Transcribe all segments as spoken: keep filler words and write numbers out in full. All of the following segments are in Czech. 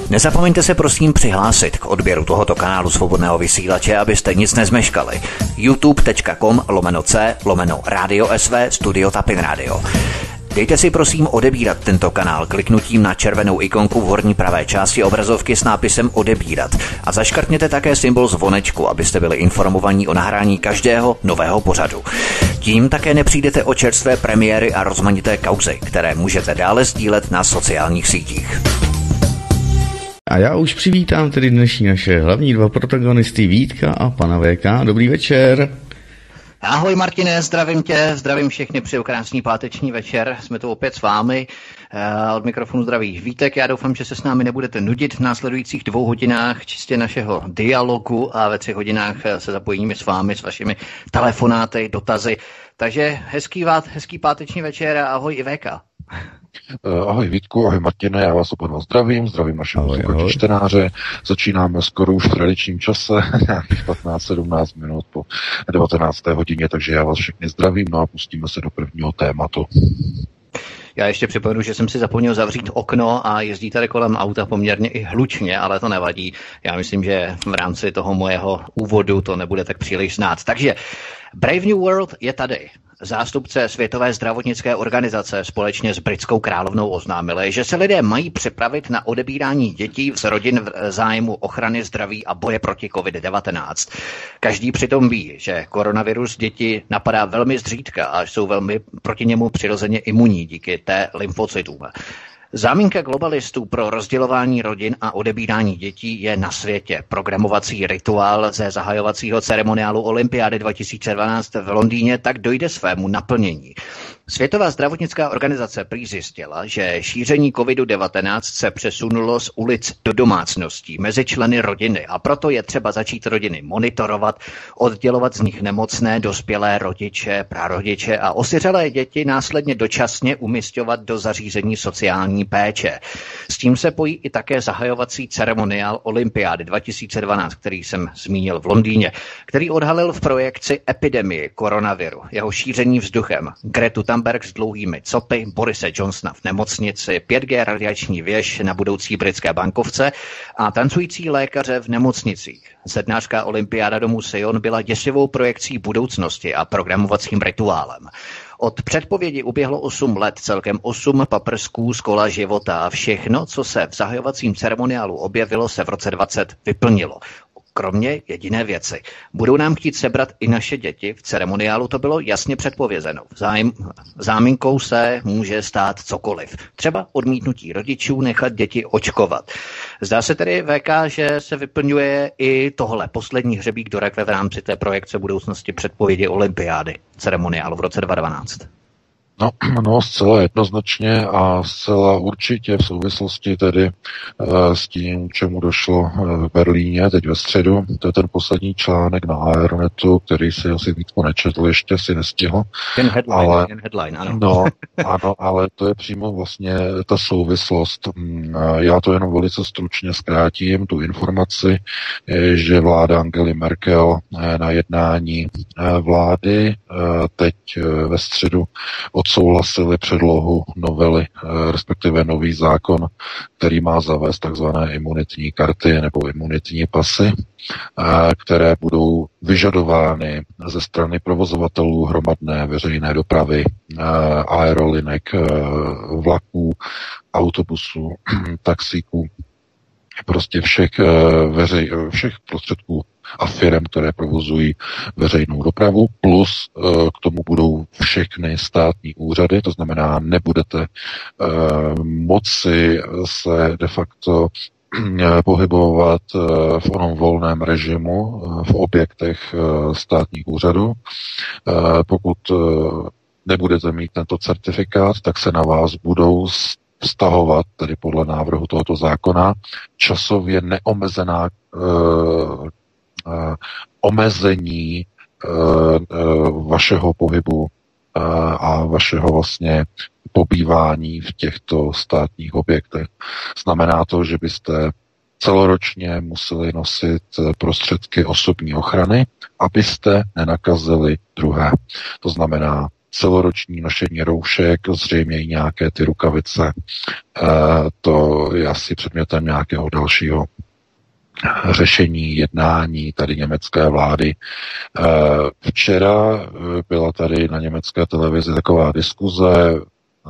Nezapomeňte se prosím přihlásit k odběru tohoto kanálu Svobodného vysílače, abyste nic nezmeškali. youtube.com lomeno c lomeno Radio S V Studio Tapin Radio. Dejte si prosím odebírat tento kanál kliknutím na červenou ikonku v horní pravé části obrazovky s nápisem odebírat a zaškrtněte také symbol zvonečku, abyste byli informovaní o nahrání každého nového pořadu. Tím také nepřijdete o čerstvé premiéry a rozmanité kauzy, které můžete dále sdílet na sociálních sítích. A já už přivítám tedy dnešní naše hlavní dva protagonisty, Vítka a pana V K. Dobrý večer. Ahoj Martine, zdravím tě, zdravím všechny, přeju krásný páteční večer, jsme tu opět s vámi, od mikrofonu zdraví Vítek, já doufám, že se s námi nebudete nudit v následujících dvou hodinách čistě našeho dialogu a ve třech hodinách se zapojíme s vámi, s vašimi telefonáty, dotazy, takže hezký, vát, hezký páteční večer a ahoj i V K. Ahoj Vítku, ahoj Martine, já vás oba zdravím, zdravím naše posluchače čtenáře. Začínáme skoro už v tradičním čase, nějakých patnáct sedmnáct minut po devatenácté hodině, takže já vás všechny zdravím, no a pustíme se do prvního tématu. Já ještě připomenu, že jsem si zapomněl zavřít okno a jezdí tady kolem auta poměrně i hlučně, ale to nevadí. Já myslím, že v rámci toho mojeho úvodu to nebude tak příliš znát. Takže Brave New World je tady. Zástupce Světové zdravotnické organizace společně s britskou královnou oznámili, že se lidé mají připravit na odebírání dětí z rodin v zájmu ochrany zdraví a boje proti covid devatenáct. Každý přitom ví, že koronavirus děti napadá velmi zřídka a jsou velmi proti němu přirozeně imunní díky té lymfocytům. Záminka globalistů pro rozdělování rodin a odebírání dětí je na světě. Programovací rituál ze zahajovacího ceremoniálu Olympiády dva tisíce dvanáct v Londýně tak dojde svému naplnění. Světová zdravotnická organizace prý zjistila, že šíření covid devatenáct se přesunulo z ulic do domácností mezi členy rodiny a proto je třeba začít rodiny monitorovat, oddělovat z nich nemocné, dospělé rodiče, prarodiče a osiřelé děti následně dočasně umisťovat do zařízení sociální péče. S tím se pojí i také zahajovací ceremoniál Olympiády dva tisíce dvanáct, který jsem zmínil v Londýně, který odhalil v projekci epidemii koronaviru, jeho šíření vzduchem, Gretu Thunberg s dlouhými copy, Borise Johnsona v nemocnici, pět G radiační věž na budoucí britské bankovce a tancující lékaře v nemocnicích. Sednářská olympiáda domů Sion byla děsivou projekcí budoucnosti a programovacím rituálem. Od předpovědi uběhlo osm let, celkem osm paprsků z kola života a všechno, co se v zahajovacím ceremoniálu objevilo, se v roce dvacet vyplnilo. Kromě jediné věci. Budou nám chtít sebrat i naše děti. V ceremoniálu to bylo jasně předpovězeno. Zájm, záminkou se může stát cokoliv. Třeba odmítnutí rodičů nechat děti očkovat. Zdá se tedy, V K, že se vyplňuje i tohle poslední hřebík do rakve v rámci té projekce budoucnosti předpovědi Olympiády ceremoniálu v roce dva tisíce dvanáct. No, no, zcela jednoznačně a zcela určitě v souvislosti tedy e, s tím, čemu došlo v Berlíně teď ve středu. To je ten poslední článek na Aeronetu, který si asi Vítko nečetl, ještě si nestihl. Jen headline, ale, jen headline, ano. No, ano, ale to je přímo vlastně ta souvislost. Já to jenom velice stručně zkrátím, tu informaci, že vláda Angely Merkel na jednání vlády teď ve středu odsouhlasili předlohu novely, respektive nový zákon, který má zavést takzvané imunitní karty nebo imunitní pasy, které budou vyžadovány ze strany provozovatelů hromadné veřejné dopravy, aerolinek, vlaků, autobusů, taxíků, prostě všech, veřej, všech prostředků a firem, které provozují veřejnou dopravu, plus k tomu budou všechny státní úřady, to znamená, nebudete moci se de facto pohybovat v onom volném režimu v objektech státních úřadů. Pokud nebudete mít tento certifikát, tak se na vás budou vztahovat, tedy podle návrhu tohoto zákona, časově neomezená uh, uh, omezení uh, vašeho pohybu uh, a vašeho vlastně pobývání v těchto státních objektech. Znamená to, že byste celoročně museli nosit prostředky osobní ochrany, abyste nenakazili druhé. To znamená celoroční nošení roušek, zřejmě i nějaké ty rukavice. To je asi předmětem nějakého dalšího řešení, jednání tady německé vlády. Včera byla tady na německé televizi taková diskuze,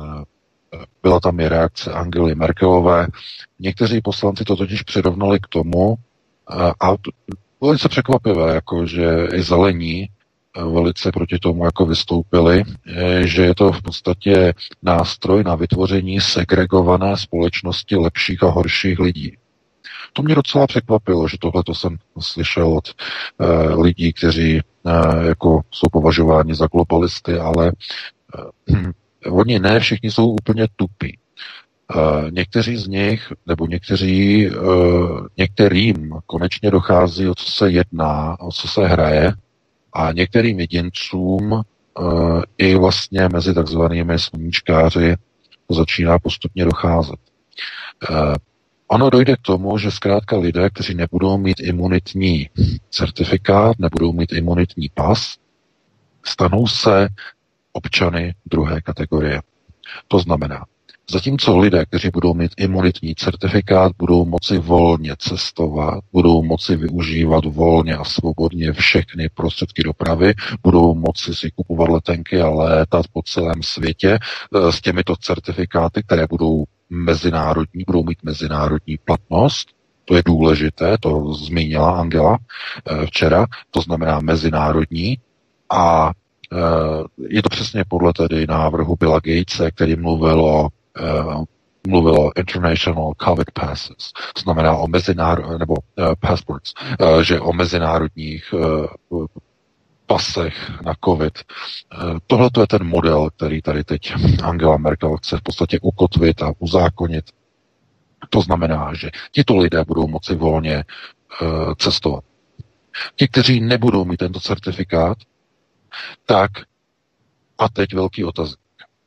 byla tam i reakce Angely Merkelové. Někteří poslanci to totiž přirovnali k tomu, a velice překvapivé, jako že i zelení velice proti tomu jako vystoupili, že je to v podstatě nástroj na vytvoření segregované společnosti lepších a horších lidí. To mě docela překvapilo, že tohle to jsem slyšel od uh, lidí, kteří uh, jako jsou považováni za globalisty, ale uh, oni ne všichni jsou úplně tupí. Uh, někteří z nich, nebo někteří, uh, některým konečně dochází, o co se jedná, o co se hraje, a některým jedincům uh, i vlastně mezi takzvanými sluníčkáři to začíná postupně docházet. Uh, Ono dojde k tomu, že zkrátka lidé, kteří nebudou mít imunitní certifikát, nebudou mít imunitní pas, stanou se občany druhé kategorie. To znamená, zatímco lidé, kteří budou mít imunitní certifikát, budou moci volně cestovat, budou moci využívat volně a svobodně všechny prostředky dopravy, budou moci si kupovat letenky a létat po celém světě s těmito certifikáty, které budou mezinárodní, budou mít mezinárodní platnost. To je důležité, to zmínila Angela včera, to znamená mezinárodní. A je to přesně podle tedy návrhu Billa Gatese, který mluvil o Uh, mluvil o International COVID Passes, to znamená o mezinárod, nebo uh, passports, uh, že o mezinárodních uh, pasech na COVID. Uh, Tohle je ten model, který tady teď Angela Merkel chce v podstatě ukotvit a uzákonit. To znamená, že tito lidé budou moci volně uh, cestovat. Ti, kteří nebudou mít tento certifikát, tak a teď velký otazník.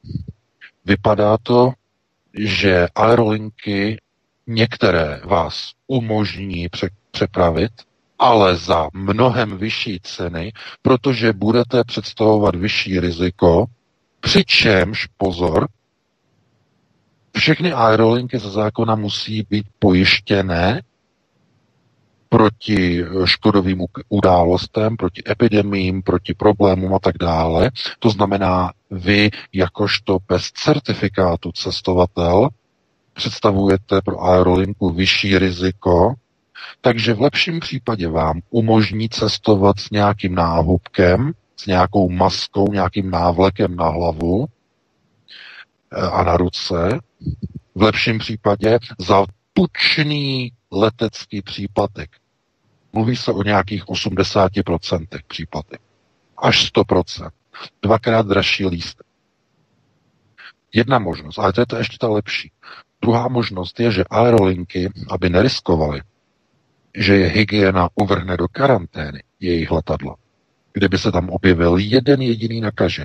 Vypadá to, že aerolinky některé vás umožní přepravit, ale za mnohem vyšší ceny, protože budete představovat vyšší riziko, přičemž, pozor, všechny aerolinky ze zákona musí být pojištěné proti škodovým událostem, proti epidemiím, proti problémům a tak dále. To znamená, vy jakožto bez certifikátu cestovatel představujete pro aerolinku vyšší riziko, takže v lepším případě vám umožní cestovat s nějakým náhubkem, s nějakou maskou, nějakým návlekem na hlavu a na ruce. V lepším případě za tučný letecký příplatek. Mluví se o nějakých osmdesát procent příplatek. Až sto procent. Dvakrát dražší lístek. Jedna možnost, ale to je to ještě ta lepší. Druhá možnost je, že aerolinky, aby neriskovaly, že je hygiena uvrhne do karantény jejich letadla, kdyby se tam objevil jeden jediný nakažený,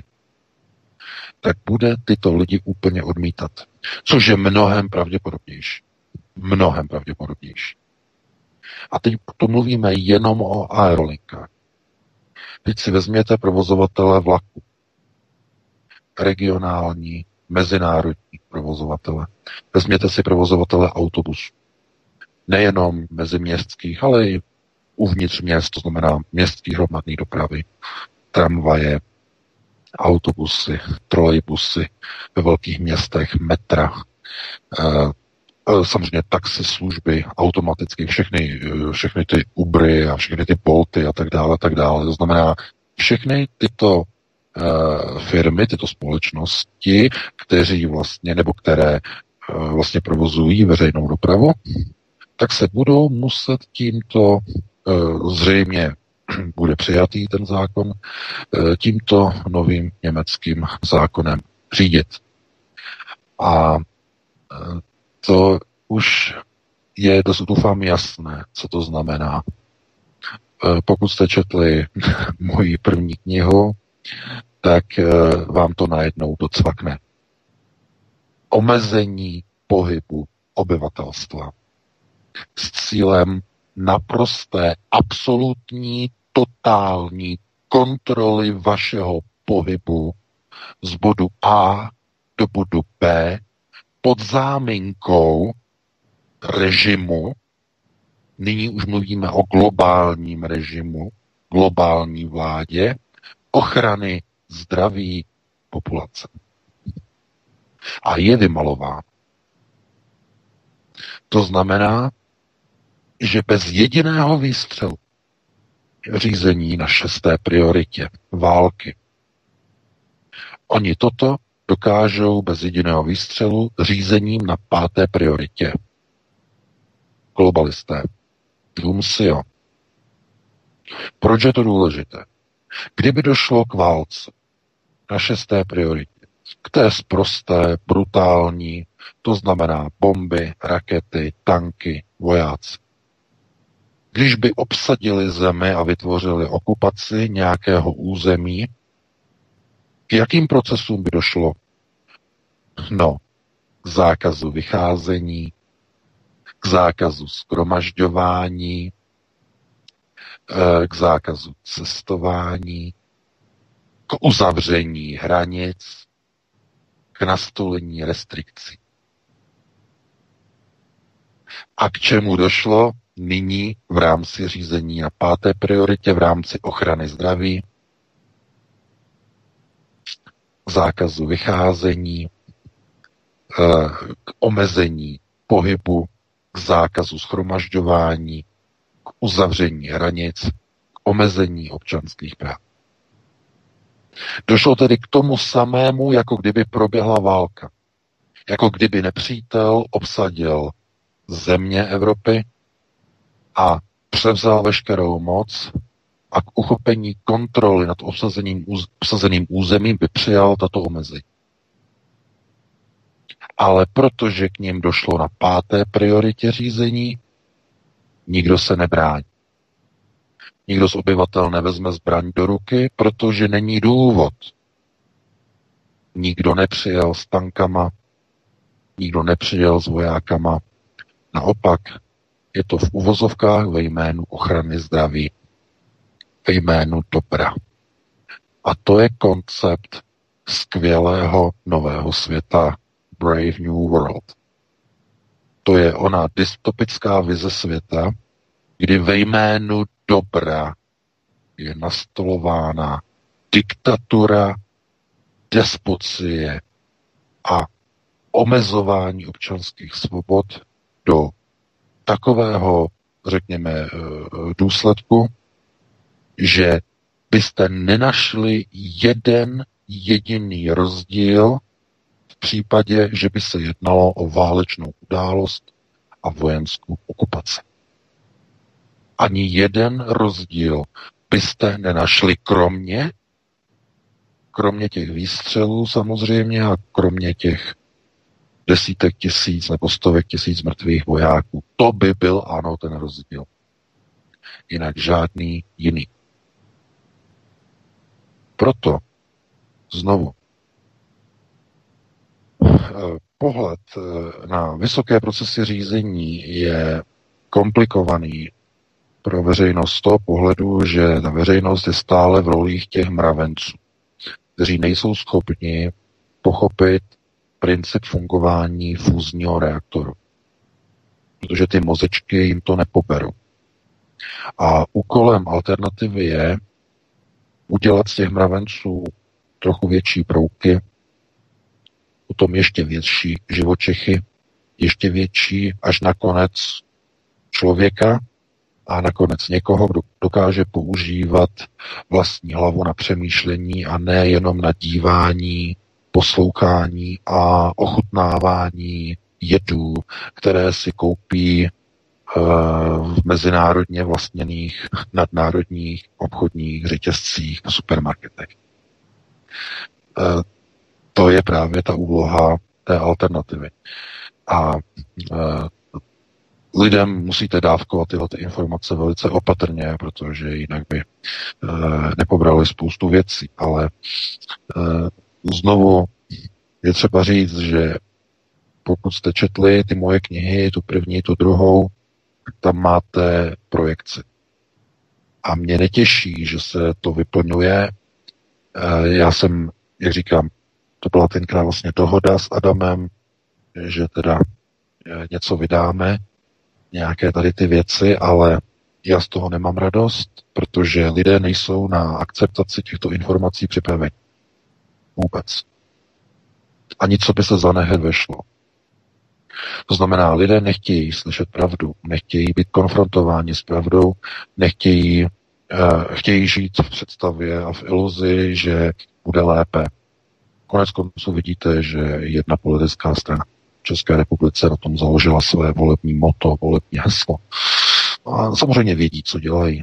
tak bude tyto lidi úplně odmítat. Což je mnohem pravděpodobnější. Mnohem pravděpodobnější. A teď to mluvíme jenom o aerolinkách. Teď si vezměte provozovatele vlaku. Regionální, mezinárodní provozovatele. Vezměte si provozovatele autobusů. Nejenom meziměstských, ale i uvnitř měst, to znamená městský hromadný dopravy, tramvaje, autobusy, trolejbusy ve velkých městech, metra, samozřejmě taxislužby, automaticky všechny, všechny ty Ubery a všechny ty Bolty a tak dále, a tak dále. To znamená, všechny tyto uh, firmy, tyto společnosti, kteří vlastně, nebo které uh, vlastně provozují veřejnou dopravu, tak se budou muset tímto uh, zřejmě bude přijatý ten zákon, uh, tímto novým německým zákonem řídit. A uh, to už je dost doufám jasné, co to znamená. Pokud jste četli moji první knihu, tak vám to najednou docvakne. Omezení pohybu obyvatelstva s cílem naprosté, absolutní, totální kontroly vašeho pohybu z bodu A do bodu B pod záminkou režimu, nyní už mluvíme o globálním režimu, globální vládě, ochrany zdraví populace. A je vymalován. To znamená, že bez jediného výstřelu řízení na šesté prioritě války. Oni toto dokážou bez jediného výstřelu řízením na páté prioritě. Globalisté. Důmsio. Proč je to důležité? Kdyby došlo k válce na šesté prioritě, k té sprosté, brutální, to znamená bomby, rakety, tanky, vojáci. Když by obsadili zemi a vytvořili okupaci nějakého území, k jakým procesům by došlo? No, k zákazu vycházení, k zákazu shromažďování, k zákazu cestování, k uzavření hranic, k nastolení restrikcí. A k čemu došlo nyní v rámci řízení na páté prioritě, v rámci ochrany zdraví? K zákazu vycházení, k omezení pohybu, k zákazu shromažďování, k uzavření hranic, k omezení občanských práv. Došlo tedy k tomu samému, jako kdyby proběhla válka. Jako kdyby nepřítel obsadil země Evropy a převzal veškerou moc a k uchopení kontroly nad obsazeným, obsazeným územím by přijal tato omezení. Ale protože k nim došlo na páté prioritě řízení, nikdo se nebrání. Nikdo z obyvatel nevezme zbraň do ruky, protože není důvod. Nikdo nepřijel s tankama, nikdo nepřijel s vojákama. Naopak je to v uvozovkách ve jménu ochrany zdraví, ve jménu dobra. A to je koncept skvělého nového světa, Brave New World. To je ona dystopická vize světa, kdy ve jménu dobra je nastolována diktatura, despocie a omezování občanských svobod do takového, řekněme, důsledku, že byste nenašli jeden jediný rozdíl v případě, že by se jednalo o válečnou událost a vojenskou okupaci. Ani jeden rozdíl byste nenašli kromě, kromě těch výstřelů samozřejmě a kromě těch desítek tisíc nebo stovek tisíc mrtvých vojáků. To by byl, ano, ten rozdíl. Jinak žádný jiný. Proto znovu pohled na vysoké procesy řízení je komplikovaný pro veřejnost z toho pohledu, že ta veřejnost je stále v rolích těch mravenců, kteří nejsou schopni pochopit princip fungování fúzního reaktoru. Protože ty mozečky jim to nepoberou. A úkolem alternativy je udělat z těch mravenců trochu větší brouky, potom ještě větší živočichy, ještě větší až nakonec člověka a nakonec někoho, kdo dokáže používat vlastní hlavu na přemýšlení a ne jenom na dívání, poslouchání a ochutnávání jedů, které si koupí v mezinárodně vlastněných nadnárodních obchodních řetězcích a supermarketech. To je právě ta úloha té alternativy. A lidem musíte dávkovat tyhle ty informace velice opatrně, protože jinak by nepobrali spoustu věcí. Ale znovu je třeba říct, že pokud jste četli ty moje knihy, tu první, tu druhou, tam máte projekci. A mě netěší, že se to vyplňuje. Já jsem jak říkám, to byla tenkrát vlastně dohoda s Adamem, že teda něco vydáme, nějaké tady ty věci, ale já z toho nemám radost, protože lidé nejsou na akceptaci těchto informací připraveni. Vůbec. Ani co by se za nehet vešlo. To znamená, lidé nechtějí slyšet pravdu, nechtějí být konfrontováni s pravdou, nechtějí, uh, chtějí žít v představě a v iluzi, že bude lépe. Konec konců vidíte, že jedna politická strana v České republice na tom založila své volební motto, volební heslo. A samozřejmě vědí, co dělají.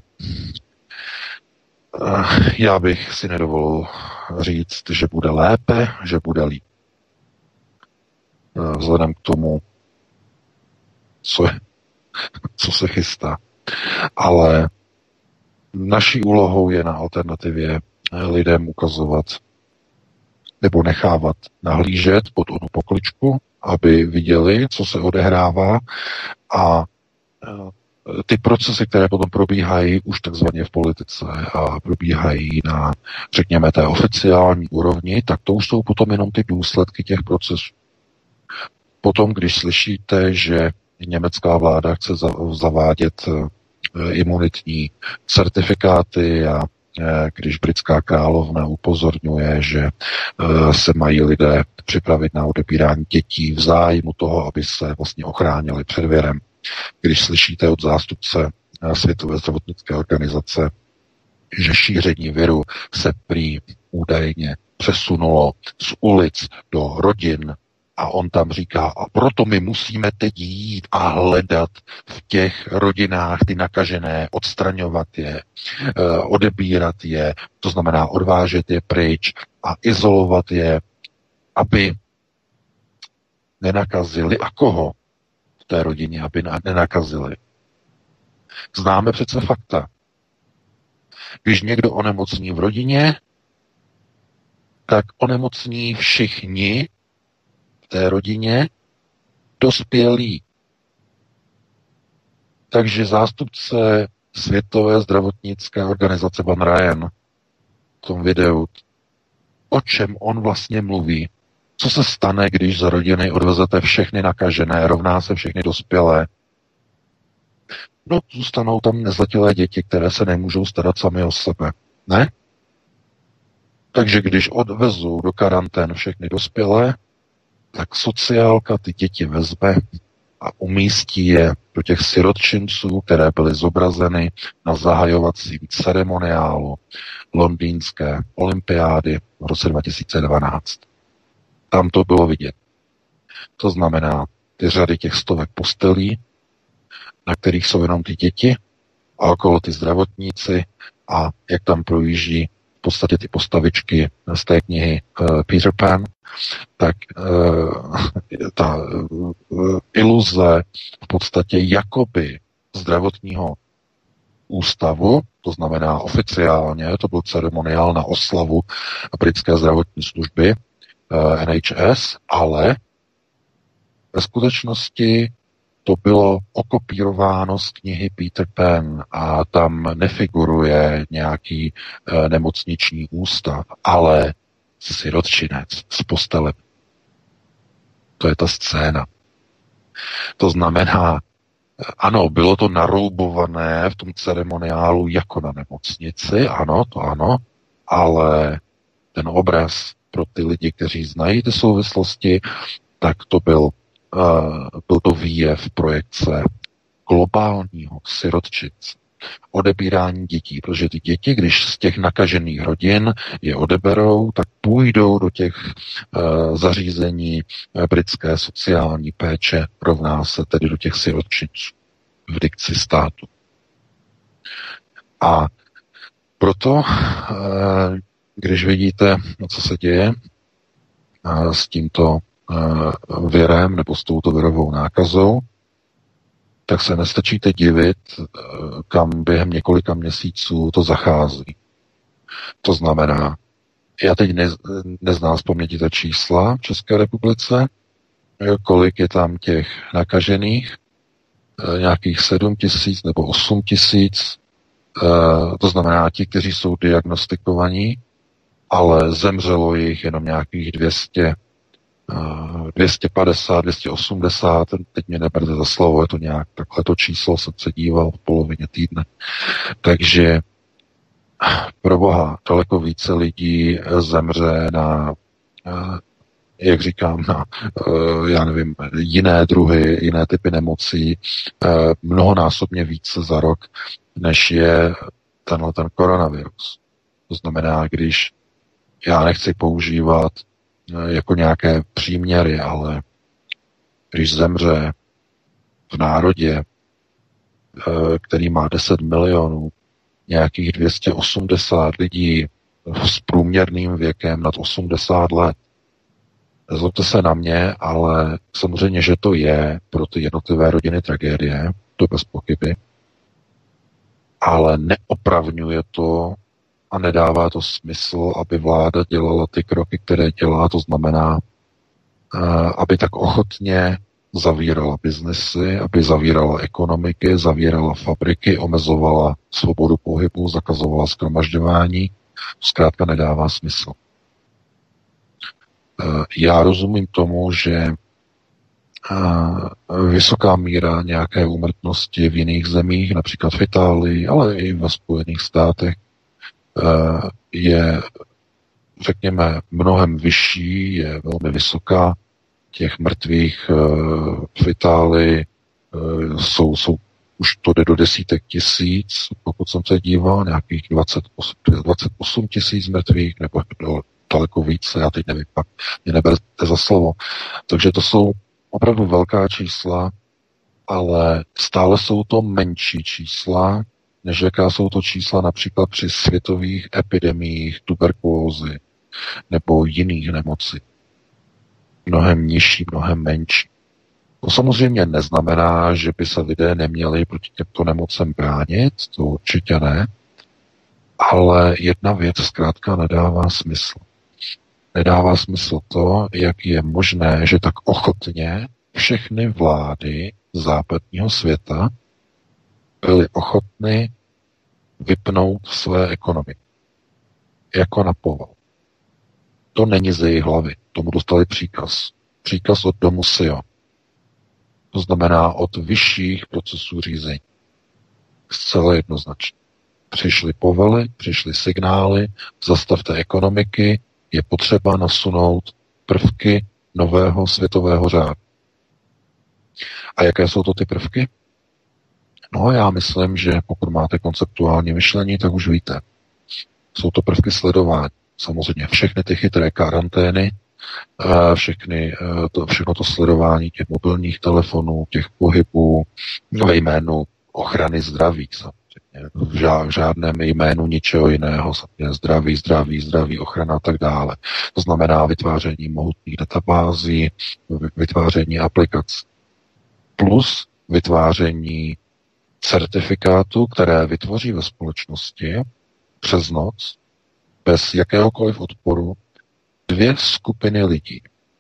Já bych si nedovolil říct, že bude lépe, že bude líp. Vzhledem k tomu, co, je, co se chystá. Ale naší úlohou je na alternativě lidem ukazovat nebo nechávat nahlížet pod onu pokličku, aby viděli, co se odehrává a ty procesy, které potom probíhají už takzvaně v politice a probíhají na, řekněme, té oficiální úrovni, tak to už jsou potom jenom ty důsledky těch procesů. Potom, když slyšíte, že německá vláda chce zavádět imunitní certifikáty a když britská královna upozorňuje, že se mají lidé připravit na odebírání dětí v zájmu toho, aby se vlastně ochránili před virem. Když slyšíte od zástupce Světové zdravotnické organizace, že šíření viru se prý údajně přesunulo z ulic do rodin a on tam říká, a proto my musíme teď jít a hledat v těch rodinách ty nakažené, odstraňovat je, odebírat je, to znamená odvážet je pryč a izolovat je, aby nenakazili. A koho v té rodině, aby nenakazili? Známe přece fakta. Když někdo onemocní v rodině, tak onemocní všichni v té rodině dospělí. Takže zástupce Světové zdravotnické organizace Van Ryan v tom videu, o čem on vlastně mluví, co se stane, když z rodiny odvezete všechny nakažené, rovná se všechny dospělé. No, zůstanou tam nezletilé děti, které se nemůžou starat sami o sebe. Ne? Takže když odvezu do karantén všechny dospělé, tak sociálka ty děti vezme a umístí je do těch sirotčinců, které byly zobrazeny na zahajovacím ceremoniálu londýnské olympiády v roce dva tisíce dvanáct. Tam to bylo vidět. To znamená ty řady těch stovek postelí, na kterých jsou jenom ty děti a okolo ty zdravotníci a jak tam projíždí v podstatě ty postavičky z té knihy uh, Peter Pan, tak uh, ta uh, iluze v podstatě jakoby zdravotního ústavu, to znamená oficiálně, to byl ceremoniál na oslavu britské zdravotní služby uh, N H S, ale ve skutečnosti to bylo okopírováno z knihy Peter Pan a tam nefiguruje nějaký e, nemocniční ústav, ale sirotčinec s postelem. To je ta scéna. To znamená, ano, bylo to naroubované v tom ceremoniálu jako na nemocnici, ano, to ano, ale ten obraz pro ty lidi, kteří znají ty souvislosti, tak to byl Uh, byl to výjev projekce globálního sirotčince. Odebírání dětí, protože ty děti, když z těch nakažených rodin je odeberou, tak půjdou do těch uh, zařízení uh, britské sociální péče, rovná se tedy do těch sirotčinců v dikci státu. A proto, uh, když vidíte, co se děje uh, s tímto virem nebo s touto virovou nákazou, tak se nestačíte divit, kam během několika měsíců to zachází. To znamená, já teď ne, neznám z paměti ta čísla v České republice, kolik je tam těch nakažených, nějakých sedm tisíc nebo osm tisíc, to znamená ti, kteří jsou diagnostikovaní, ale zemřelo jich jenom nějakých dvě stě, dvě stě padesát, dvě stě osmdesát, teď mě neberte za slovo, je to nějak takhle to číslo, jsem se díval v polovině týdne. Takže pro boha, daleko více lidí zemře na, jak říkám, na, já nevím, jiné druhy, jiné typy nemocí, mnohonásobně více za rok, než je tenhle ten koronavirus. To znamená, když já nechci používat jako nějaké příměry, ale když zemře v národě, který má deset milionů, nějakých dvě stě osmdesát lidí s průměrným věkem nad osmdesát let. Nezlobte se na mě, ale samozřejmě, že to je pro ty jednotlivé rodiny tragédie, to bez pochyby, ale neopravňuje to a nedává to smysl, aby vláda dělala ty kroky, které dělá, to znamená, aby tak ochotně zavírala biznesy, aby zavírala ekonomiky, zavírala fabriky, omezovala svobodu pohybu, zakazovala shromažďování. Zkrátka nedává smysl. Já rozumím tomu, že vysoká míra nějaké úmrtnosti v jiných zemích, například v Itálii, ale i ve Spojených státech, je, řekněme, mnohem vyšší, je velmi vysoká. Těch mrtvých v Itálii jsou, jsou už to jde do desítek tisíc, pokud jsem se díval, nějakých dvacet osm tisíc mrtvých, nebo daleko více, já teď nevím, pak mě neberte za slovo. Takže to jsou opravdu velká čísla, ale stále jsou to menší čísla, než jaká jsou to čísla například při světových epidemiích tuberkulózy nebo jiných nemocí. Mnohem nižší, mnohem menší. To samozřejmě neznamená, že by se lidé neměli proti těmto nemocem bránit, to určitě ne, ale jedna věc zkrátka nedává smysl. Nedává smysl to, jak je možné, že tak ochotně všechny vlády západního světa byly ochotny vypnout své ekonomiky. Jako na poval. To není ze jejich hlavy. Tomu dostali příkaz. Příkaz od domu Sion. To znamená od vyšších procesů řízení. Zcela jednoznačně. Přišly povely, přišly signály, zastavte ekonomiky, je potřeba nasunout prvky nového světového řádu. A jaké jsou to ty prvky? No, já myslím, že pokud máte konceptuální myšlení, tak už víte. Jsou to prvky sledování. Samozřejmě všechny ty chytré karantény, všechny, to, všechno to sledování těch mobilních telefonů, těch pohybů ve jménu ochrany zdraví. V žádném jménu ničeho jiného. Zdraví, zdraví, zdraví, ochrana a tak dále. To znamená vytváření mohutných databází, vytváření aplikací. Plus vytváření certifikátů, které vytvoří ve společnosti přes noc, bez jakéhokoliv odporu, dvě skupiny lidí.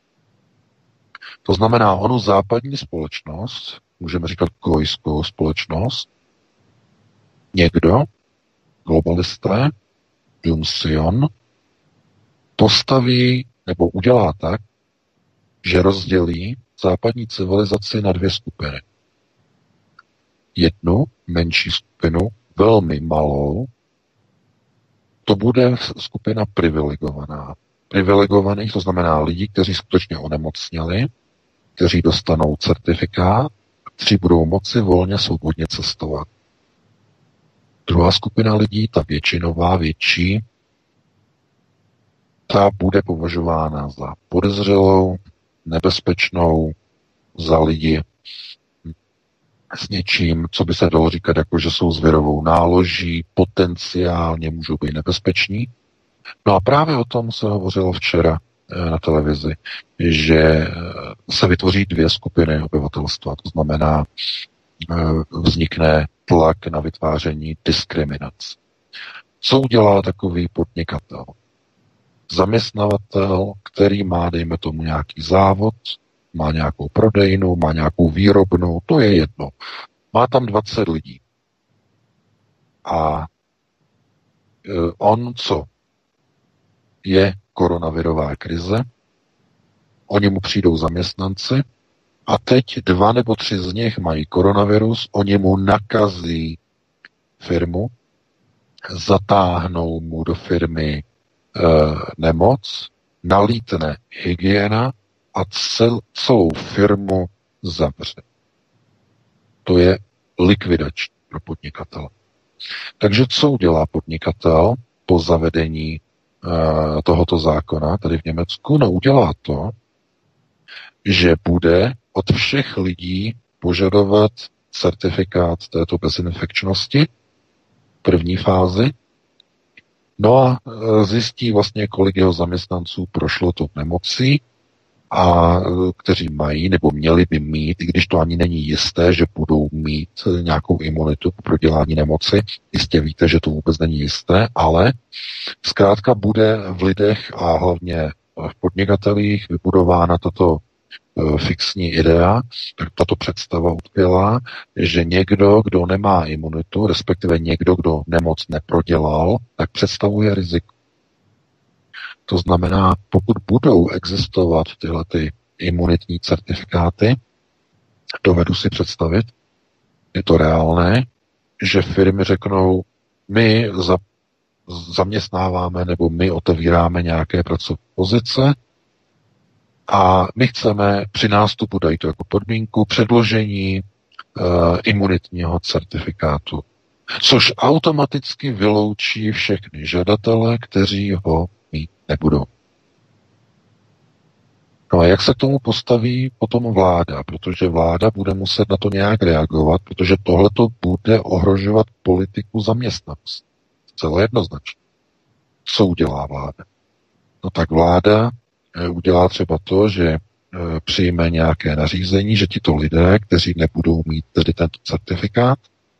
To znamená onu západní společnost, můžeme říkat gojskou společnost, někdo, globalisté, Dům Sion, postaví nebo udělá tak, že rozdělí západní civilizaci na dvě skupiny. Jednu menší skupinu, velmi malou, to bude skupina privilegovaná. Privilegovaných, to znamená lidi, kteří skutečně onemocněli, kteří dostanou certifikát, kteří budou moci volně svobodně cestovat. Druhá skupina lidí, ta většinová, větší, ta bude považována za podezřelou, nebezpečnou, za lidi s něčím, co by se dalo říkat, jako že jsou zvěrovou náloží, potenciálně můžou být nebezpeční. No a právě o tom se hovořilo včera na televizi, že se vytvoří dvě skupiny obyvatelstva. To znamená, vznikne tlak na vytváření diskriminace. Co udělá takový podnikatel? Zaměstnavatel, který má, dejme tomu, nějaký závod, má nějakou prodejnu, má nějakou výrobnu, to je jedno. Má tam dvacet lidí. A on co? je koronavirová krize, oni mu přijdou zaměstnanci a teď dva nebo tři z nich mají koronavirus, oni mu nakazí firmu, zatáhnou mu do firmy e, nemoc, nalítne hygiena a cel, celou firmu zavře. To je likvidační pro podnikatele. Takže co udělá podnikatel po zavedení e, tohoto zákona tady v Německu? No udělá to, že bude od všech lidí požadovat certifikát této bezinfekčnosti první fázi, no a zjistí vlastně, kolik jeho zaměstnanců prošlo tou nemocí a kteří mají nebo měli by mít, i když to ani není jisté, že budou mít nějakou imunitu po prodělání nemoci. Jistě víte, že to vůbec není jisté, ale zkrátka bude v lidech a hlavně v podnikatelích vybudována tato fixní idea, tak tato představa utkvělá, že někdo, kdo nemá imunitu, respektive někdo, kdo nemoc neprodělal, tak představuje riziko. To znamená, pokud budou existovat tyhle ty imunitní certifikáty, dovedu si představit, je to reálné, že firmy řeknou, my za, zaměstnáváme nebo my otevíráme nějaké pracovní pozice, a my chceme při nástupu, dají to jako podmínku, předložení e, imunitního certifikátu, což automaticky vyloučí všechny žadatele, kteří ho mít nebudou. No a jak se k tomu postaví potom vláda? Protože vláda bude muset na to nějak reagovat, protože tohleto bude ohrožovat politiku zaměstnanosti. Celé jednoznačně. Co udělá vláda? No tak vláda udělá třeba to, že přijme nějaké nařízení, že tito lidé, kteří nebudou mít tedy tento certifikát,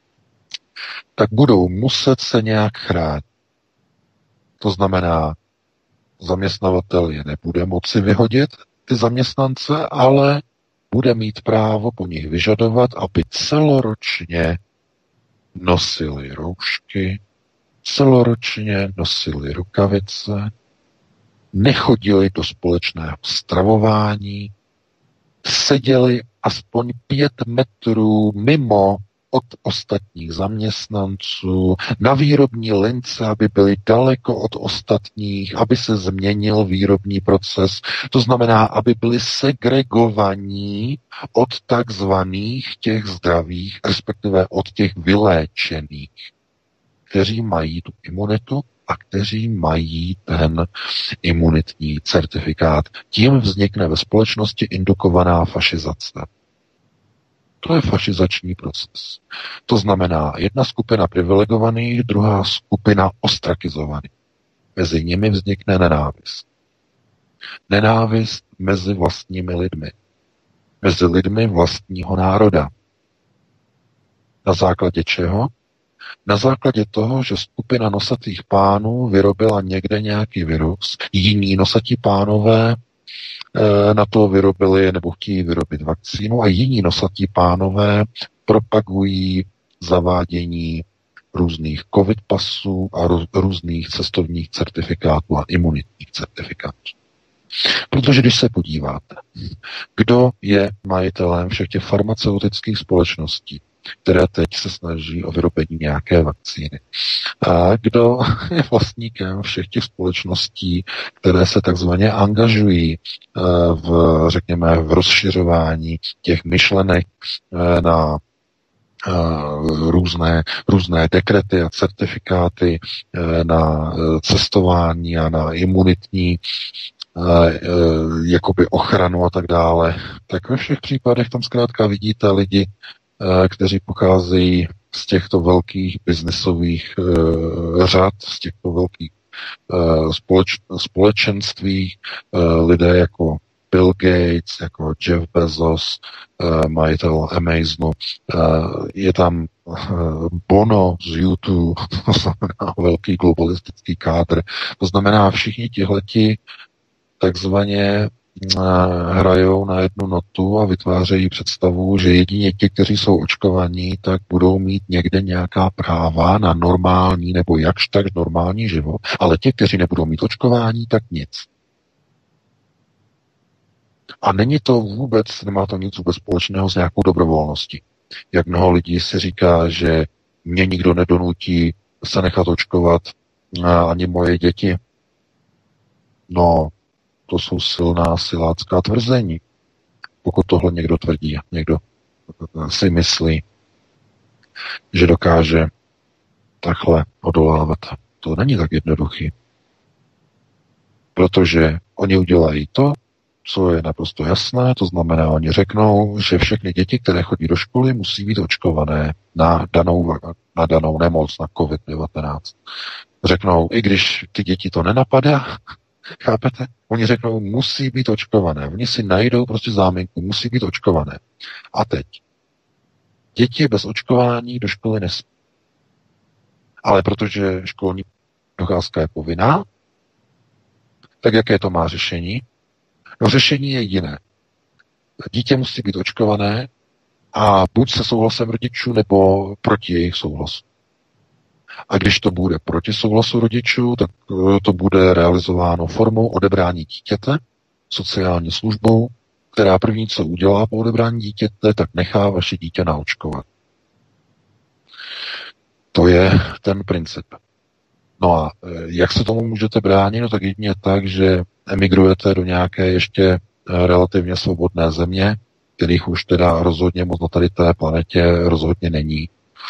tak budou muset se nějak chránit. To znamená, zaměstnavatel je nebude moci vyhodit, ty zaměstnance, ale bude mít právo po nich vyžadovat, aby celoročně nosili roušky, celoročně nosili rukavice, nechodili do společného stravování, seděli aspoň pět metrů mimo od ostatních zaměstnanců, na výrobní lince, aby byli daleko od ostatních, aby se změnil výrobní proces. To znamená, aby byli segregovaní od takzvaných těch zdravých, respektive od těch vyléčených, kteří mají tu imunitu a kteří mají ten imunitní certifikát. Tím vznikne ve společnosti indukovaná fašizace. To je fašizační proces. To znamená jedna skupina privilegovaných, druhá skupina ostrakizovaných. Mezi nimi vznikne nenávist. Nenávist mezi vlastními lidmi. Mezi lidmi vlastního národa. Na základě čeho? Na základě toho, že skupina nosatých pánů vyrobila někde nějaký virus, jiní nosatí pánové e, na to vyrobili nebo chtějí vyrobit vakcínu a jiní nosatí pánové propagují zavádění různých covid pasů a rů, různých cestovních certifikátů a imunitních certifikátů. Protože když se podíváte, kdo je majitelem všech těch farmaceutických společností, které teď se snaží o vyrobení nějaké vakcíny. A kdo je vlastníkem všech těch společností, které se takzvaně angažují v, řekněme, v rozšiřování těch myšlenek na různé, různé dekrety a certifikáty na cestování a na imunitní jakoby ochranu a tak dále, tak ve všech případech tam zkrátka vidíte lidi, kteří pocházejí z těchto velkých biznesových uh, řad, z těchto velkých uh, společ, společenství, uh, lidé jako Bill Gates, jako Jeff Bezos, uh, majitel Amazonu, uh, je tam uh, Bono z YouTube, to znamená velký globalistický kádr, to znamená všichni tihleti takzvaně hrajou na jednu notu a vytvářejí představu, že jedině ti, kteří jsou očkovaní, tak budou mít někde nějaká práva na normální nebo jakž tak normální život, ale ti, kteří nebudou mít očkování, tak nic. A není to vůbec, nemá to nic vůbec společného s nějakou dobrovolností. Jak mnoho lidí si říká, že mě nikdo nedonutí se nechat očkovat, ani moje děti. No, to jsou silná silácká tvrzení. Pokud tohle někdo tvrdí, někdo si myslí, že dokáže takhle odolávat. To není tak jednoduchý. Protože oni udělají to, co je naprosto jasné, to znamená, oni řeknou, že všechny děti, které chodí do školy, musí být očkované na danou, na danou nemoc, na covid devatenáct. Řeknou, i když ty děti to nenapadá, chápete? Oni řeknou, musí být očkované. Oni si najdou prostě záminku, musí být očkované. A teď. Děti bez očkování do školy nesmí. Ale protože školní docházka je povinná, tak jaké to má řešení? No řešení je jiné. Dítě musí být očkované a buď se souhlasem rodičů, nebo proti jejich souhlasu. A když to bude proti souhlasu rodičů, tak to bude realizováno formou odebrání dítěte, sociální službou, která první, co udělá po odebrání dítěte, tak nechá vaše dítě naočkovat. To je ten princip. No a jak se tomu můžete bránit? No tak jedině tak, že emigrujete do nějaké ještě relativně svobodné země, kterých už teda rozhodně moc na tady té planetě rozhodně není.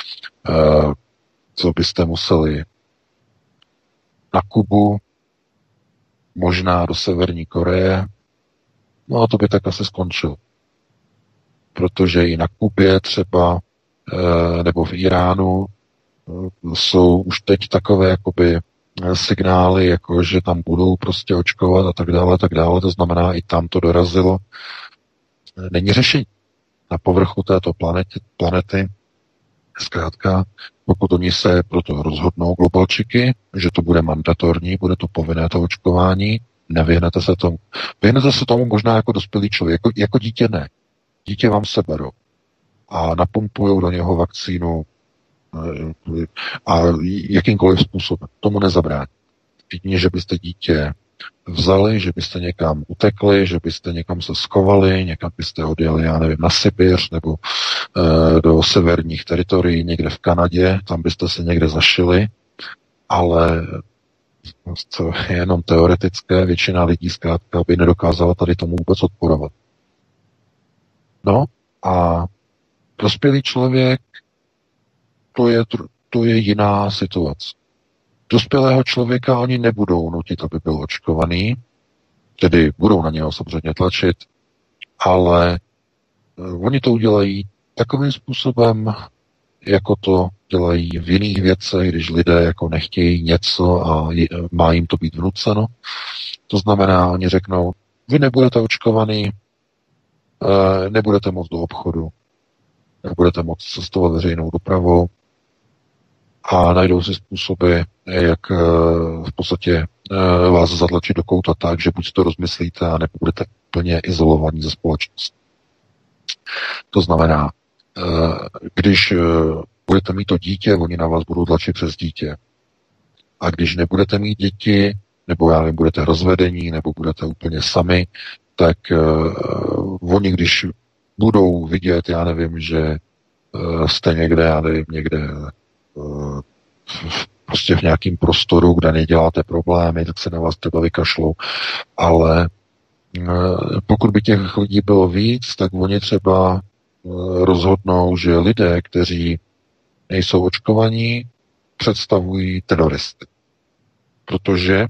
Co byste museli na Kubu, možná do Severní Koreje, no a to by tak asi skončil. Protože i na Kubě třeba, nebo v Iránu, jsou už teď takové jakoby signály, jako že tam budou prostě očkovat a tak dále, tak dále. To znamená, i tam to dorazilo. Není řešení. Na povrchu této planety, planety zkrátka, pokud oni se proto rozhodnou globalčiky, že to bude mandatorní, bude to povinné to očkování, nevyhnete se tomu. Vyhnete se tomu možná jako dospělý člověk, jako, jako dítě ne. Dítě vám seberou a napumpujou do něho vakcínu a jakýmkoliv způsobem. Tomu nezabrání. Jedině, že byste dítě vzali, že byste někam utekli, že byste někam se schovali, někam byste odjeli, já nevím, na Sibiř nebo e, do severních teritorií, někde v Kanadě, tam byste se někde zašili, ale to je jenom teoretické, většina lidí zkrátka by nedokázala tady tomu vůbec odporovat. No a dospělý člověk, to je, to je jiná situace. Dospělého člověka oni nebudou nutit, aby byl očkovaný, tedy budou na něho samozřejmě tlačit, ale oni to udělají takovým způsobem, jako to dělají v jiných věcech, když lidé jako nechtějí něco a má jim to být vnuceno. To znamená, oni řeknou, vy nebudete očkovaný, nebudete moct do obchodu, nebudete moct cestovat veřejnou dopravou, a najdou si způsoby, jak v podstatě vás zatlačit do kouta tak, že buď to rozmyslíte, a nebo budete plně izolovaní ze společnosti. To znamená, když budete mít to dítě, oni na vás budou tlačit přes dítě. A když nebudete mít děti, nebo já nevím, budete rozvedení, nebo budete úplně sami, tak oni, když budou vidět, já nevím, že jste někde, já nevím, někde prostě v nějakém prostoru, kde neděláte problémy, tak se na vás třeba vykašlou. Ale pokud by těch lidí bylo víc, tak oni třeba rozhodnou, že lidé, kteří nejsou očkovaní, představují teroristy. Protože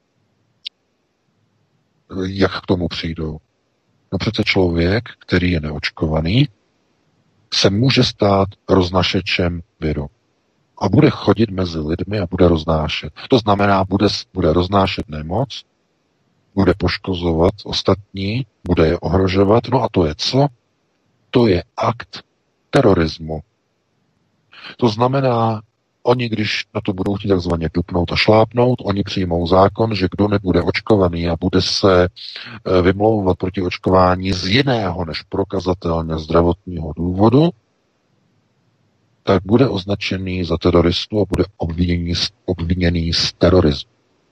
jak k tomu přijdou? No přece člověk, který je neočkovaný, se může stát roznašečem viru. A bude chodit mezi lidmi a bude roznášet. To znamená, bude, bude roznášet nemoc, bude poškozovat ostatní, bude je ohrožovat. No a to je co? To je akt terorismu. To znamená, Oni, když na to budou chtít takzvaně dupnout a šlápnout, oni přijmou zákon, že kdo nebude očkovaný a bude se vymlouvat proti očkování z jiného než prokazatelně zdravotního důvodu, tak bude označený za teroristu a bude obviněný, obviněný z terorismu.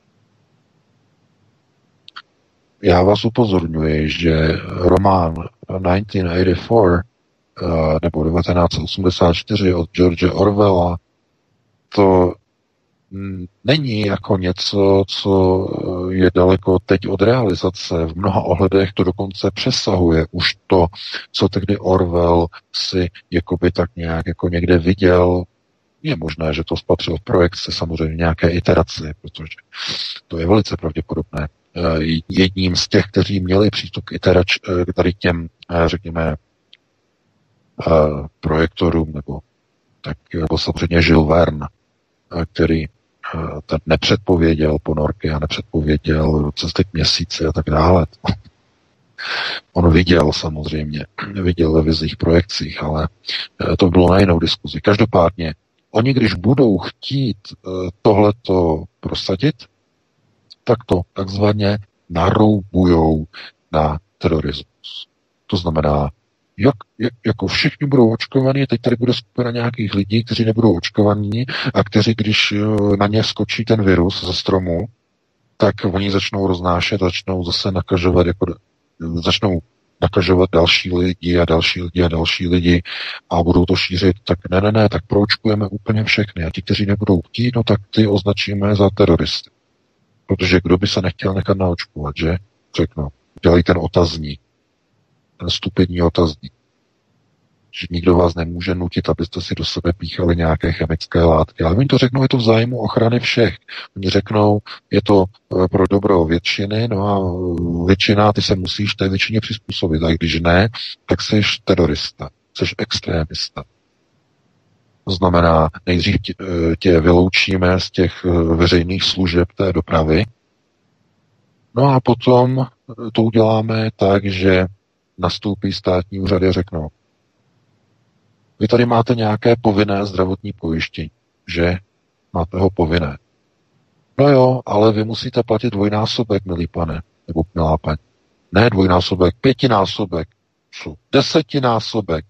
Já vás upozorňuji, že román devatenáct set osmdesát čtyři nebo devatenáct set osmdesát čtyři od George Orwella to není jako něco, co je daleko teď od realizace. V mnoha ohledech to dokonce přesahuje už to, co tehdy Orwell si jakoby tak nějak jako někde viděl. Je možné, že to spatřil v projekci, samozřejmě nějaké iteraci, protože to je velice pravděpodobné. Jedním z těch, kteří měli přístup k iterač, k tady těm, řekněme, projektorům, nebo tak byl samozřejmě Jules Verne, který ten nepředpověděl ponorky a nepředpověděl cesty k měsíci a tak dále. On viděl samozřejmě, viděl ve vizích projekcích, ale to bylo na jinou diskuzi. Každopádně, oni když budou chtít tohleto prosadit, tak to takzvaně naroubujou na terorismus. To znamená, jak, jak, jako všichni budou očkovaní, teď tady bude skupina nějakých lidí, kteří nebudou očkovaní a kteří, když na ně skočí ten virus ze stromu, tak oni začnou roznášet, začnou zase nakažovat, jako, začnou nakažovat další lidi a další lidi a další lidi a budou to šířit, tak ne, ne, ne, tak proočkujeme úplně všechny a ti, kteří nebudou chtít, no tak ty označíme za teroristy. Protože kdo by se nechtěl nechat naočkovat, že? Řeknu, dělají ten otazník, ten stupidní otazník. Že nikdo vás nemůže nutit, abyste si do sebe píchali nějaké chemické látky. Ale oni to řeknou, je to v zájmu ochrany všech. Oni řeknou, je to pro dobro většiny, no a většina, ty se musíš té většině přizpůsobit. A když ne, tak jsi terorista, jsi extrémista. To znamená, nejdřív tě, tě vyloučíme z těch veřejných služeb té dopravy, no a potom to uděláme tak, že nastoupí státní úřady a řeknou, vy tady máte nějaké povinné zdravotní pojištění, že? Máte ho povinné. No jo, ale vy musíte platit dvojnásobek, milý pane, nebo milá paní. Ne dvojnásobek, pětinásobek, co? Desetinásobek.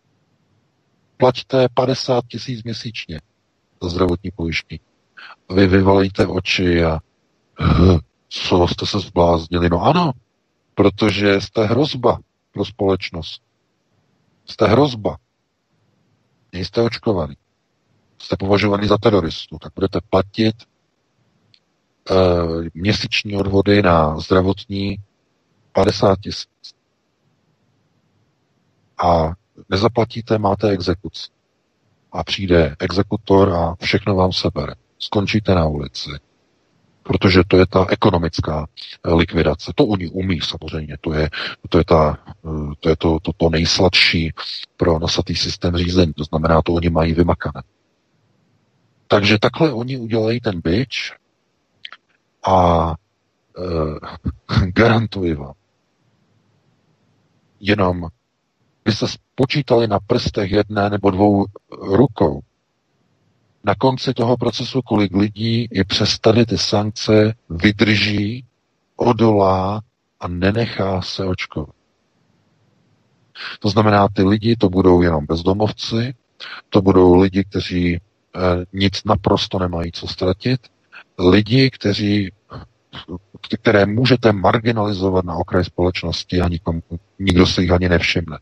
Plaťte padesát tisíc měsíčně za zdravotní pojištění. Vy vyvalíte oči a hm, co jste se zbláznili? No ano, protože jste hrozba pro společnost. Jste hrozba. Nejste očkovaný. Jste považovaný za teroristu, tak budete platit e, měsíční odvody na zdravotní padesát tisíc. A nezaplatíte, máte exekuci. A přijde exekutor a všechno vám sebere. Skončíte na ulici. Protože to je ta ekonomická likvidace. To oni umí samozřejmě. To je, to, je, ta, to, je to, to, to nejsladší pro nosatý systém řízení. To znamená, to oni mají vymakané. Takže takhle oni udělají ten bič a e, garantuji vám, jenom by se spočítali na prstech jedné nebo dvou rukou, na konci toho procesu, kolik lidí je přes tady ty sankce vydrží, odolá a nenechá se očkovat. To znamená, ty lidi to budou jenom bezdomovci, to budou lidi, kteří eh, nic naprosto nemají co ztratit, lidi, kteří, které můžete marginalizovat na okraj společnosti a nikomu, nikdo se jich ani nevšimne.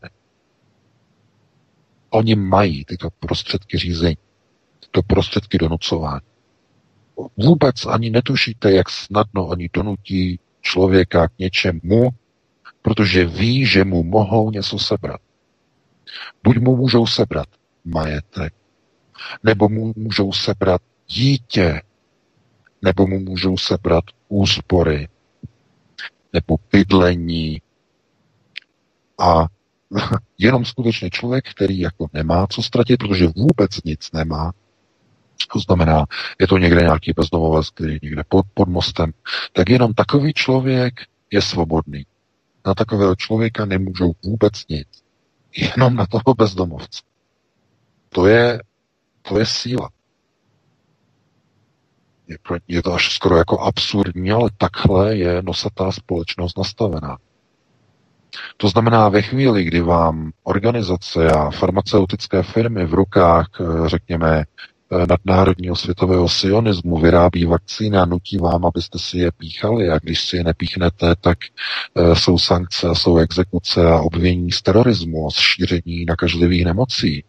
Oni mají tyto prostředky řízení, tyto prostředky donucování. Vůbec ani netušíte, jak snadno oni donutí člověka k něčemu, protože ví, že mu mohou něco sebrat. Buď mu můžou sebrat majetek, nebo mu můžou sebrat dítě, nebo mu můžou sebrat úspory, nebo bydlení. A jenom skutečně člověk, který jako nemá co ztratit, protože vůbec nic nemá, to znamená, je to někde nějaký bezdomovec, který je někde pod, pod mostem, tak jenom takový člověk je svobodný. Na takového člověka nemůžou vůbec nic. Jenom na toho bezdomovce. To je, to je síla. je to až skoro jako absurdní, ale takhle je nosatá společnost nastavená. To znamená, ve chvíli, kdy vám organizace a farmaceutické firmy v rukách, řekněme, nadnárodního světového sionismu vyrábí vakcíny a nutí vám, abyste si je píchali, a když si je nepíchnete, tak jsou sankce, jsou exekuce a obvinění z terorismu, z šíření nakažlivých nemocí.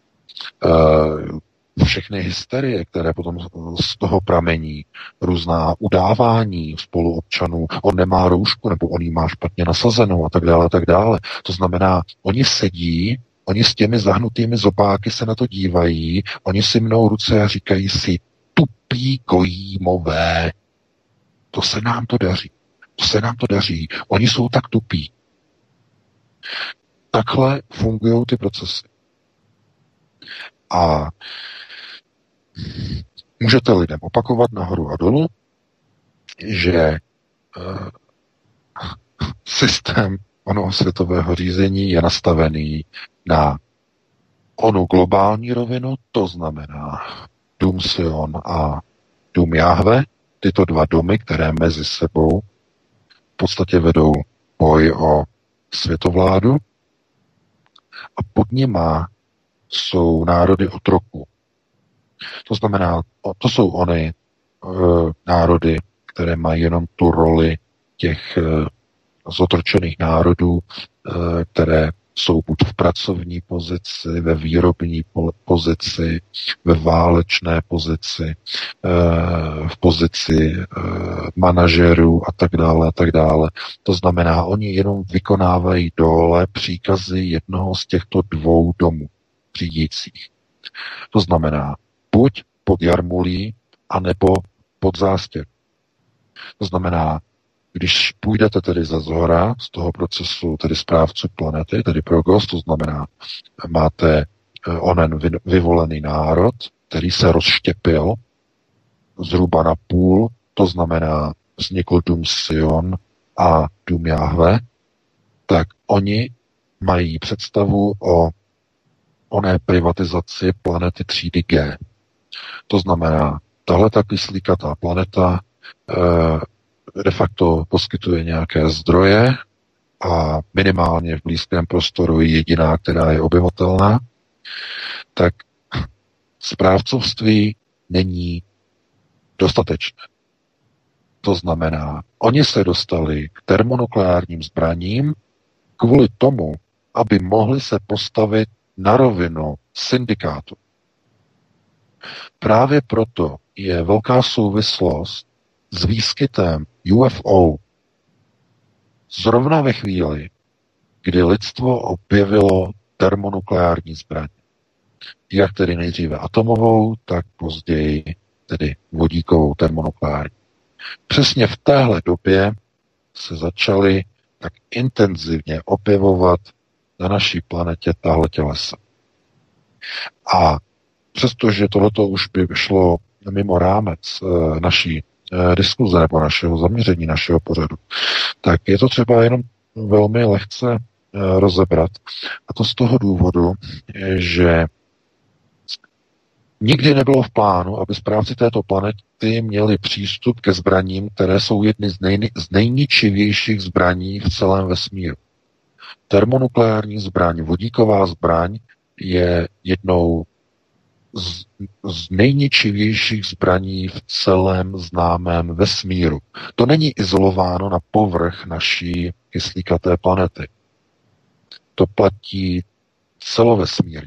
Všechny hysterie, které potom z toho pramení, různá udávání spoluobčanů, on nemá roušku, nebo on ji má špatně nasazenou a tak dále, a tak dále. To znamená, oni sedí, oni s těmi zahnutými zobáky se na to dívají, oni si mnou ruce a říkají si, tupí gojímové, to se nám to daří, to se nám to daří, oni jsou tak tupí. Takhle fungují ty procesy. A můžete lidem opakovat nahoru a dolů, že uh, systém onoho světového řízení je nastavený na onu globální rovinu, to znamená Dům Sion a Dům Jahve, tyto dva domy, které mezi sebou v podstatě vedou boj o světovládu, a pod nima jsou národy otroků. To znamená, to jsou ony e, národy, které mají jenom tu roli těch e, zotročených národů, e, které jsou buď v pracovní pozici, ve výrobní pozici, ve válečné pozici, e, v pozici e, manažerů a tak dále a tak dále. To znamená, oni jenom vykonávají dole příkazy jednoho z těchto dvou domů řídících. To znamená, buď pod jarmulí, anebo pod zástěr. To znamená, když půjdete tedy ze zhora, z toho procesu, tedy správců planety, tedy progos, to znamená, máte onen vyvolený národ, který se rozštěpil zhruba na půl, to znamená, vznikl Dům Sion a Dům Jahve, tak oni mají představu o oné privatizaci planety třídy G. To znamená, tahle ta kyslíkatá planeta e, de facto poskytuje nějaké zdroje a minimálně v blízkém prostoru je jediná, která je obyvatelná, tak správcovství není dostatečné. To znamená, oni se dostali k termonukleárním zbraním kvůli tomu, aby mohli se postavit na rovinu syndikátu. Právě proto je velká souvislost s výskytem U F O zrovna ve chvíli, kdy lidstvo objevilo termonukleární zbraň. Jak tedy nejdříve atomovou, tak později tedy vodíkovou termonukleární. Přesně v téhle době se začaly tak intenzivně objevovat na naší planetě tahle tělesa. A přestože tohleto už by šlo mimo rámec e, naší e, diskuze nebo našeho zaměření, našeho pořadu, tak je to třeba jenom velmi lehce e, rozebrat. A to z toho důvodu, že nikdy nebylo v plánu, aby správci této planety měli přístup ke zbraním, které jsou jedny z, nej, z nejničivějších zbraní v celém vesmíru. Termonukleární zbraň, vodíková zbraň je jednou z, z nejničivějších zbraní v celém známém vesmíru. To není izolováno na povrch naší kyslíkaté planety. To platí celovesmírně.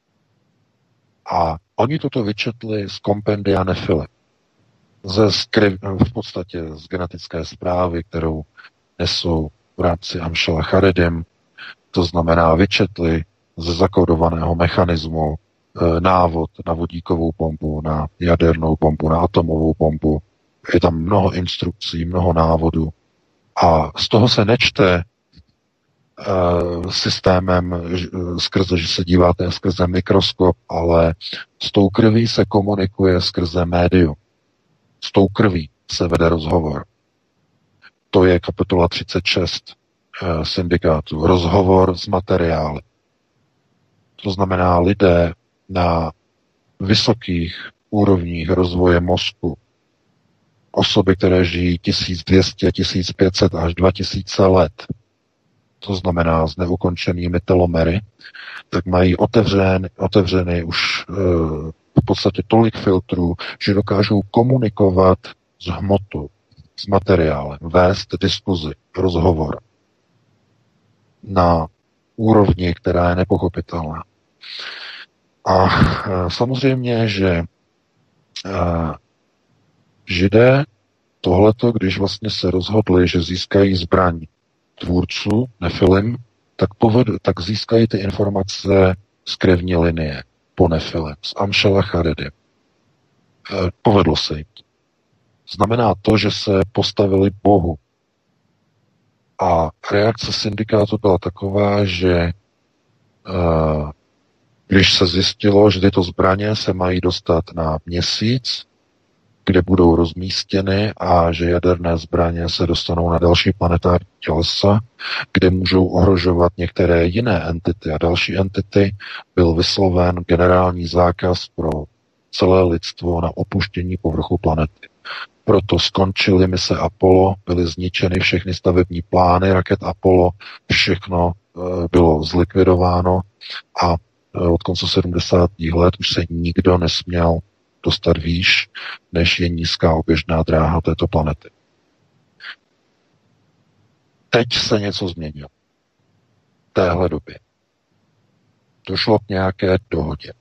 A oni toto vyčetli z kompendia Nefile. Ze skryv, v podstatě z genetické zprávy, kterou nesou v rámci Amšela Charedim, to znamená vyčetli ze zakódovaného mechanismu e, návod na vodíkovou pompu, na jadernou pompu, na atomovou pompu. Je tam mnoho instrukcí, mnoho návodů. A z toho se nečte e, systémem skrze, že se díváte skrze mikroskop, ale s tou krví se komunikuje skrze médium. S tou krví se vede rozhovor. To je kapitola třicet šest e, syndikátu. Rozhovor s materiály. To znamená, lidé na vysokých úrovních rozvoje mozku osoby, které žijí tisíc dvě stě, tisíc pět set až dva tisíce let, to znamená s neukončenými telomery, tak mají otevřen, otevřeny už e, v podstatě tolik filtrů, že dokážou komunikovat s hmotou, s materiálem, vést diskuzi, rozhovor na úrovni, která je nepochopitelná. A e, samozřejmě, že e, Židé tohleto, když vlastně se rozhodli, že získají zbraň tvůrců, Nefilim, tak, poved, tak získají ty informace z krevní linie po Nefilim, z Amšela Charedy. E, povedlo se jim to. Znamená to, že se postavili Bohu. A reakce syndikátu byla taková, že e, když se zjistilo, že tyto zbraně se mají dostat na měsíc, kde budou rozmístěny a že jaderné zbraně se dostanou na další planetární tělesa, kde můžou ohrožovat některé jiné entity a další entity, byl vysloven generální zákaz pro celé lidstvo na opuštění povrchu planety. Proto skončily mise Apollo, byly zničeny všechny stavební plány raket Apollo, všechno e, bylo zlikvidováno a e, od konce sedmdesátých let už se nikdo nesměl dostat výš, než je nízká oběžná dráha této planety. Teď se něco změnilo. V téhle době. Došlo k nějaké dohodě.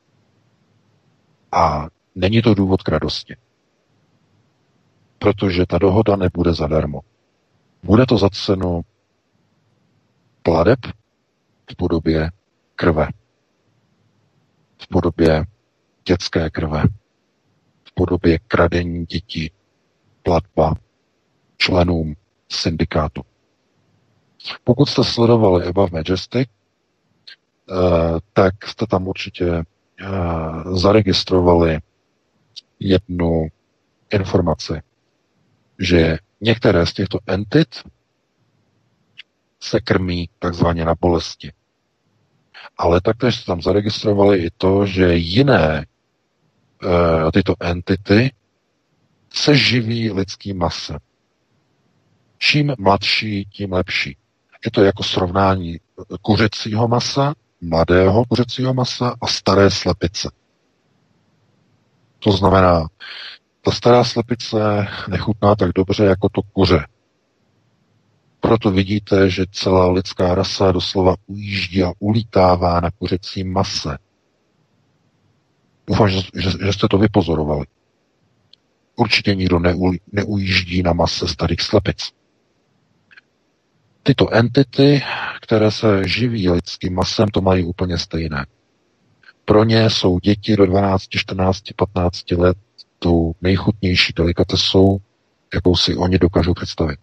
A není to důvod k radosti. Protože ta dohoda nebude zadarmo. Bude to za cenu plateb v podobě krve. V podobě dětské krve, v podobě kradení dětí, platba členům syndikátu. Pokud jste sledovali Above Majestic, tak jste tam určitě zaregistrovali jednu informaci, že některé z těchto entit se krmí takzvaně na bolesti. Ale taktéž jste tam zaregistrovali i to, že jiné e, tyto entity se živí lidským masem. Čím mladší, tím lepší. Je to jako srovnání kuřecího masa, mladého kuřecího masa a staré slepice. To znamená, ta stará slepice nechutná tak dobře jako to kuře. Proto vidíte, že celá lidská rasa doslova ujíždí a ulítává na kuřecím mase. Doufám, že, že, že jste to vypozorovali. Určitě nikdo neulí, neujíždí na mase starých slepic. Tyto entity, které se živí lidským masem, to mají úplně stejné. Pro ně jsou děti do dvanáct, čtrnáct, patnáct let tou nejchutnější delikatesou, jakou si oni dokážou představit.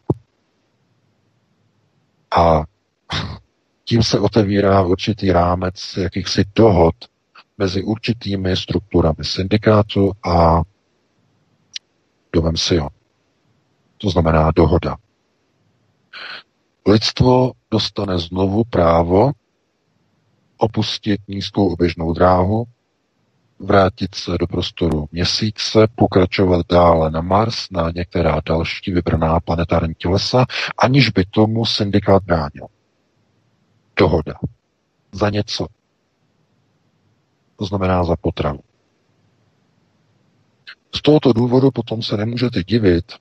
A tím se otevírá určitý rámec jakýchsi dohod mezi určitými strukturami syndikátu a domem Sion. To znamená dohoda. Lidstvo dostane znovu právo opustit nízkou oběžnou dráhu, vrátit se do prostoru měsíce, pokračovat dále na Mars, na některá další vybraná planetární tělesa, aniž by tomu syndikát bránil. Dohoda. Za něco. To znamená za potravu. Z tohoto důvodu potom se nemůžete divit,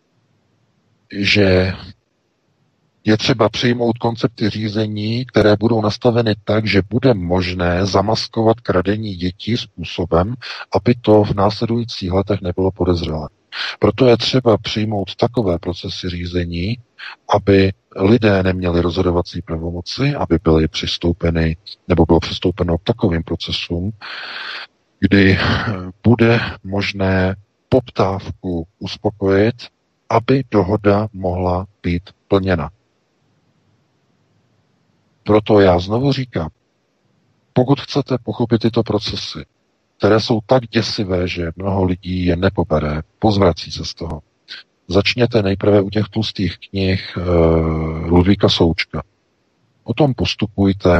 že je třeba přijmout koncepty řízení, které budou nastaveny tak, že bude možné zamaskovat kradení dětí způsobem, aby to v následujících letech nebylo podezřelé. Proto je třeba přijmout takové procesy řízení, aby lidé neměli rozhodovací pravomoci, aby byly přistoupeny, nebo bylo přistoupeno k takovým procesům, kdy bude možné poptávku uspokojit, aby dohoda mohla být plněna. Proto já znovu říkám, pokud chcete pochopit tyto procesy, které jsou tak děsivé, že mnoho lidí je nepobere, pozvrací se z toho. Začněte nejprve u těch tlustých knih uh, Ludvíka Součka. O tom postupujte.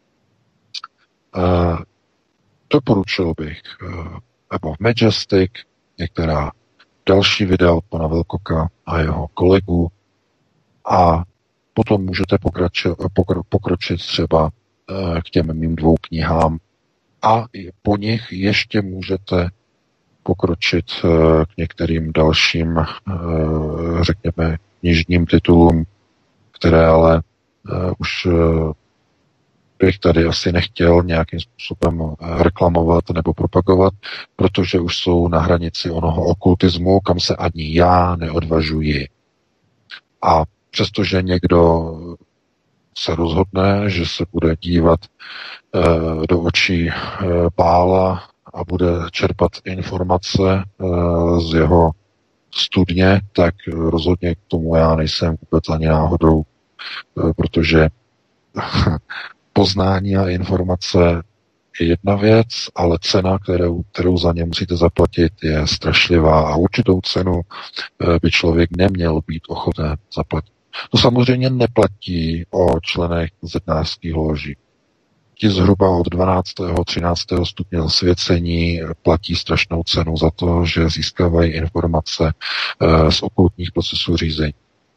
Uh, doporučil bych uh, Above Majestic, některá další videa od pana Velkoka a jeho kolegů a potom můžete pokračo, pokro, pokročit třeba e, k těm mým dvou knihám a po nich ještě můžete pokročit e, k některým dalším, e, řekněme, knižním titulům, které ale e, už e, bych tady asi nechtěl nějakým způsobem reklamovat nebo propagovat, protože už jsou na hranici onoho okultismu, kam se ani já neodvažuji. A přestože někdo se rozhodne, že se bude dívat e, do očí e, Bála a bude čerpat informace e, z jeho studně, tak rozhodně k tomu já nejsem vůbec ani náhodou, e, protože poznání a informace je jedna věc, ale cena, kterou, kterou za ně musíte zaplatit, je strašlivá a určitou cenu by člověk neměl být ochoten zaplatit. To samozřejmě neplatí o členech zednářských loží. Ti zhruba od dvanáctého třináctého stupně zasvěcení platí strašnou cenu za to, že získávají informace z okultních procesů řízení.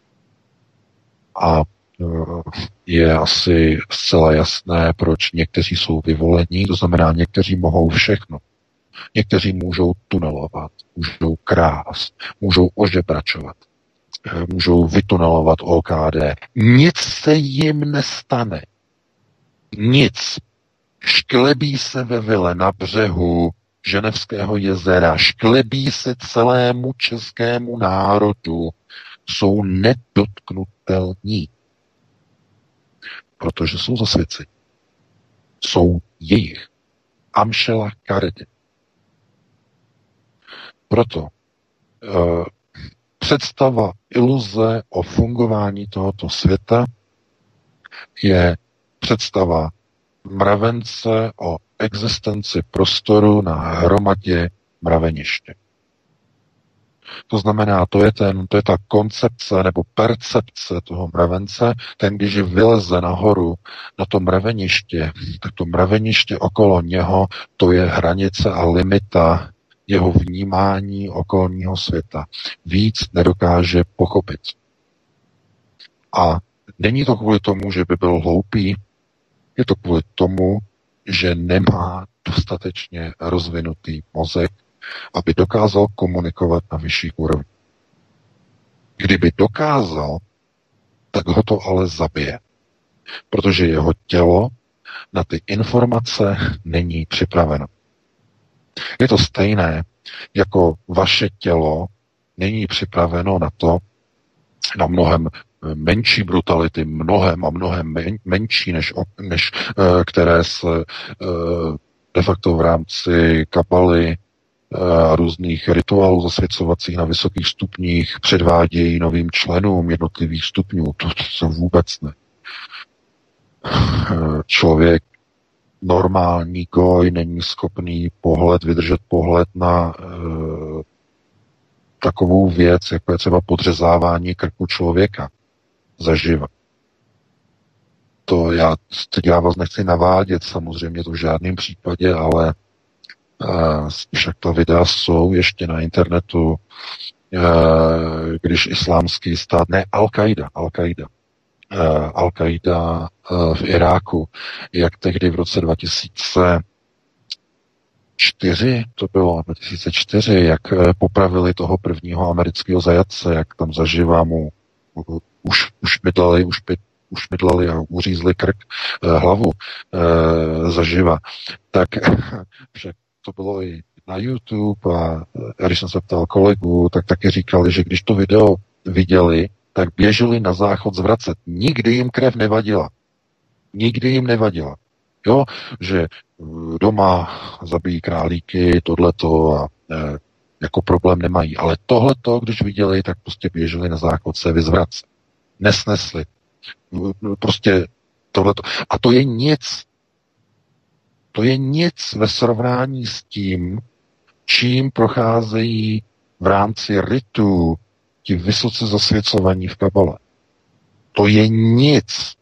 A je asi zcela jasné, proč někteří jsou vyvolení, to znamená, někteří mohou všechno. Někteří můžou tunelovat, můžou krást, můžou ožebračovat, můžou vytunelovat O K D. Nic se jim nestane. Nic. Šklebí se ve vile na břehu Ženevského jezera, šklebí se celému českému národu, jsou nedotknutelní. Protože jsou zasvěceni. Jsou jejich. Amšela Karedy. Proto e, představa iluze o fungování tohoto světa je představa mravence o existenci prostoru na hromadě mraveniště. To znamená, to je, ten, to je ta koncepce nebo percepce toho mravence, ten, když vyleze nahoru na to mraveniště, tak to mraveniště okolo něho, to je hranice a limita jeho vnímání okolního světa. Víc nedokáže pochopit. A není to kvůli tomu, že by byl hloupý, je to kvůli tomu, že nemá dostatečně rozvinutý mozek, aby dokázal komunikovat na vyšší úrovni. Kdyby dokázal, tak ho to ale zabije. Protože jeho tělo na ty informace není připraveno. Je to stejné, jako vaše tělo není připraveno na to, na mnohem menší brutality, mnohem a mnohem menší, než, než které se de facto v rámci kabaly a různých rituálů zasvěcovacích na vysokých stupních předvádějí novým členům jednotlivých stupňů. To, to se vůbec ne. Člověk, normální goj, není schopný pohled, vydržet pohled na e, takovou věc, jako je třeba podřezávání krku člověka zaživa. To já, teď já vás nechci navádět, samozřejmě to v žádném případě, ale však ta videa jsou ještě na internetu, když islámský stát, ne, Al-Qaida, Al-Qaida, Al-Qaida v Iráku, jak tehdy v roce dva tisíce čtyři, to bylo dva tisíce čtyři, jak popravili toho prvního amerického zajatce, jak tam zaživa mu už, už mydlali, už už mydlali a uřízli krk, hlavu zaživa, tak však to bylo i na YouTube a když jsem se ptal kolegů, tak taky říkali, že když to video viděli, tak běželi na záchod zvracet. Nikdy jim krev nevadila. Nikdy jim nevadila. Jo, že doma zabijí králíky, tohleto a e, jako problém nemají. Ale tohleto, když viděli, tak prostě běželi na záchod se vyzvracet. Nesnesli. Prostě tohleto. A to je nic. To je nic ve srovnání s tím, čím procházejí v rámci ritů ti vysoce zasvěcovaní v kabale. To je nic.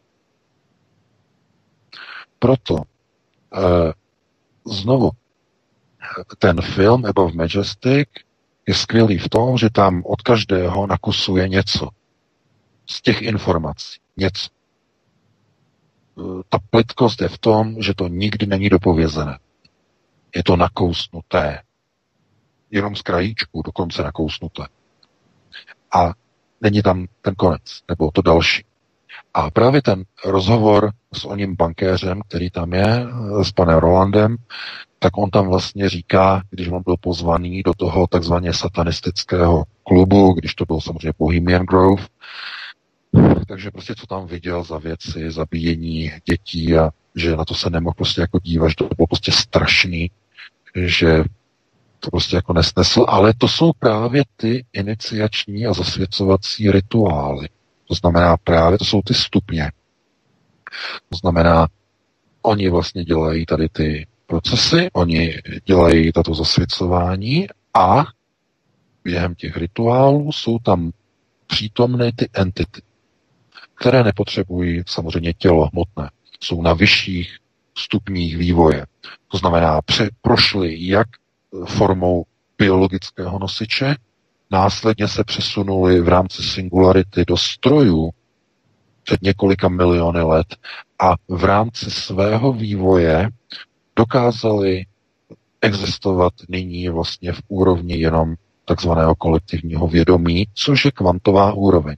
Proto eh, znovu ten film Above Majestic je skvělý v tom, že tam od každého nakusuje něco. Z těch informací. Něco. Ta plitkost je v tom, že to nikdy není dopovězené. Je to nakousnuté. Jenom z krajíčku, dokonce nakousnuté. A není tam ten konec, nebo to další. A právě ten rozhovor s oním bankéřem, který tam je, s panem Rolandem, tak on tam vlastně říká, když on byl pozvaný do toho takzvaně satanistického klubu, když to byl samozřejmě Bohemian Grove, takže prostě co tam viděl za věci, zabíjení dětí a že na to se nemohl prostě jako dívat, že to bylo prostě strašný, že to prostě jako nesnesl, ale to jsou právě ty iniciační a zasvěcovací rituály. To znamená právě, to jsou ty stupně. To znamená, oni vlastně dělají tady ty procesy, oni dělají tato zasvěcování a během těch rituálů jsou tam přítomné ty entity, které nepotřebují samozřejmě tělo hmotné. Jsou na vyšších stupních vývoje. To znamená, pře- prošli jak formou biologického nosiče, následně se přesunuli v rámci singularity do strojů před několika miliony let a v rámci svého vývoje dokázali existovat nyní vlastně v úrovni jenom takzvaného kolektivního vědomí, což je kvantová úroveň.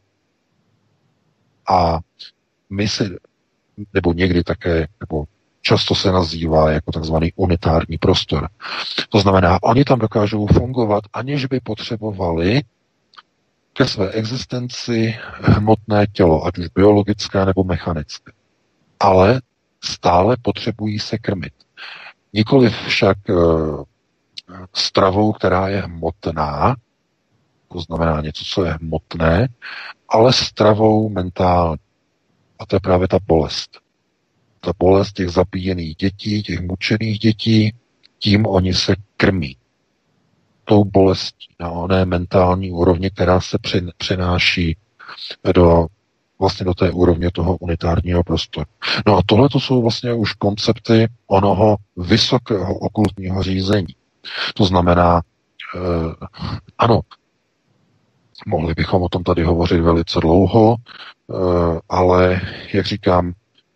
A my si, nebo někdy také, nebo často se nazývá jako takzvaný unitární prostor. To znamená, oni tam dokážou fungovat, aniž by potřebovali ke své existenci hmotné tělo, ať už biologické nebo mechanické. Ale stále potřebují se krmit. Nikoliv však e, stravou, která je hmotná, to znamená něco, co je hmotné, ale stravou mentální. A to je právě ta bolest. Ta bolest těch zabíjených dětí, těch mučených dětí, tím oni se krmí. Tou bolestí na oné mentální úrovni, která se přenáší do, vlastně do té úrovně toho unitárního prostoru. No a tohle to jsou vlastně už koncepty onoho vysokého okultního řízení. To znamená, eh, ano, mohli bychom o tom tady hovořit velice dlouho, eh, ale jak říkám,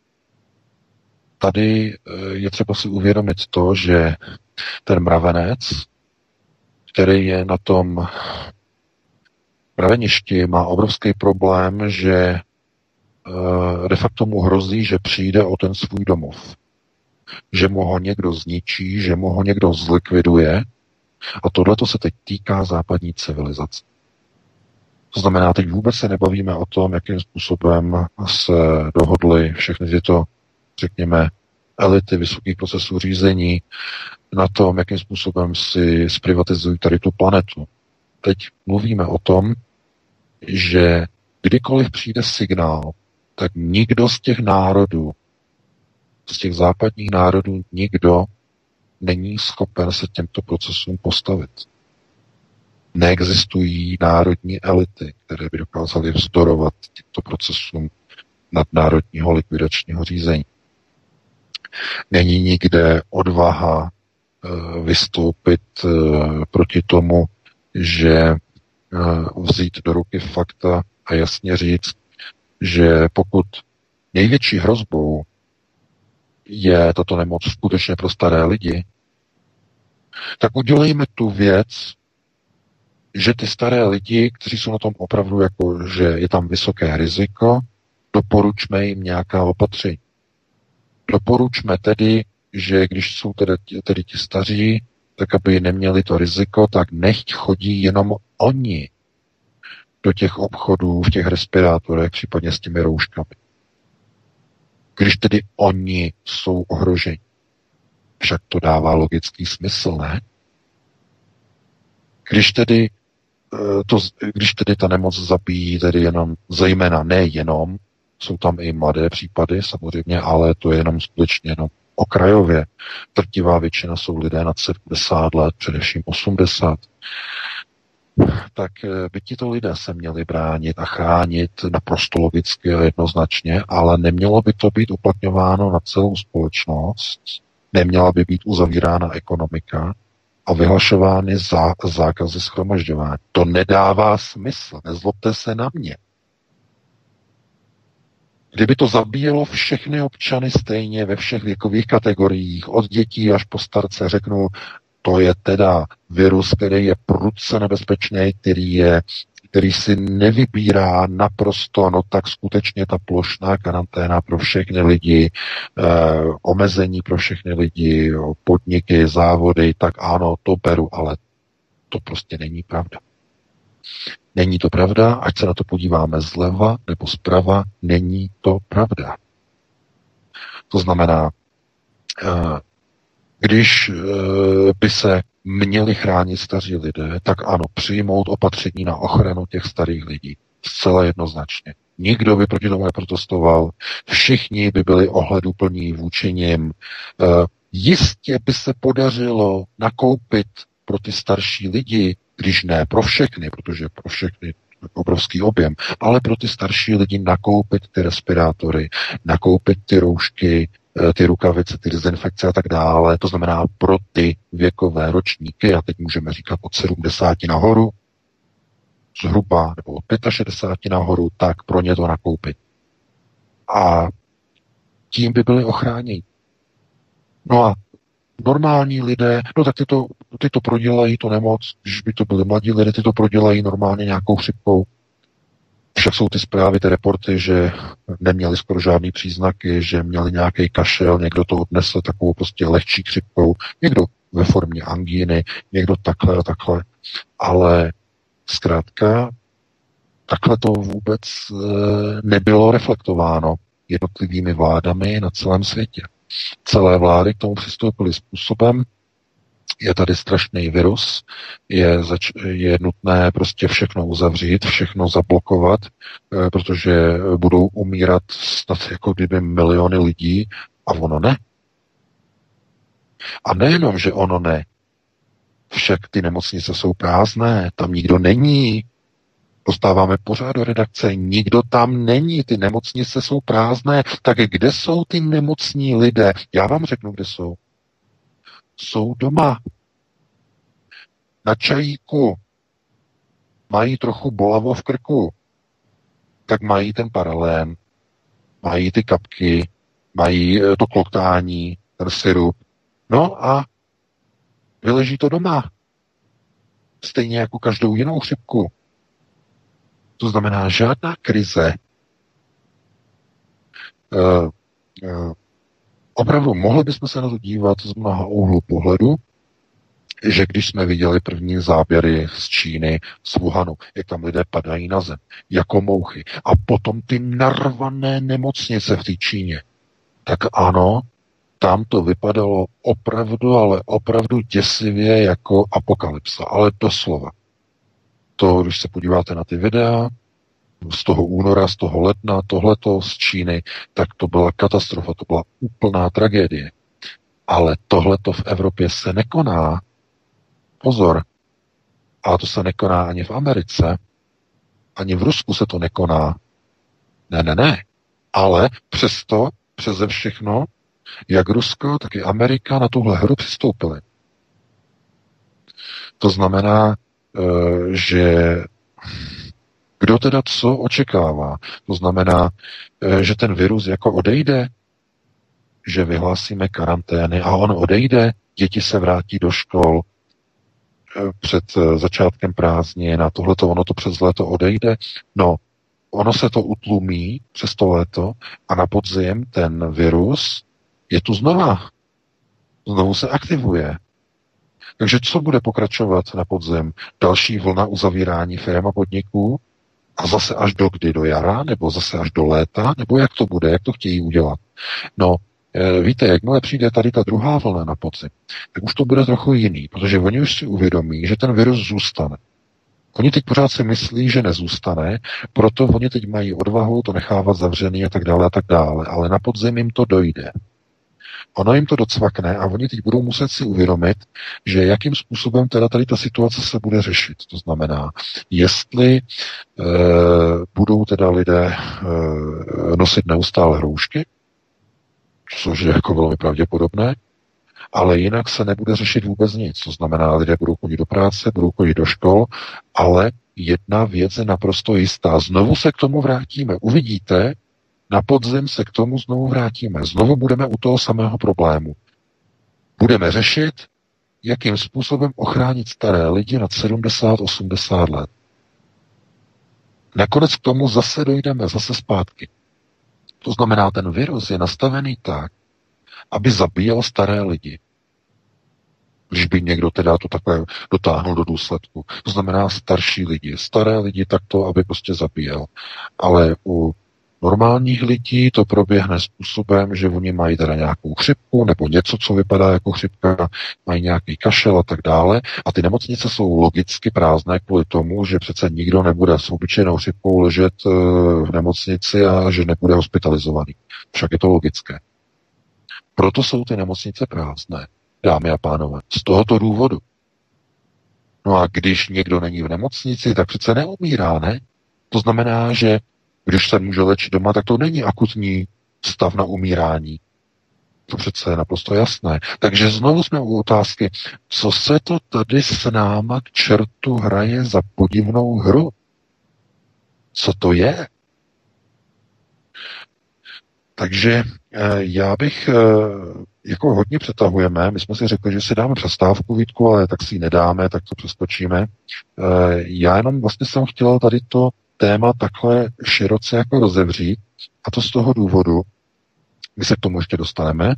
tady je třeba si uvědomit to, že ten mravenec, který je na tom mraveništi, má obrovský problém, že de facto mu hrozí, že přijde o ten svůj domov. Že mu ho někdo zničí, že mu ho někdo zlikviduje. A tohle to se teď týká západní civilizace. To znamená, teď vůbec se nebavíme o tom, jakým způsobem se dohodly všechny tyto, řekněme, elity vysokých procesů řízení na tom, jakým způsobem si zprivatizují tady tu planetu. Teď mluvíme o tom, že kdykoliv přijde signál, tak nikdo z těch národů, z těch západních národů, nikdo není schopen se těmto procesům postavit. Neexistují národní elity, které by dokázaly vzdorovat těmto procesům nadnárodního likvidačního řízení. Není nikde odvaha e, vystoupit e, proti tomu, že e, vzít do ruky fakta a jasně říct, že pokud největší hrozbou je tato nemoc skutečně pro staré lidi, tak udělejme tu věc, že ty staré lidi, kteří jsou na tom opravdu jako, že je tam vysoké riziko, doporučme jim nějaká opatření. Doporučme tedy, že když jsou tedy, tedy ti staří, tak aby neměli to riziko, tak nechť chodí jenom oni do těch obchodů, v těch respirátorech, případně s těmi rouškami. Když tedy oni jsou ohroženi. Však to dává logický smysl, ne? Když tedy, to, když tedy ta nemoc zabíjí tedy jenom, zejména nejenom, jsou tam i mladé případy samozřejmě, ale to je jenom skutečně jenom okrajově. Drtivá většina jsou lidé nad sedmdesát let, především osmdesát. Tak by tito lidé se měli bránit a chránit naprosto logicky a jednoznačně, ale nemělo by to být uplatňováno na celou společnost, neměla by být uzavírána ekonomika, a vyhlašovány zá, zákazy shromažďování. To nedává smysl, nezlobte se na mě. Kdyby to zabíjelo všechny občany stejně ve všech věkových kategoriích, od dětí až po starce, řeknu, to je teda virus, který je prudce nebezpečný, který, je, který si nevybírá naprosto, no tak skutečně ta plošná karanténa pro všechny lidi, eh, omezení pro všechny lidi, podniky, závody, tak ano, to beru, ale to prostě není pravda. Není to pravda, ať se na to podíváme zleva nebo zprava, není to pravda. To znamená, když by se měli chránit staří lidé, tak ano, přijmout opatření na ochranu těch starých lidí. Zcela jednoznačně. Nikdo by proti tomu neprotestoval, všichni by byli ohleduplní vůči nim. Jistě by se podařilo nakoupit pro ty starší lidi, když ne pro všechny, protože pro všechny obrovský objem, ale pro ty starší lidi nakoupit ty respirátory, nakoupit ty roušky, ty rukavice, ty dezinfekce a tak dále. To znamená pro ty věkové ročníky, a teď můžeme říkat od sedmdesáti nahoru, zhruba, nebo od šedesáti pěti nahoru, tak pro ně to nakoupit. A tím by byli ochráněni. No a normální lidé, no tak ty to, ty to prodělají, to nemoc, když by to byli mladí lidé, ty to prodělají normálně nějakou chřipkou. Však jsou ty zprávy, ty reporty, že neměli skoro žádný příznaky, že měli nějaký kašel, někdo to odnesl takovou prostě lehčí chřipkou, někdo ve formě angíny, někdo takhle a takhle. Ale zkrátka takhle to vůbec nebylo reflektováno jednotlivými vládami na celém světě. Celé vlády k tomu přistoupily způsobem, je tady strašný virus, je, zač- je nutné prostě všechno uzavřít, všechno zablokovat, e, protože budou umírat snad jako kdyby miliony lidí a ono ne. A nejenom, že ono ne, však ty nemocnice jsou prázdné, tam nikdo není. Dostáváme pořád do redakce, nikdo tam není, ty nemocnice jsou prázdné, tak kde jsou ty nemocní lidé? Já vám řeknu, kde jsou. Jsou doma. Na čajíku. Mají trochu bolavo v krku. Tak mají ten paralén, mají ty kapky, mají to kloktání, ten syrup. No a vyleží to doma. Stejně jako každou jinou chřipku. To znamená, žádná krize. Uh, uh, opravdu mohli bychom se na to dívat z mnoha úhlu pohledu, že když jsme viděli první záběry z Číny, z Wuhanu, jak tam lidé padají na zem, jako mouchy, a potom ty narvané nemocnice v té Číně, tak ano, tam to vypadalo opravdu, ale opravdu děsivě jako apokalypsa, ale doslova. To, když se podíváte na ty videa z toho února, z toho ledna, tohleto z Číny, tak to byla katastrofa, to byla úplná tragédie. Ale tohleto v Evropě se nekoná. Pozor. A to se nekoná ani v Americe, ani v Rusku se to nekoná. Ne, ne, ne. Ale přesto, přeze všechno, jak Rusko, tak i Amerika na tuhle hru přistoupily. To znamená, že kdo teda co očekává? To znamená, že ten virus jako odejde, že vyhlásíme karantény a on odejde, děti se vrátí do škol před začátkem prázdnin a tohleto, ono to přes léto odejde. No, ono se to utlumí přes to léto a na podzim ten virus je tu znova. Znovu se aktivuje. Takže co bude pokračovat na podzim? Další vlna uzavírání firem a podniků? A zase až do kdy? Do jara? Nebo zase až do léta? Nebo jak to bude? Jak to chtějí udělat? No, víte, jakmile přijde tady ta druhá vlna na podzim, tak už to bude trochu jiný, protože oni už si uvědomí, že ten virus zůstane. Oni teď pořád si myslí, že nezůstane, proto oni teď mají odvahu to nechávat zavřený a tak dále a tak dále, ale na podzim jim to dojde. Ono jim to docvakne a oni teď budou muset si uvědomit, že jakým způsobem teda tady ta situace se bude řešit. To znamená, jestli e, budou teda lidé e, nosit neustále roušky, což je jako velmi pravděpodobné, Ale jinak se nebude řešit vůbec nic. To znamená, lidé budou chodit do práce, budou chodit do škol, ale jedna věc je naprosto jistá. Znovu se k tomu vrátíme. Uvidíte, na podzim se k tomu znovu vrátíme. Znovu budeme u toho samého problému. Budeme řešit, jakým způsobem ochránit staré lidi nad sedmdesát osmdesát let. Nakonec k tomu zase dojdeme, zase zpátky. To znamená, ten virus je nastavený tak, aby zabíjel staré lidi. Když by někdo teda to takhle dotáhnul do důsledku. To znamená starší lidi. Staré lidi takto, aby prostě zabíjel. Ale u normálních lidí to proběhne způsobem, že oni mají teda nějakou chřipku nebo něco, co vypadá jako chřipka, mají nějaký kašel a tak dále. A ty nemocnice jsou logicky prázdné kvůli tomu, že přece nikdo nebude s obyčejnou chřipkou ležet v nemocnici a že nebude hospitalizovaný. Však je to logické. Proto jsou ty nemocnice prázdné, dámy a pánové. Z tohoto důvodu. No a když někdo není v nemocnici, tak přece neumírá, ne? To znamená, že když se může léčit doma, tak to není akutní stav na umírání. To přece je naprosto jasné. Takže znovu jsme u otázky, co se to tady s náma k čertu hraje za podivnou hru? Co to je? Takže já bych, jako hodně přetahujeme, my jsme si řekli, že si dáme přestávku, Vítku, ale tak si ji nedáme, tak to přeskočíme. Já jenom vlastně jsem chtěl tady to téma takhle široce jako rozevřít, a to z toho důvodu, my se k tomu ještě dostaneme,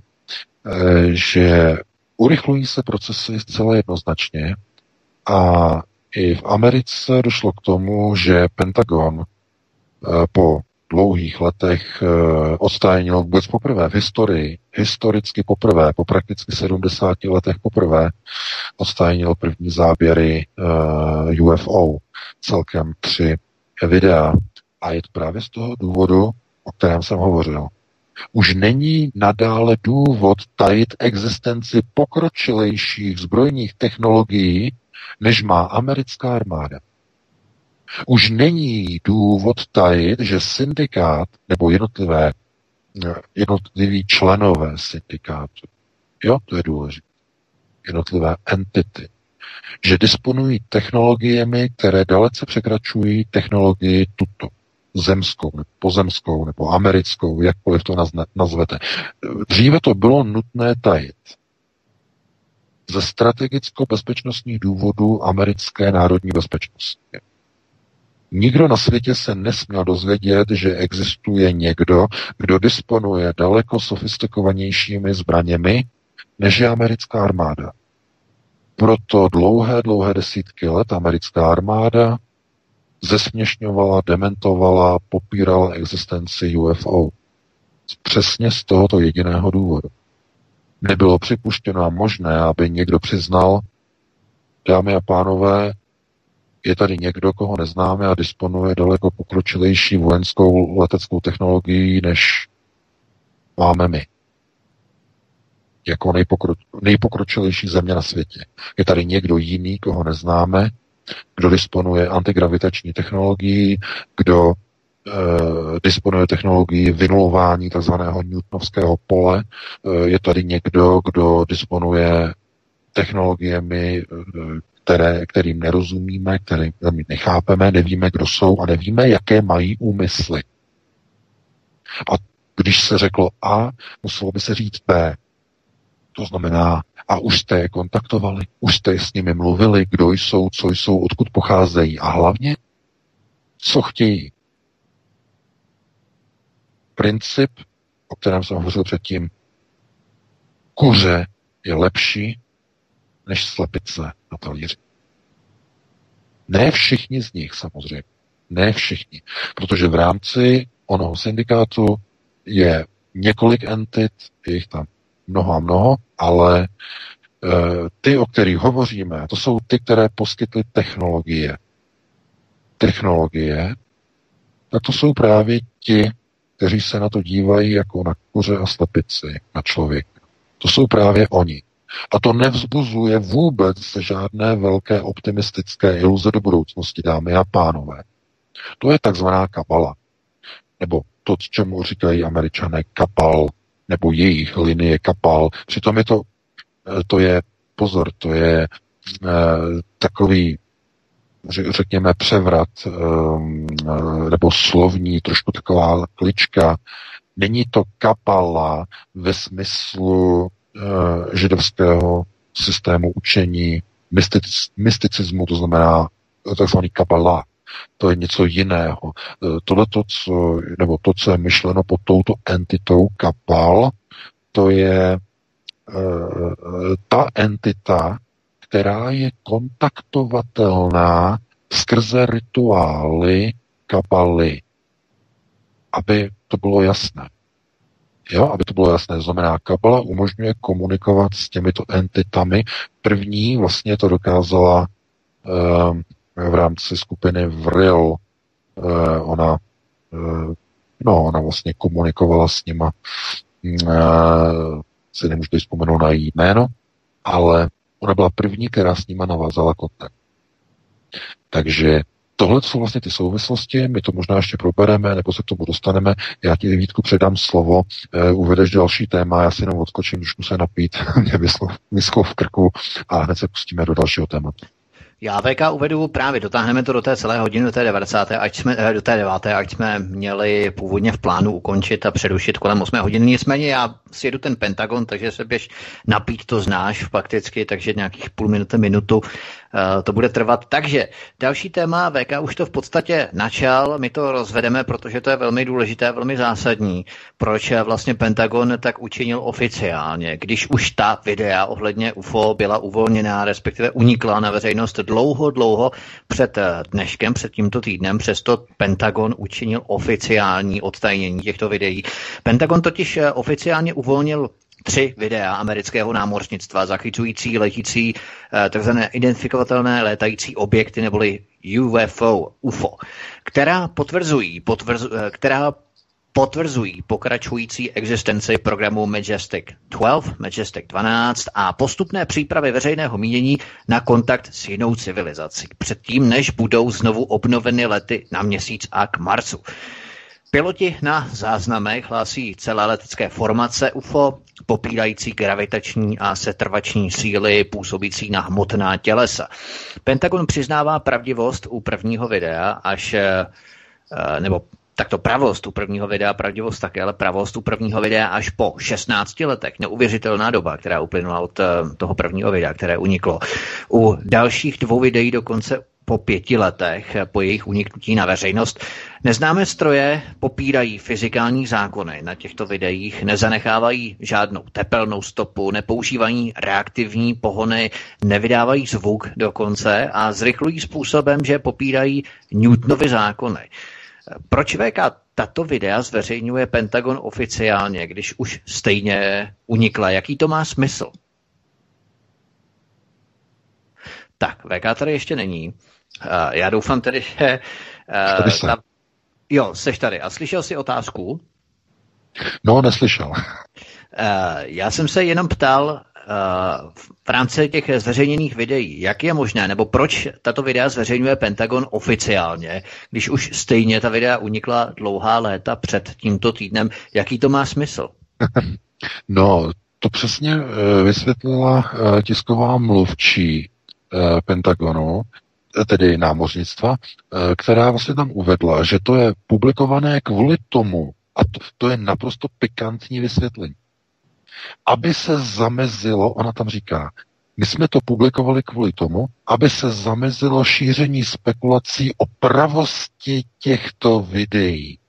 že urychlují se procesy zcela jednoznačně a i v Americe došlo k tomu, že Pentagon po dlouhých letech odstánil vůbec poprvé v historii, historicky poprvé, po prakticky sedmdesáti letech poprvé, odstánil první záběry U F O, celkem tři videa. A je to právě z toho důvodu, o kterém jsem hovořil. Už není nadále důvod tajit existenci pokročilejších zbrojních technologií, než má americká armáda. Už není důvod tajit, že syndikát nebo jednotlivé, jednotliví členové syndikátu, jo, to je důležité, jednotlivé entity, že disponují technologiemi, které dalece překračují technologii tuto, zemskou, nebo pozemskou, nebo americkou, jakkoliv to nazvete. Dříve to bylo nutné tajit. Ze strategicko-bezpečnostních důvodů americké národní bezpečnosti. Nikdo na světě se nesměl dozvědět, že existuje někdo, kdo disponuje daleko sofistikovanějšími zbraněmi, než je americká armáda. Proto dlouhé, dlouhé desítky let americká armáda zesměšňovala, dementovala, popírala existenci U F O. Přesně z tohoto jediného důvodu. Nebylo připuštěno a možné, aby někdo přiznal, dámy a pánové, je tady někdo, koho neznáme a disponuje daleko pokročilejší vojenskou leteckou technologií, než máme my. Jako nejpokro, nejpokročilejší země na světě. Je tady někdo jiný, koho neznáme, kdo disponuje antigravitační technologií, kdo eh, disponuje technologií vynulování takzvaného newtonovského pole. Eh, je tady někdo, kdo disponuje technologiemi, eh, které, kterým nerozumíme, kterým nechápeme, nevíme, kdo jsou a nevíme, jaké mají úmysly. A když se řeklo A, muselo by se říct B. To znamená, a už jste je kontaktovali, už jste s nimi mluvili, kdo jsou, co jsou, odkud pocházejí a hlavně, co chtějí. Princip, o kterém jsem hovořil předtím, kuře je lepší než slepice na talíři. Ne všichni z nich, samozřejmě. Ne všichni. Protože v rámci onoho syndikátu je několik entit, je jich tam mnoho a mnoho, ale e, ty, o kterých hovoříme, to jsou ty, které poskytly technologie. Technologie, tak to jsou právě ti, kteří se na to dívají jako na kuře a slepici, na člověka. To jsou právě oni. A to nevzbuzuje vůbec žádné velké optimistické iluze do budoucnosti, dámy a pánové. To je takzvaná kabala. Nebo to, čemu říkají Američané kapal, nebo jejich linie kapal. Přitom je to to je, pozor, to je e, takový, řekněme, převrat e, nebo slovní, trošku taková klička. Není to kabala ve smyslu e, židovského systému učení, mystic, mysticismu, to znamená takzvaný kabala. To je něco jiného. Tohleto, co, nebo to, co je myšleno pod touto entitou kabal, to je e, ta entita, která je kontaktovatelná skrze rituály kabaly. Aby to bylo jasné. Jo, aby to bylo jasné. To znamená, kabala umožňuje komunikovat s těmito entitami. První vlastně to dokázala e, v rámci skupiny Vril. Eh, ona, eh, no, ona vlastně komunikovala s nima, eh, si nemůžu teď vzpomenout na její jméno, ale ona byla první, která s nima navázala kontakt. Takže tohle jsou vlastně ty souvislosti, my to možná ještě probereme, nebo se k tomu dostaneme. Já ti, Vítku, předám slovo, eh, uvedeš další téma, já si jenom odskočím, když musím napít, mě vyschlo v krku a hned se pustíme do dalšího tématu. Já V K uvedu, právě dotáhneme to do té celé hodiny, do té devadesáté, ať jsme, do té deváté, ať jsme měli původně v plánu ukončit a přerušit kolem osmé hodiny. Nicméně já sjedu ten Pentagon, takže se běž napít, to znáš fakticky, takže nějakých půl minuty, minutu uh, to bude trvat. Takže další téma, V K už to v podstatě načal, my to rozvedeme, protože to je velmi důležité, velmi zásadní. Proč vlastně Pentagon tak učinil oficiálně, když už ta videa ohledně U F O byla uvolněná, respektive unikla na veřejnost dlouho, dlouho před dneškem, před tímto týdnem, přesto Pentagon učinil oficiální odtajnění těchto videí. Pentagon totiž oficiálně uvolnil tři videa amerického námořnictva zachycující letící takzvané identifikovatelné létající objekty neboli U F O, U F O, která potvrzují, potvrzu, která potvrzují pokračující existenci programu Majestic dvanáct, Majestic dvanáct a postupné přípravy veřejného mínění na kontakt s jinou civilizací, předtím, než budou znovu obnoveny lety na Měsíc a k Marsu. Piloti na záznamech hlásí celé letecké formace U F O, popírající gravitační a setrvační síly působící na hmotná tělesa. Pentagon přiznává pravdivost u prvního videa až, nebo takto pravost u prvního videa, pravdivost také, ale pravost u prvního videa až po šestnácti letech. Neuvěřitelná doba, která uplynula od toho prvního videa, které uniklo. U dalších dvou videí dokonce po pěti letech, po jejich uniknutí na veřejnost. Neznámé stroje popírají fyzikální zákony na těchto videích, nezanechávají žádnou tepelnou stopu, nepoužívají reaktivní pohony, nevydávají zvuk dokonce a zrychlují způsobem, že popírají Newtonovy zákony. Proč V K tato videa zveřejňuje Pentagon oficiálně, když už stejně unikla? Jaký to má smysl? Tak, V K tady ještě není. Uh, já doufám tedy, že... Uh, ta... Jo, seš tady. A slyšel jsi otázku? No, neslyšel. Uh, já jsem se jenom ptal uh, v rámci těch zveřejněných videí, jak je možné, nebo proč tato videa zveřejňuje Pentagon oficiálně, když už stejně ta videa unikla dlouhá léta před tímto týdnem. Jaký to má smysl? No, to přesně vysvětlila tisková mluvčí Pentagonu, tedy námořnictva, která vlastně tam uvedla, že to je publikované kvůli tomu, a to, to je naprosto pikantní vysvětlení, aby se zamezilo, ona tam říká, my jsme to publikovali kvůli tomu, aby se zamezilo šíření spekulací o pravosti těchto videí.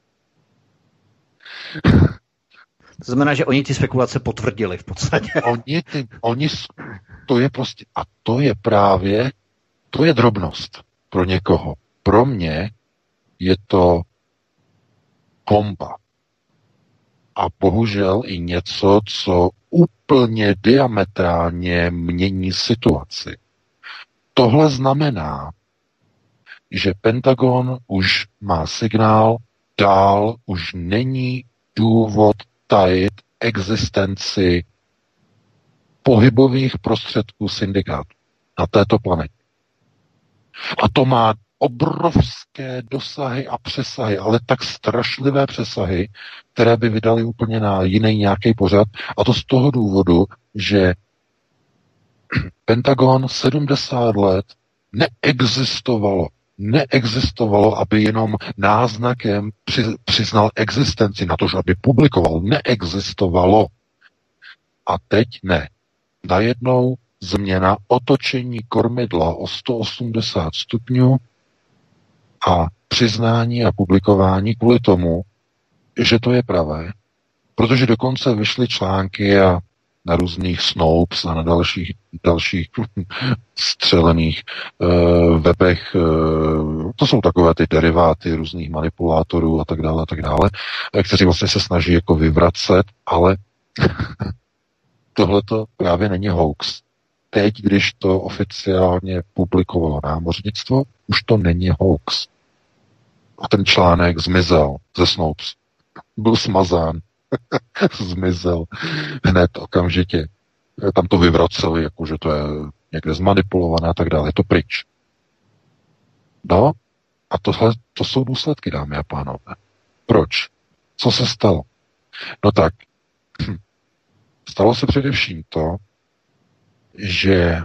To znamená, že oni ty spekulace potvrdili v podstatě. Oni, ty, oni, to je prostě, a to je právě, to je drobnost pro někoho. Pro mě je to komba. A bohužel i něco, co úplně diametrálně mění situaci. Tohle znamená, že Pentagon už má signál, dál už není důvod tajit existenci pohybových prostředků syndikátu na této planetě. A to má obrovské dosahy a přesahy, ale tak strašlivé přesahy, které by vydali úplně na jiný nějaký pořad. A to z toho důvodu, že Pentagon sedmdesát let neexistovalo. Neexistovalo, aby jenom náznakem při, přiznal existenci na to, že aby publikoval. Neexistovalo. A teď ne. Najednou změna otočení kormidla o sto osmdesát stupňů a přiznání a publikování kvůli tomu, že to je pravé, protože dokonce vyšly články a na různých Snopes a na dalších, dalších střelených uh, webech. Uh, to jsou takové ty deriváty různých manipulátorů a tak dále, a tak dále, kteří vlastně se snaží jako vyvracet, ale tohleto právě není hoax. Teď, když to oficiálně publikovalo námořnictvo, už to není hoax. A ten článek zmizel ze Snopes. Byl smazán. Zmizel hned okamžitě. Tam to vyvraceli, jako že to je někde zmanipulované a tak dále. Je to pryč. No a tohle, to jsou důsledky, dámy a pánové. Proč? Co se stalo? No tak, stalo se především to, že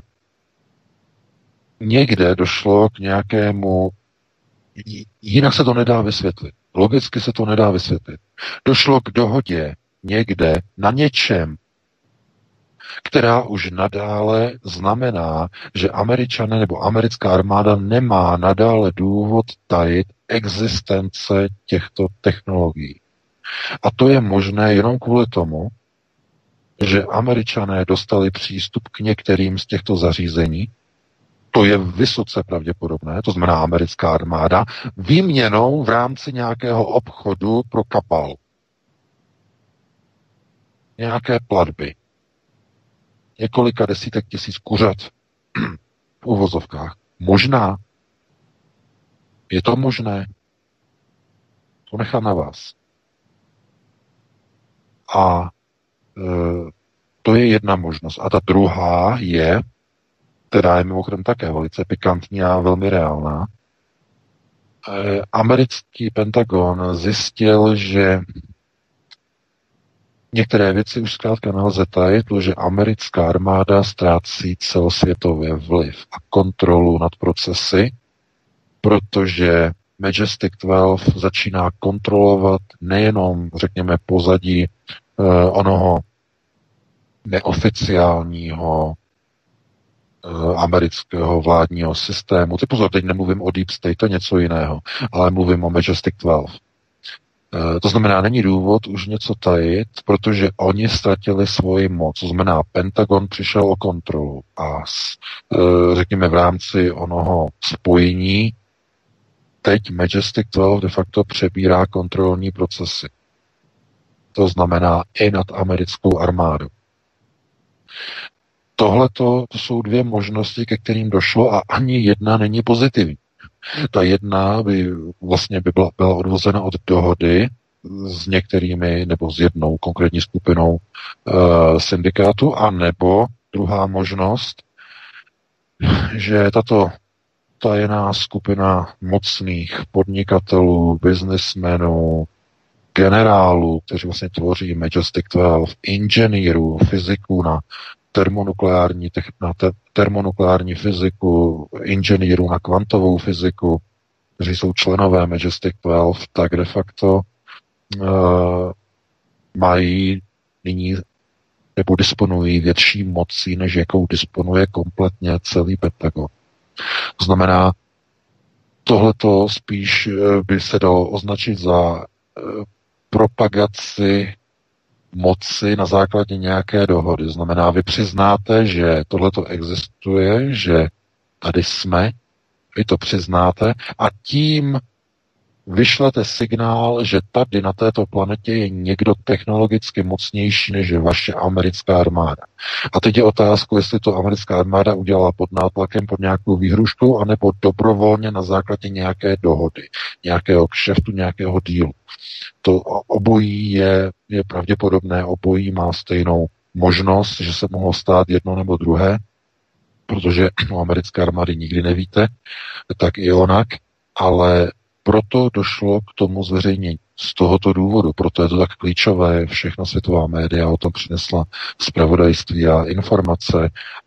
někde došlo k nějakému, jinak se to nedá vysvětlit. Logicky se to nedá vysvětlit. Došlo k dohodě někde na něčem, která už nadále znamená, že Američané nebo americká armáda nemá nadále důvod tajit existence těchto technologií. A to je možné jenom kvůli tomu, že Američané dostali přístup k některým z těchto zařízení. To je vysoce pravděpodobné, to znamená americká armáda, výměnou v rámci nějakého obchodu pro kapal. Nějaké platby. Několika desítek tisíc kuřat v uvozovkách. Možná. Je to možné. To nechám na vás. A e, to je jedna možnost. A ta druhá je, která je mimochodem také velice pikantní a velmi reálná. E, americký Pentagon zjistil, že některé věci už zkrátka nelze tajit, protože americká armáda ztrácí celosvětově vliv a kontrolu nad procesy, protože Majestic dvanáct začíná kontrolovat nejenom, řekněme, pozadí uh, onoho neoficiálního uh, amerického vládního systému. Ty pozor, teď nemluvím o Deep State, to je něco jiného, ale mluvím o Majestic dvanáct. Uh, to znamená, není důvod už něco tajit, protože oni ztratili svoji moc. To znamená, Pentagon přišel o kontrolu a uh, řekněme v rámci onoho spojení teď Majestic dvanáct de facto přebírá kontrolní procesy. To znamená i nad americkou armádu. Tohleto to jsou dvě možnosti, ke kterým došlo a ani jedna není pozitivní. Ta jedna by vlastně by byla, byla odvozena od dohody s některými nebo s jednou konkrétní skupinou uh, syndikátu, a nebo druhá možnost, že tato tajená skupina mocných podnikatelů, biznismenů, generálů, kteří vlastně tvoří Majestic dvanáct, inženýrů, fyziků na termonukleární, na te, termonukleární fyziku, inženýrů na kvantovou fyziku, kteří jsou členové Majestic dvanáct, tak de facto uh, mají nyní nebo disponují větší mocí, než jakou disponuje kompletně celý Pentagon. To znamená, tohleto spíš by se dalo označit za propagaci moci na základě nějaké dohody. Znamená, vy přiznáte, že tohleto existuje, že tady jsme, vy to přiznáte a tím vyšlete signál, že tady na této planetě je někdo technologicky mocnější než je vaše americká armáda. A teď je otázka, jestli to americká armáda udělala pod nátlakem, pod nějakou výhruškou, anebo dobrovolně na základě nějaké dohody, nějakého kšeftu, nějakého dílu. To obojí je, je pravděpodobné, obojí má stejnou možnost, že se mohlo stát jedno nebo druhé, protože u americké armády nikdy nevíte, tak i onak, ale proto došlo k tomu zveřejnění. Z tohoto důvodu, proto je to tak klíčové, všechna světová média o tom přinesla zpravodajství a informace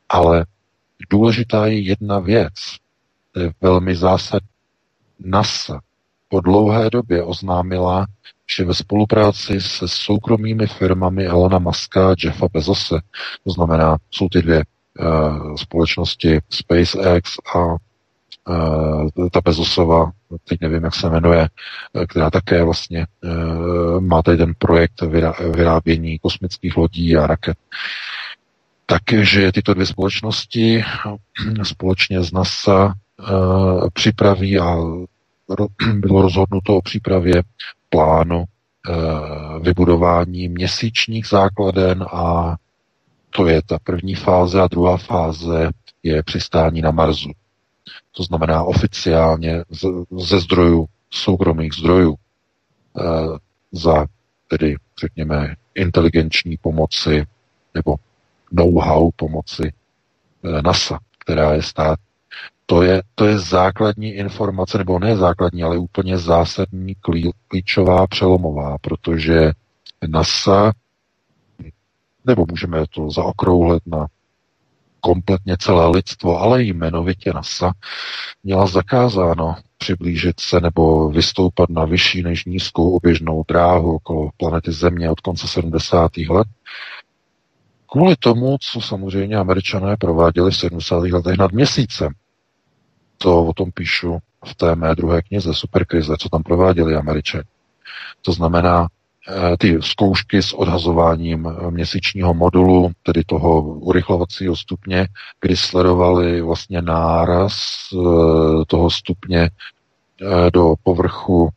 Ale důležitá je jedna věc, to je velmi zásadní. NASA po dlouhé době oznámila, že ve spolupráci se soukromými firmami Elona Muska a Jeffa Bezose, to znamená, jsou ty dvě uh, společnosti SpaceX a uh, ta Bezosova, teď nevím, jak se jmenuje, která také vlastně uh, má tady ten projekt vyrá- vyrábění kosmických lodí a raket. Takže tyto dvě společnosti společně s NASA uh, připraví a ro- bylo rozhodnuto o přípravě plánu uh, vybudování měsíčních základen a to je ta první fáze a druhá fáze je přistání na Marsu. To znamená oficiálně z, ze zdrojů, soukromých zdrojů uh, za tedy, řekněme, inteligenční pomoci nebo know-how pomoci NASA, která je stát. To je, to je základní informace, nebo ne základní, ale úplně zásadní, klíčová, přelomová, protože NASA, nebo můžeme to zaokrouhlet na kompletně celé lidstvo, ale i jmenovitě NASA, měla zakázáno přiblížit se nebo vystoupat na vyšší než nízkou oběžnou dráhu okolo planety Země od konce sedmdesátých let, kvůli tomu, co samozřejmě Američané prováděli v sedmdesátých letech nad Měsícem. To o tom píšu v té mé druhé knize Superkrize, co tam prováděli Američané. To znamená ty zkoušky s odhazováním měsíčního modulu, tedy toho urychlovacího stupně, kdy sledovali vlastně náraz toho stupně do povrchu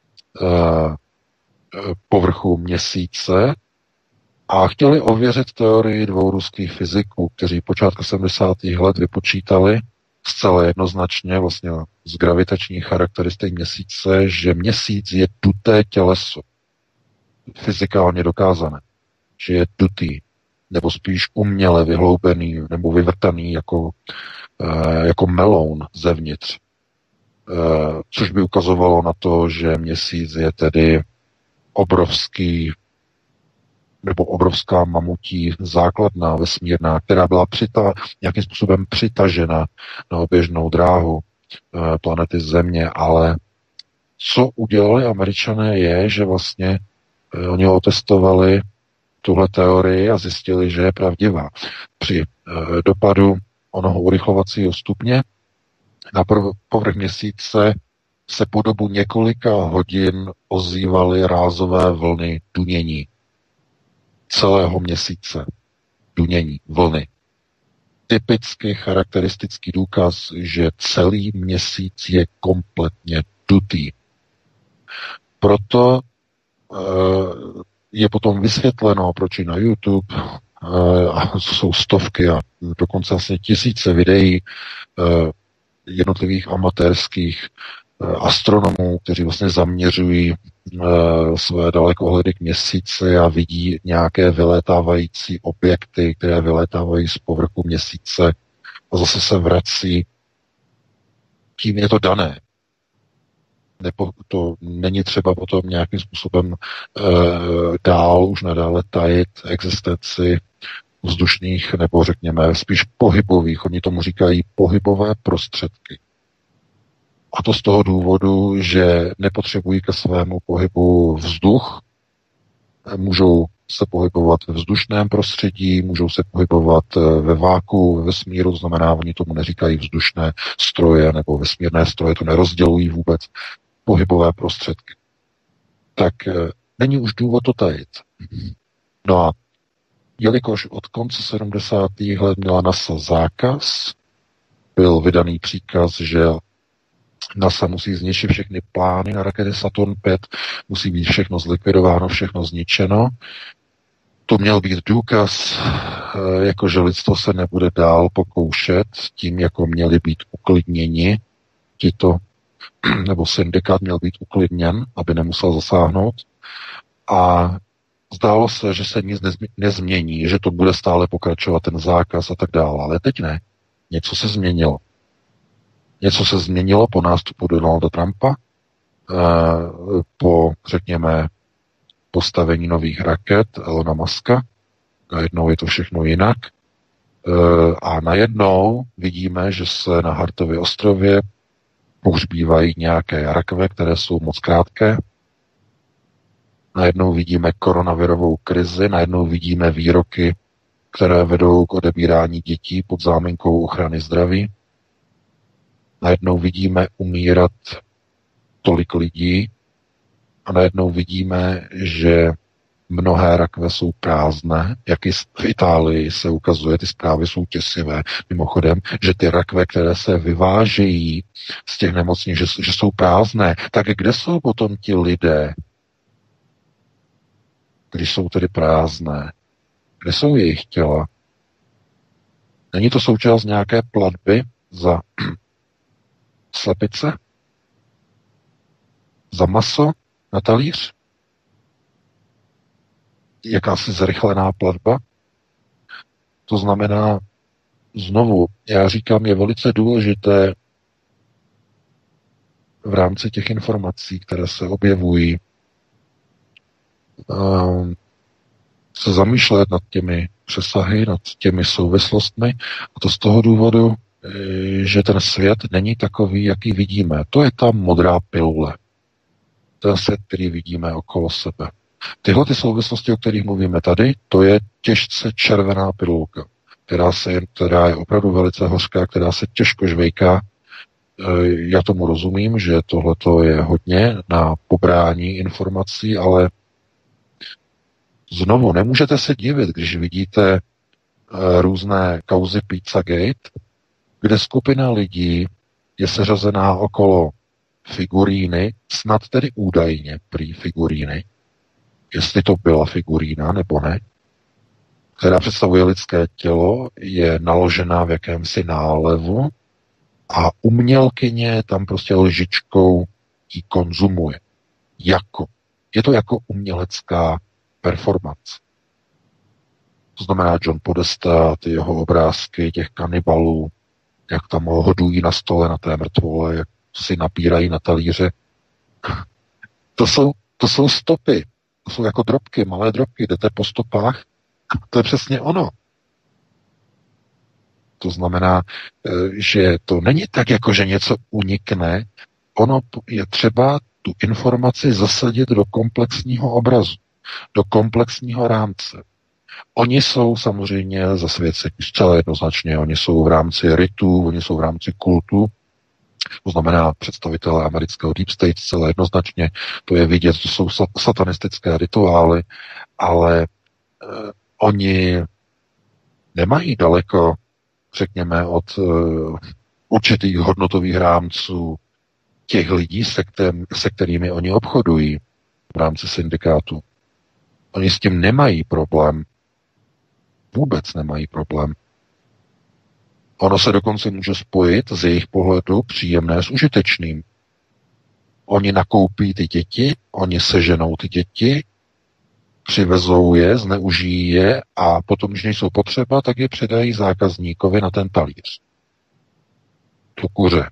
povrchu Měsíce, a chtěli ověřit teorii dvou ruských fyziků, kteří počátku sedmdesátých let vypočítali zcela jednoznačně vlastně z gravitačních charakteristik Měsíce, že Měsíc je duté těleso. Fyzikálně dokázané. Že je dutý, nebo spíš uměle vyhloubený, nebo vyvrtaný jako, jako meloun zevnitř. Což by ukazovalo na to, že Měsíc je tedy obrovský nebo obrovská mamutí základna vesmírná, která byla přita, nějakým způsobem přitažena na oběžnou dráhu e, planety Země, ale co udělali Američané je, že vlastně e, oni otestovali tuhle teorii a zjistili, že je pravdivá. Při e, dopadu onoho urychlovacího stupně na povrch Měsíce se po dobu několika hodin ozývaly rázové vlny dunění celého Měsíce. Dunění, vlny. Typicky charakteristický důkaz, že celý Měsíc je kompletně dutý. Proto e, je potom vysvětleno, proč i na YouTube e, a jsou stovky a dokonce asi tisíce videí e, jednotlivých amatérských astronomů, kteří vlastně zaměřují e, své dalekohledy k Měsíci a vidí nějaké vylétávající objekty, které vylétávají z povrchu Měsíce a zase se vrací. Tím je to dané. Nepo, to není třeba potom nějakým způsobem e, dál, už nadále tajit existenci vzdušných, nebo řekněme spíš pohybových, oni tomu říkají pohybové prostředky. A to z toho důvodu, že nepotřebují ke svému pohybu vzduch, můžou se pohybovat ve vzdušném prostředí, můžou se pohybovat ve váku, ve vesmíru, to znamená, oni tomu neříkají vzdušné stroje nebo vesmírné stroje, to nerozdělují vůbec, pohybové prostředky. Tak není už důvod to tajit. No a jelikož od konce sedmdesátých let měla NASA zákaz, byl vydaný příkaz, že NASA musí zničit všechny plány na rakety Saturn pět, musí být všechno zlikvidováno, všechno zničeno. To měl být důkaz, jako že lidstvo se nebude dál pokoušet tím, jako měli být uklidněni tito, nebo syndikát měl být uklidněn, aby nemusel zasáhnout. A zdálo se, že se nic nezmění, že to bude stále pokračovat ten zákaz a tak dále. Ale teď ne. Něco se změnilo. Něco se změnilo po nástupu Donalda Trumpa, po, řekněme, postavení nových raket Elona Muska. Najednou je to všechno jinak. A najednou vidíme, že se na Hartově ostrově pohřbívají nějaké rakve, které jsou moc krátké. Najednou vidíme koronavirovou krizi, najednou vidíme výroky, které vedou k odebírání dětí pod záminkou ochrany zdraví. Najednou vidíme umírat tolik lidí a najednou vidíme, že mnohé rakve jsou prázdné, jak i v Itálii se ukazuje, ty zprávy jsou těsivé. Mimochodem, že ty rakve, které se vyvážejí z těch nemocnic, že, že jsou prázdné, tak kde jsou potom ti lidé, když jsou tedy prázdné? Kde jsou jejich těla? Není to součást nějaké platby za slepice? Za maso na talíř? Jakási zrychlená platba? To znamená, znovu, já říkám, je velice důležité v rámci těch informací, které se objevují, se zamýšlet nad těmi přesahy, nad těmi souvislostmi, a to z toho důvodu, že ten svět není takový, jaký vidíme. To je ta modrá pilule. Ten svět, který vidíme okolo sebe. Tyhle ty souvislosti, o kterých mluvíme tady, to je těžce červená pilulka, která, se, která je opravdu velice hořká, která se těžko žvejká. Já tomu rozumím, že tohleto je hodně na pobrání informací, ale znovu, nemůžete se divit, když vidíte různé kauzy Pizzagate, kde skupina lidí je seřazená okolo figuríny, snad tedy údajně prý figuríny, jestli to byla figurína nebo ne, která představuje lidské tělo, je naložená v jakémsi nálevu a umělkyně tam prostě lžičkou ji konzumuje. Jako. Je to jako umělecká performance. To znamená John Podesta, ty jeho obrázky těch kanibalů, jak tam ho hodují na stole na té mrtvole, jak si napírají na talíře. To jsou, to jsou stopy. To jsou jako drobky, malé drobky. Jdete po stopách. To je přesně ono. To znamená, že to není tak, jako že něco unikne. Ono je třeba tu informaci zasadit do komplexního obrazu, do komplexního rámce. Oni jsou samozřejmě zasvěceni zcela jednoznačně, oni jsou v rámci ritů, oni jsou v rámci kultu, to znamená představitelé amerického Deep State zcela jednoznačně, to je vidět, to jsou satanistické rituály, ale eh, oni nemají daleko, řekněme, od eh, určitých hodnotových rámců těch lidí, se, kterým, se kterými oni obchodují v rámci syndikátu. Oni s tím nemají problém. Vůbec nemají problém. Ono se dokonce může spojit z jejich pohledu příjemné s užitečným. Oni nakoupí ty děti, oni seženou ty děti, přivezou je, zneužijí je a potom, když nejsou potřeba, tak je předají zákazníkovi na ten talíř. Tu kuře.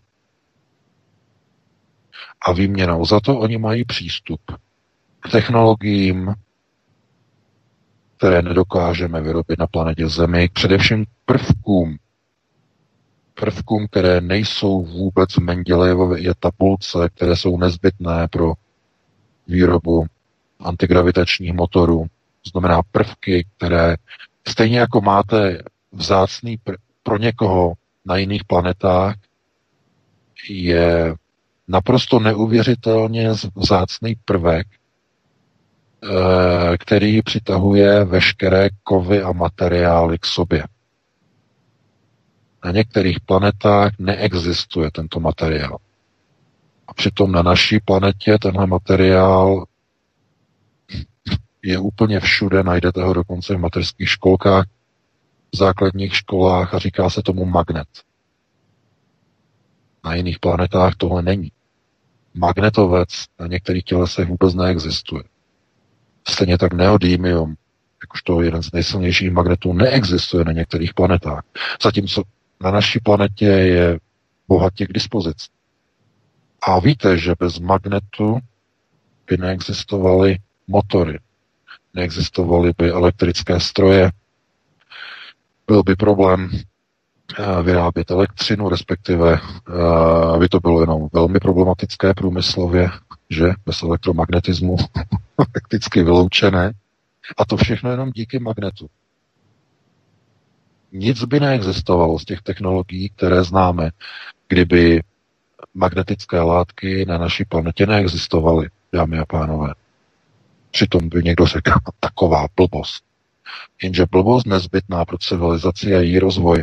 A výměnou za to oni mají přístup k technologiím, které nedokážeme vyrobit na planetě Zemi, především k prvkům, prvkům, které nejsou vůbec v Mendelejevově tabulce, které jsou nezbytné pro výrobu antigravitačních motorů. To znamená prvky, které stejně jako máte vzácný pr- pro někoho na jiných planetách, je naprosto neuvěřitelně vzácný prvek, který přitahuje veškeré kovy a materiály k sobě. Na některých planetách neexistuje tento materiál. A přitom na naší planetě tenhle materiál je úplně všude, najdete ho dokonce v mateřských školkách, v základních školách a říká se tomu magnet. Na jiných planetách tohle není. Magnetovec na některých tělesech vůbec neexistuje. Stejně tak neodymium, jakožto jeden z nejsilnějších magnetů, neexistuje na některých planetách. Zatímco na naší planetě je bohatě k dispozici. A víte, že bez magnetu by neexistovaly motory, neexistovaly by elektrické stroje, byl by problém vyrábět elektřinu, respektive aby to bylo jenom velmi problematické průmyslově, že bez elektromagnetismu prakticky vyloučené. A to všechno jenom díky magnetu. Nic by neexistovalo z těch technologií, které známe, kdyby magnetické látky na naší planetě neexistovaly, dámy a pánové. Přitom by někdo řekl, taková blbost. Jenže blbost nezbytná pro civilizaci a její rozvoj.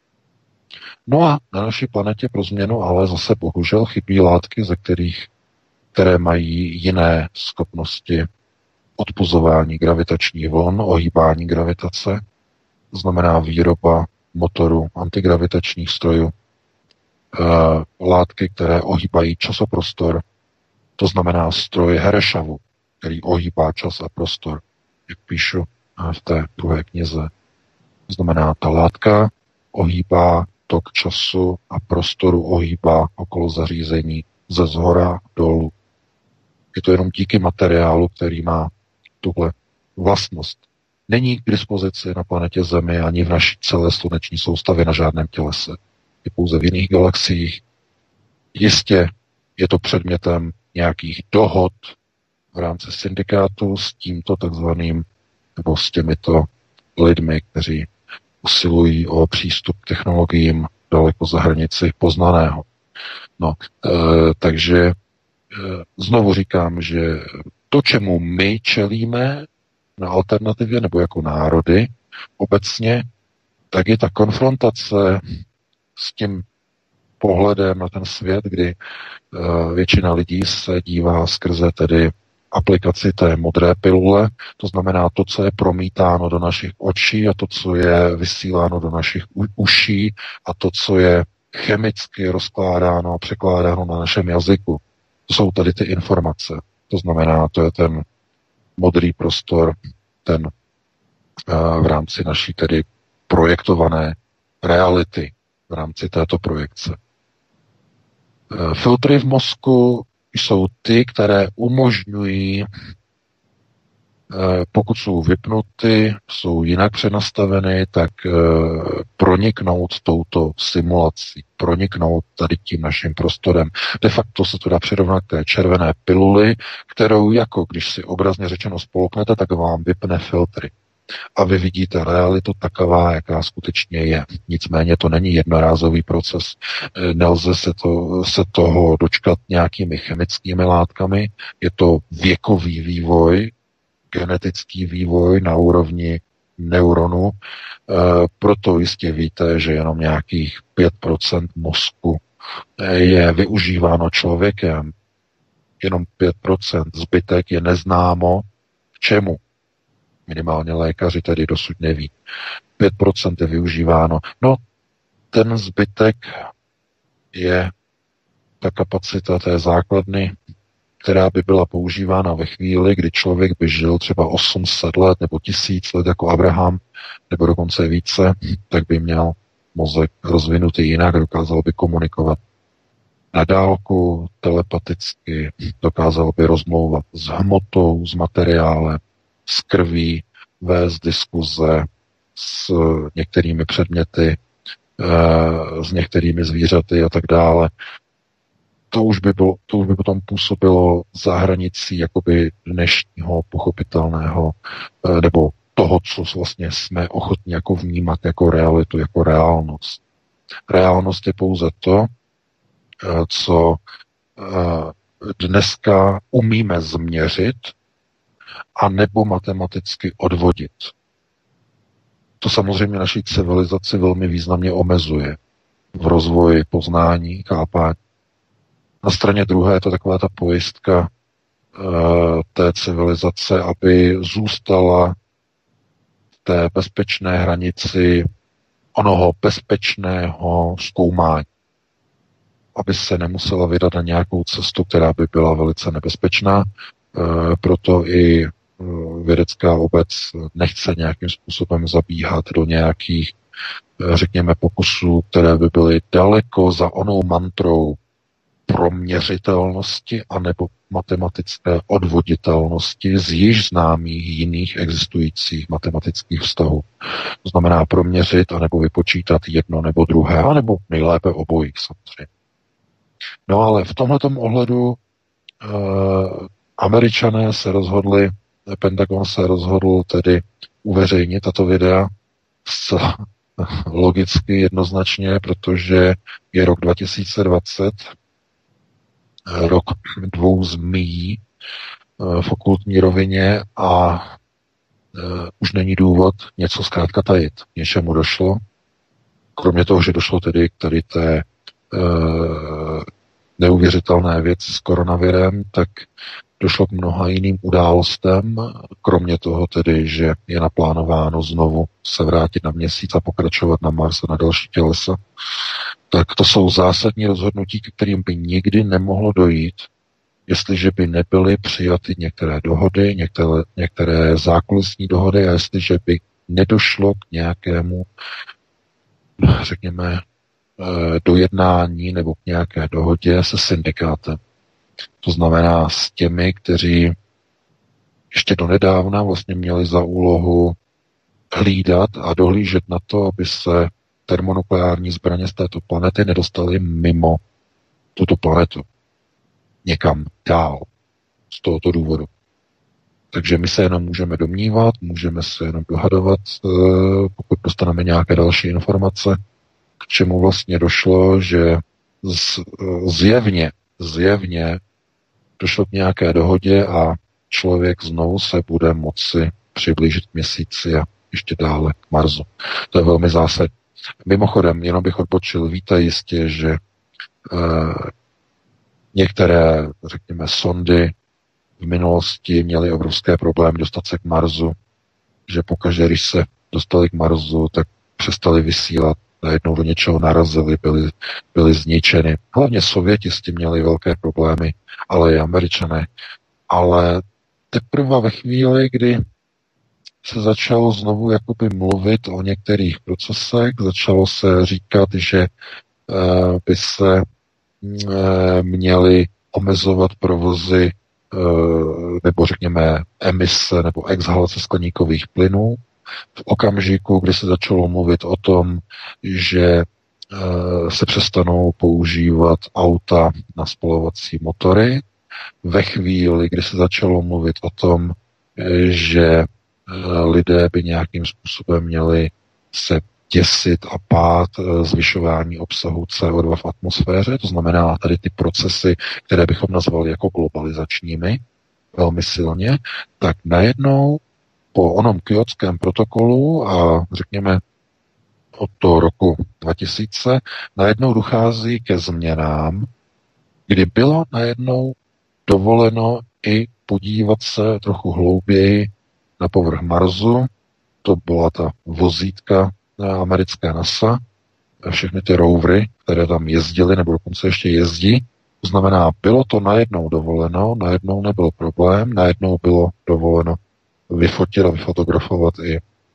No a na naší planetě pro změnu ale zase bohužel chybí látky, ze kterých, které mají jiné schopnosti odpuzování gravitačních vln, ohýbání gravitace, to znamená výroba motoru antigravitačních strojů, e, látky, které ohýbají časoprostor, to znamená stroj Herešavu, který ohýbá čas a prostor, jak píšu v té druhé knize. To znamená, ta látka ohýbá tok času a prostoru, ohýbá okolo zařízení ze zhora dolů. Je to jenom díky materiálu, který má tuhle vlastnost. Není k dispozici na planetě Zemi ani v naší celé sluneční soustavě na žádném tělese. Je pouze v jiných galaxiích. Jistě je to předmětem nějakých dohod v rámci syndikátu s tímto takzvaným, nebo s těmito lidmi, kteří usilují o přístup k technologiím daleko za hranici poznaného. No, e, takže e, znovu říkám, že to, čemu my čelíme na alternativě nebo jako národy obecně, tak je ta konfrontace s tím pohledem na ten svět, kdy e, většina lidí se dívá skrze tedy aplikaci té modré pilule, to znamená to, co je promítáno do našich očí a to, co je vysíláno do našich uší a to, co je chemicky rozkládáno a překládáno na našem jazyku. To jsou tady ty informace. To znamená, to je ten modrý prostor, ten v rámci naší tedy projektované reality, v rámci této projekce. Filtry v mozku jsou ty, které umožňují, pokud jsou vypnuty, jsou jinak přenastaveny, tak proniknout touto simulací, proniknout tady tím naším prostorem. De facto se to dá přirovnat k té červené piluli, kterou jako když si obrazně řečeno spolknete, tak vám vypne filtry. A vy vidíte realitu taková, jaká skutečně je. Nicméně to není jednorázový proces. Nelze se, to, se toho dočkat nějakými chemickými látkami. Je to věkový vývoj, genetický vývoj na úrovni neuronu. E, proto jistě víte, že jenom nějakých pět procent mozku je využíváno člověkem. Jenom pět procent. Zbytek je neznámo k čemu. Minimálně lékaři tedy dosud neví. pět procent je využíváno. No, ten zbytek je ta kapacita té základny, která by byla používána ve chvíli, kdy člověk by žil třeba osm set let nebo tisíc let jako Abraham, nebo dokonce více, tak by měl mozek rozvinutý jinak, dokázal by komunikovat na dálku, telepaticky, dokázal by rozmlouvat s hmotou, s materiálem, s krví, vést diskuze s některými předměty, s některými zvířaty a tak dále. To už by, bylo, to už by potom působilo za hranicí jakoby dnešního pochopitelného nebo toho, co vlastně jsme ochotní jako vnímat jako realitu, jako reálnost. Reálnost je pouze to, co dneska umíme změřit a nebo matematicky odvodit. To samozřejmě naší civilizaci velmi významně omezuje v rozvoji poznání, chápání. Na straně druhé je to taková ta pojistka e, té civilizace, aby zůstala v té bezpečné hranici onoho bezpečného zkoumání. Aby se nemusela vydat na nějakou cestu, která by byla velice nebezpečná. E, proto i e, vědecká obec nechce nějakým způsobem zabíhat do nějakých, e, řekněme, pokusů, které by byly daleko za onou mantrou proměřitelnosti anebo matematické odvoditelnosti z již známých jiných existujících matematických vztahů. To znamená proměřit anebo vypočítat jedno nebo druhé, anebo nejlépe obojí samozřejmě. No ale v tomhletom ohledu eh, Američané se rozhodli, Pentagon se rozhodl tedy uveřejnit tato videa zcela logicky, jednoznačně, protože je rok dva tisíce dvacet, rok dvou zmíjí v okultní rovině a už není důvod něco zkrátka tajit. Něčemu došlo, kromě toho, že došlo tedy k tady té neuvěřitelné věci s koronavirem, tak došlo k mnoha jiným událostem, kromě toho tedy, že je naplánováno znovu se vrátit na Měsíc a pokračovat na Mars a na další tělesa. Tak to jsou zásadní rozhodnutí, k kterým by nikdy nemohlo dojít, jestliže by nebyly přijaty některé dohody, některé, některé zákulisní dohody a jestliže by nedošlo k nějakému, řekněme, dojednání nebo k nějaké dohodě se syndikátem. To znamená s těmi, kteří ještě donedávna vlastně měli za úlohu hlídat a dohlížet na to, aby se termonukleární zbraně z této planety nedostaly mimo tuto planetu. Někam dál. Z tohoto důvodu. Takže my se jenom můžeme domnívat, můžeme se jenom dohadovat, pokud dostaneme nějaké další informace, k čemu vlastně došlo, že zjevně, zjevně došlo k nějaké dohodě a člověk znovu se bude moci přiblížit k Měsíci a ještě dále k Marsu. To je velmi zásadní. Mimochodem, jenom bych odpočil, víte jistě, že e, některé, řekněme, sondy v minulosti měly obrovské problémy dostat se k Marsu, že pokaždé, když se dostali k Marsu, tak přestali vysílat, najednou do něčeho narazili, byli, byli zničeny. Hlavně Sověti s tím měli velké problémy, ale i Američané. Ale teprve ve chvíli, kdy se začalo znovu jakoby mluvit o některých procesech, začalo se říkat, že uh, by se uh, měly omezovat provozy uh, nebo řekněme emise nebo exhalace skleníkových plynů. V okamžiku, kdy se začalo mluvit o tom, že uh, se přestanou používat auta na spalovací motory, ve chvíli, kdy se začalo mluvit o tom, že lidé by nějakým způsobem měli se děsit a pát zvyšování obsahu C O dva v atmosféře, to znamená tady ty procesy, které bychom nazvali jako globalizačními, velmi silně, tak najednou po onom Kyotském protokolu a řekněme od toho roku dva tisíce najednou dochází ke změnám, kdy bylo najednou dovoleno i podívat se trochu hlouběji na povrch Marsu. To byla ta vozítka americké NASA, všechny ty rovery, které tam jezdily, nebo dokonce ještě jezdí. To znamená, bylo to najednou dovoleno, najednou nebyl problém, najednou bylo dovoleno vyfotit a vyfotografovat i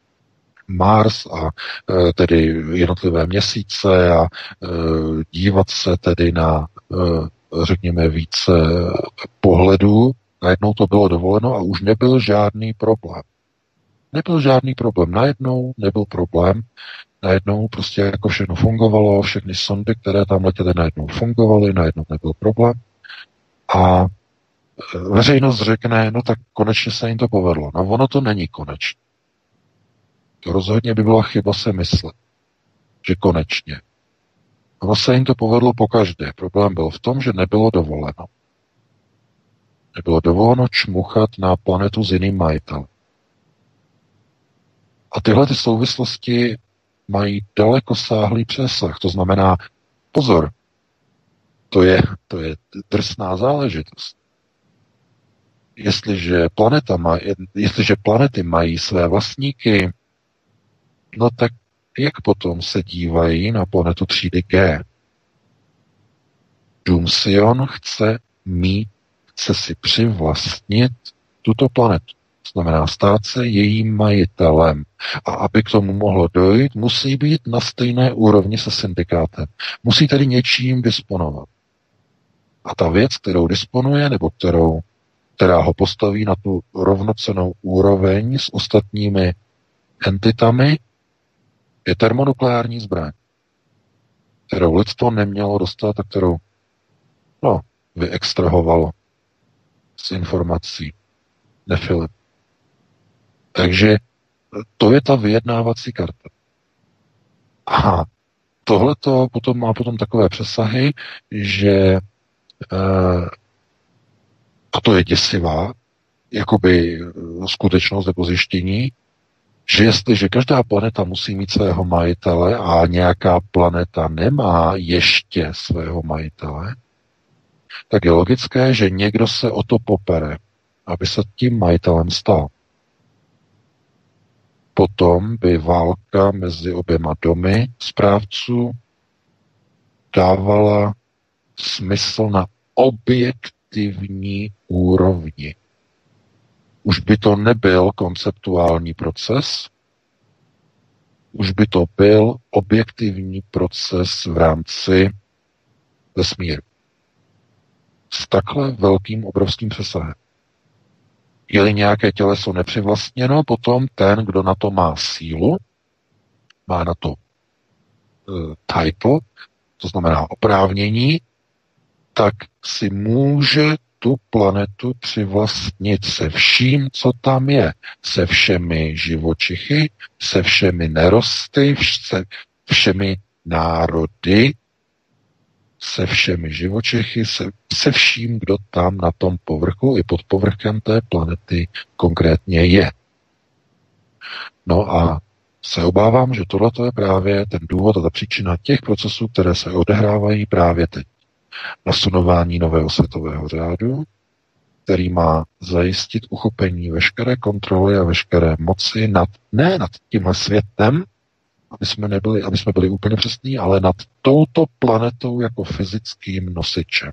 Mars a e, tedy jednotlivé měsíce a e, dívat se tedy na, e, řekněme, více pohledů. Najednou to bylo dovoleno a už nebyl žádný problém. Nebyl žádný problém. Najednou nebyl problém. Najednou prostě jako všechno fungovalo, všechny sondy, které tam letěly, najednou fungovaly, najednou nebyl problém. A veřejnost řekne, no tak konečně se jim to povedlo. No ono to není konečně. To rozhodně by byla chyba se myslet, že konečně. Ono se jim to povedlo pokaždé. Problém byl v tom, že nebylo dovoleno. Nebylo dovoleno čmuchat na planetu s jiným majitelem. A tyhle ty souvislosti mají dalekosáhlý přesah. To znamená, pozor, to je, to je drsná záležitost. Jestliže, planeta má, jestliže planety mají své vlastníky, no tak jak potom se dívají na planetu třídy G? Doomsion chce mít, chce si přivlastnit tuto planetu. To znamená stát se jejím majitelem. A aby k tomu mohlo dojít, musí být na stejné úrovni se syndikátem. Musí tedy něčím disponovat. A ta věc, kterou disponuje, nebo kterou, která ho postaví na tu rovnocennou úroveň s ostatními entitami, je termonukleární zbraň, kterou lidstvo nemělo dostat a kterou no, vyextrahovalo z informací Nefilip. Takže to je ta vyjednávací karta. A tohleto potom má potom takové přesahy, že e, a to je děsivá jakoby skutečnost nebo zjištění, že jestliže každá planeta musí mít svého majitele a nějaká planeta nemá ještě svého majitele, tak je logické, že někdo se o to popere, aby se tím majitelem stal. Potom by válka mezi oběma domy správců dávala smysl na objektivní úrovni. Už by to nebyl konceptuální proces, už by to byl objektivní proces v rámci vesmíru. S takhle velkým, obrovským přesahem. Je-li nějaké těleso nepřivlastněno, potom ten, kdo na to má sílu, má na to uh, title, to znamená oprávnění, tak si může tu planetu přivlastnit se vším, co tam je. Se všemi živočichy, se všemi nerosty, se všemi národy, se všemi živočichy, se, se vším, kdo tam na tom povrchu i pod povrchem té planety konkrétně je. No a se obávám, že tohle je právě ten důvod a ta příčina těch procesů, které se odehrávají právě teď. Nasunování nového světového řádu, který má zajistit uchopení veškeré kontroly a veškeré moci nad, ne nad tímhle světem, aby jsme, nebyli, aby jsme byli úplně přesní, ale nad touto planetou jako fyzickým nosičem.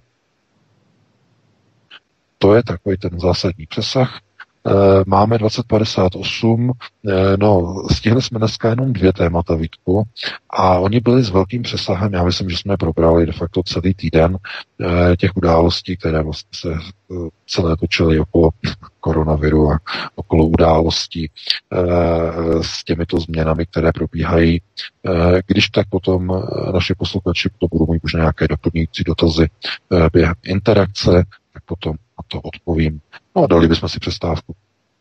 To je takový ten zásadní přesah. Máme dvacet padesát osm, no stihli jsme dneska jenom dvě témata, Vítku, a oni byli s velkým přesahem, já myslím, že jsme probrali de facto celý týden těch událostí, které vlastně se celé točily okolo koronaviru a okolo událostí s těmito změnami, které probíhají. Když tak potom naši posluchači to budou mít už nějaké doplňující dotazy během interakce, tak potom na to odpovím. No a dali bychom si přestávku.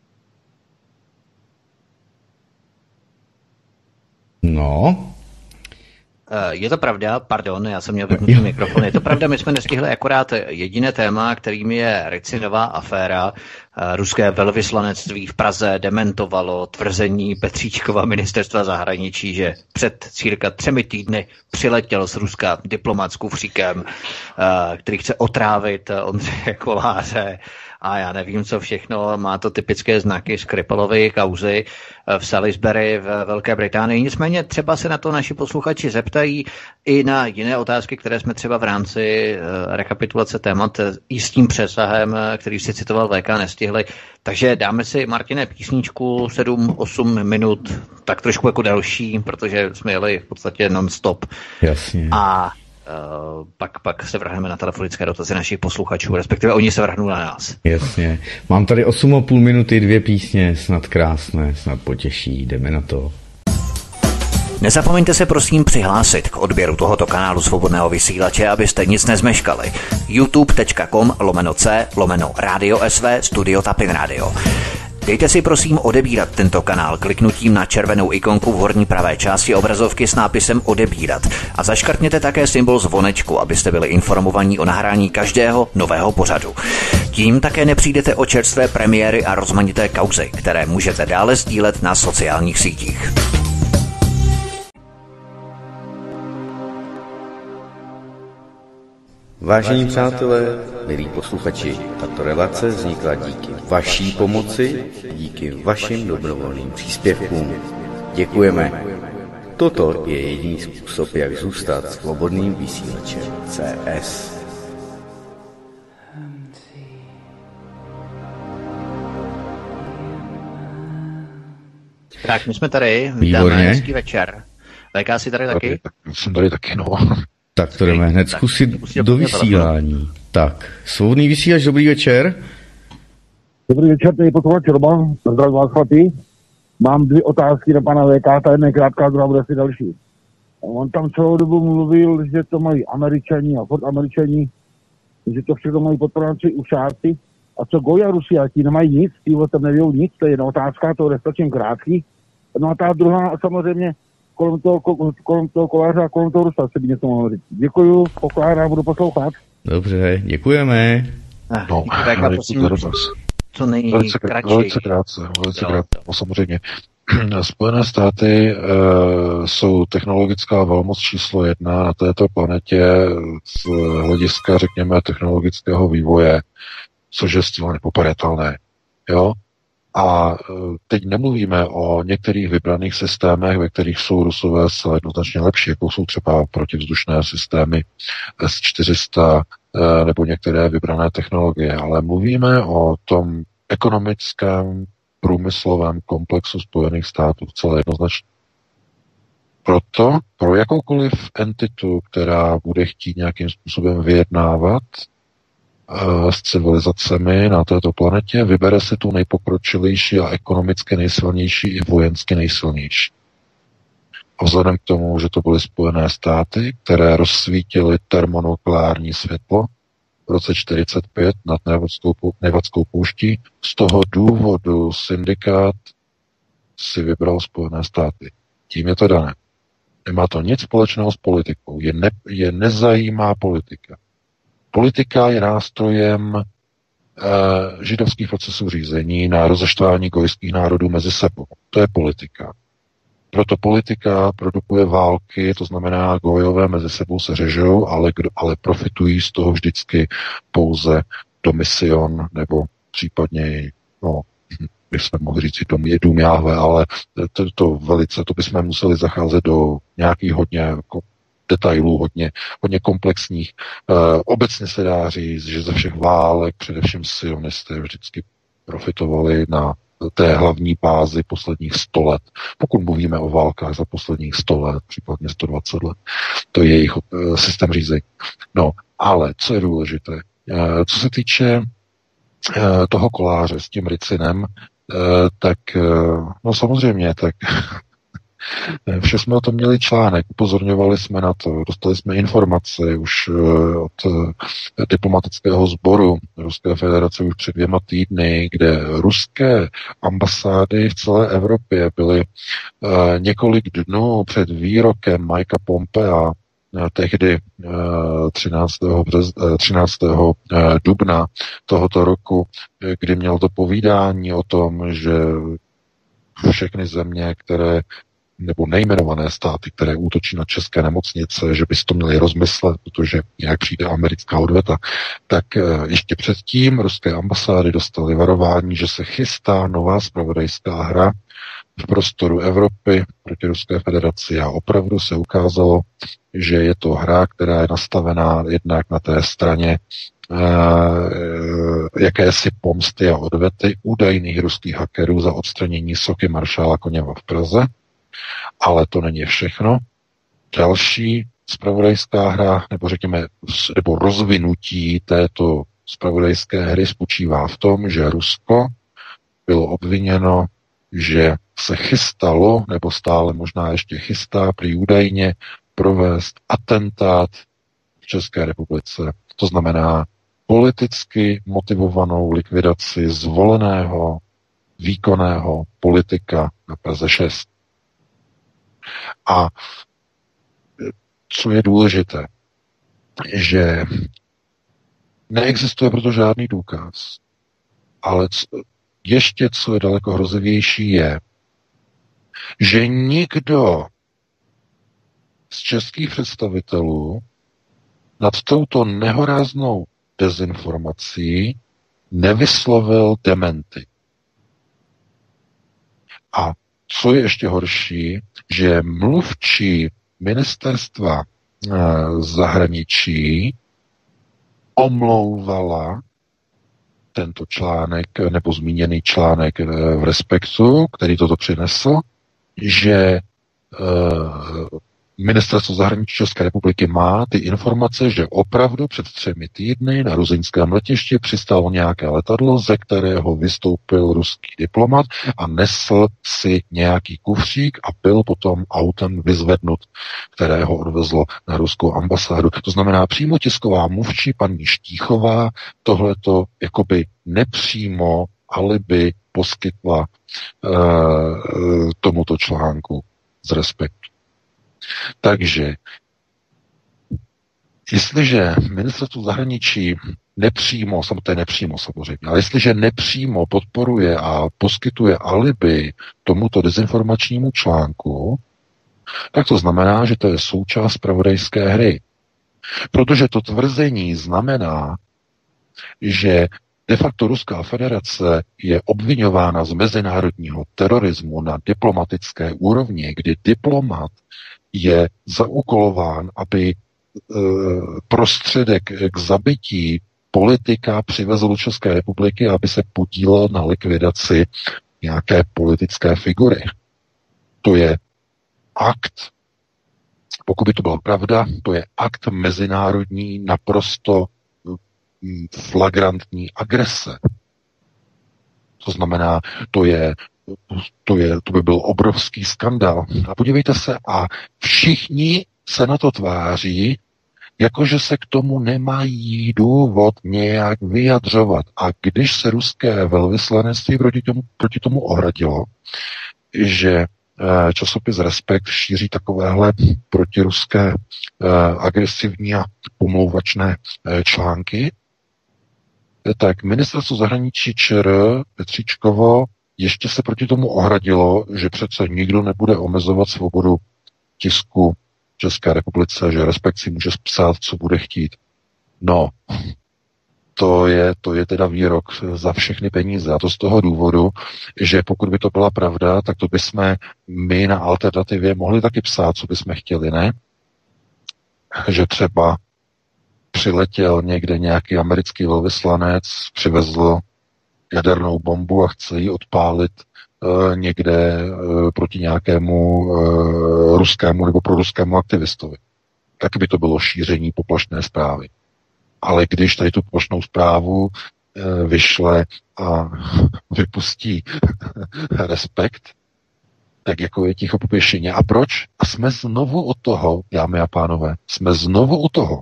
No. Je to pravda, pardon, já jsem měl vypnutý mikrofon, je to pravda, my jsme nestihli akorát jediné téma, kterým je Ricinová aféra. Ruské velvyslanectví v Praze dementovalo tvrzení Petříčkova ministerstva zahraničí, že před cirka třemi týdny přiletěl z Ruska diplomat s kufříkem, který chce otrávit Ondřeje Koláře a já nevím, co všechno. Má to typické znaky Skripalovy kauzy v Salisbury v Velké Británii. Nicméně třeba se na to naši posluchači zeptají i na jiné otázky, které jsme třeba v rámci rekapitulace témat i s tím přesahem, který si citoval V K, nestihli. Takže dáme si, Martine, písničku sedm osm minut, tak trošku jako delší, protože jsme jeli v podstatě non-stop. Jasně. A Uh, pak, pak se vrhneme na telefonické dotazy našich posluchačů, respektive oni se vrhnou na nás. Jasně. Mám tady osm a půl minuty, dvě písně, snad krásné, snad potěší, jdeme na to. Nezapomeňte se prosím přihlásit k odběru tohoto kanálu Svobodného vysílače, abyste nic nezmeškali. youtube.com lomeno c lomeno Radio S V Studio Tapin Radio. Dejte si prosím odebírat tento kanál kliknutím na červenou ikonku v horní pravé části obrazovky s nápisem odebírat a zaškrtněte také symbol zvonečku, abyste byli informovaní o nahrání každého nového pořadu. Tím také nepřijdete o čerstvé premiéry a rozmanité kauzy, které můžete dále sdílet na sociálních sítích. Vážení přátelé, milí posluchači, tato relace vznikla díky vaší pomoci, díky vašim dobrovolným příspěvkům. Děkujeme. Toto je jediný způsob, jak zůstat svobodným vysílačem C S. Tak, my jsme tady, vítáme, hezký večer. V K si tady taky? Jsem tady taky, no. Tak to jdeme hned zkusit do vysílání. Tak, svobodný vysílač, dobrý večer. Dobrý večer, tady posluchač Roman, zdravím vás chlapi. Mám dvě otázky na pana V K, ta jedna je krátká, druhá bude asi další. On tam celou dobu mluvil, že to mají Američani a furt Američani, že to všechno mají podporanci ušárci. A co Goja Rusi, a ti nemají nic, ti o tom nevědou nic, to je jedna otázka, to je stačím krátký. No a ta druhá samozřejmě kolem toho, kolem toho koláře a kolem toho Rusa se by něco mohlo říct. Děkuju, pokládám, budu poslouchat. Dobře, děkujeme. No, tak a prosím, co nejkratší. Velice krátce, velice krátce, no, samozřejmě. Spojené státy e, jsou technologická velmoc číslo jedna na této planetě z hlediska, řekněme, technologického vývoje, což je zcela nepopadatelné. Jo? A teď nemluvíme o některých vybraných systémech, ve kterých jsou Rusové zcela jednoznačně lepší, jako jsou třeba protivzdušné systémy S čtyři sta nebo některé vybrané technologie, ale mluvíme o tom ekonomickém průmyslovém komplexu Spojených států zcela jednoznačně. Proto pro jakoukoliv entitu, která bude chtít nějakým způsobem vyjednávat s civilizacemi na této planetě, vybere si tu nejpokročilejší a ekonomicky nejsilnější i vojensky nejsilnější. A vzhledem k tomu, že to byly Spojené státy, které rozsvítily termonukleární světlo v roce čtyřicet pět nad Nevadskou pouští, z toho důvodu syndikát si vybral Spojené státy. Tím je to dané. Nemá to nic společného s politikou. Je, ne, je nezajímá politika. Politika je nástrojem e, židovských procesů řízení na rozeštvání gojských národů mezi sebou. To je politika. Proto politika produkuje války, to znamená, gojové mezi sebou se řežou, ale, ale profitují z toho vždycky pouze Domision, nebo případně, no, bychom mohli říct, že dům Jáhve, ale to, to velice, to bychom museli zacházet do nějakých hodně jako detailů, hodně, hodně komplexních. E, obecně se dá říct, že ze všech válek, především sionisté, vždycky profitovali na té hlavní bázi posledních sto let. Pokud mluvíme o válkách za posledních sto let, případně sto dvacet let, to je jejich e, systém řízení. No, ale co je důležité, e, co se týče e, toho koláře s tím ricinem, e, tak, e, no samozřejmě, tak vše jsme o tom měli článek, upozorňovali jsme na to, dostali jsme informace už od diplomatického sboru Ruské federace už před dvěma týdny, kde ruské ambasády v celé Evropě byly několik dnů před výrokem Mikea Pompea, tehdy třináctého třináctého dubna tohoto roku, kdy měl to povídání o tom, že všechny země, které nebo nejmenované státy, které útočí na české nemocnice, že by si to měli rozmyslet, protože jak přijde americká odveta, tak ještě předtím ruské ambasády dostaly varování, že se chystá nová zpravodajská hra v prostoru Evropy proti Ruské federaci a opravdu se ukázalo, že je to hra, která je nastavená jednak na té straně jakési pomsty a odvety údajných ruských hackerů za odstranění sochy maršála Koněva v Praze. Ale to není všechno. Další zpravodajská hra, nebo řekněme, nebo rozvinutí této zpravodajské hry spočívá v tom, že Rusko bylo obviněno, že se chystalo, nebo stále možná ještě chystá, prý údajně provést atentát v České republice. To znamená politicky motivovanou likvidaci zvoleného výkonného politika na Praze šest. A co je důležité, že neexistuje proto žádný důkaz, ale ještě co je daleko hrozivější je, že nikdo z českých představitelů nad touto nehoráznou dezinformací nevyslovil dementy. A co je ještě horší, že mluvčí ministerstva e, zahraničí omlouvala tento článek, nebo zmíněný článek e, v Respektu, který toto přinesl, že e, Ministerstvo zahraničí České republiky má ty informace, že opravdu před třemi týdny na ruzyňském letišti přistálo nějaké letadlo, ze kterého vystoupil ruský diplomat a nesl si nějaký kufřík a byl potom autem vyzvednut, které ho odvezlo na ruskou ambasádu. To znamená, přímo tisková mluvčí paní Štíchová tohleto jakoby nepřímo alibi poskytla uh, tomuto článku z Respektu. Takže, jestliže ministerstvo zahraničí nepřímo, samozřejmě nepřímo samozřejmě, ale jestliže nepřímo podporuje a poskytuje alibi tomuto dezinformačnímu článku, tak to znamená, že to je součást zpravodajské hry. Protože to tvrzení znamená, že de facto Ruská federace je obvinována z mezinárodního terorismu na diplomatické úrovni, kdy diplomat je zaúkolován, aby e, prostředek k zabití politika přivezl do České republiky, aby se podílel na likvidaci nějaké politické figury. To je akt, pokud by to byla pravda, to je akt mezinárodní naprosto flagrantní agrese. To znamená, to je To, je, to by byl obrovský skandál. A podívejte se, a všichni se na to tváří, jakože se k tomu nemají důvod nějak vyjadřovat. A když se ruské velvyslanectví proti tomu, proti tomu ohradilo, že časopis Respekt šíří takovéhle protiruské agresivní a pomlouvačné články, tak ministerstvo zahraničí ČR Petříčkovo ještě se proti tomu ohradilo, že přece nikdo nebude omezovat svobodu tisku v České republice, že Respekt si může psát, co bude chtít. No, to je, to je teda výrok za všechny peníze. A to z toho důvodu, že pokud by to byla pravda, tak to bychom my na Alternativě mohli taky psát, co bychom chtěli, ne? Že třeba přiletěl někde nějaký americký velvyslanec, přivezl jadernou bombu a chce ji odpálit e, někde e, proti nějakému e, ruskému nebo proruskému aktivistovi. Tak by to bylo šíření poplašné zprávy. Ale když tady tu poplašnou zprávu e, vyšle a vypustí Respekt, tak jako je ticho po pěšině. A proč? A jsme znovu u toho, dámy a pánové, jsme znovu u toho.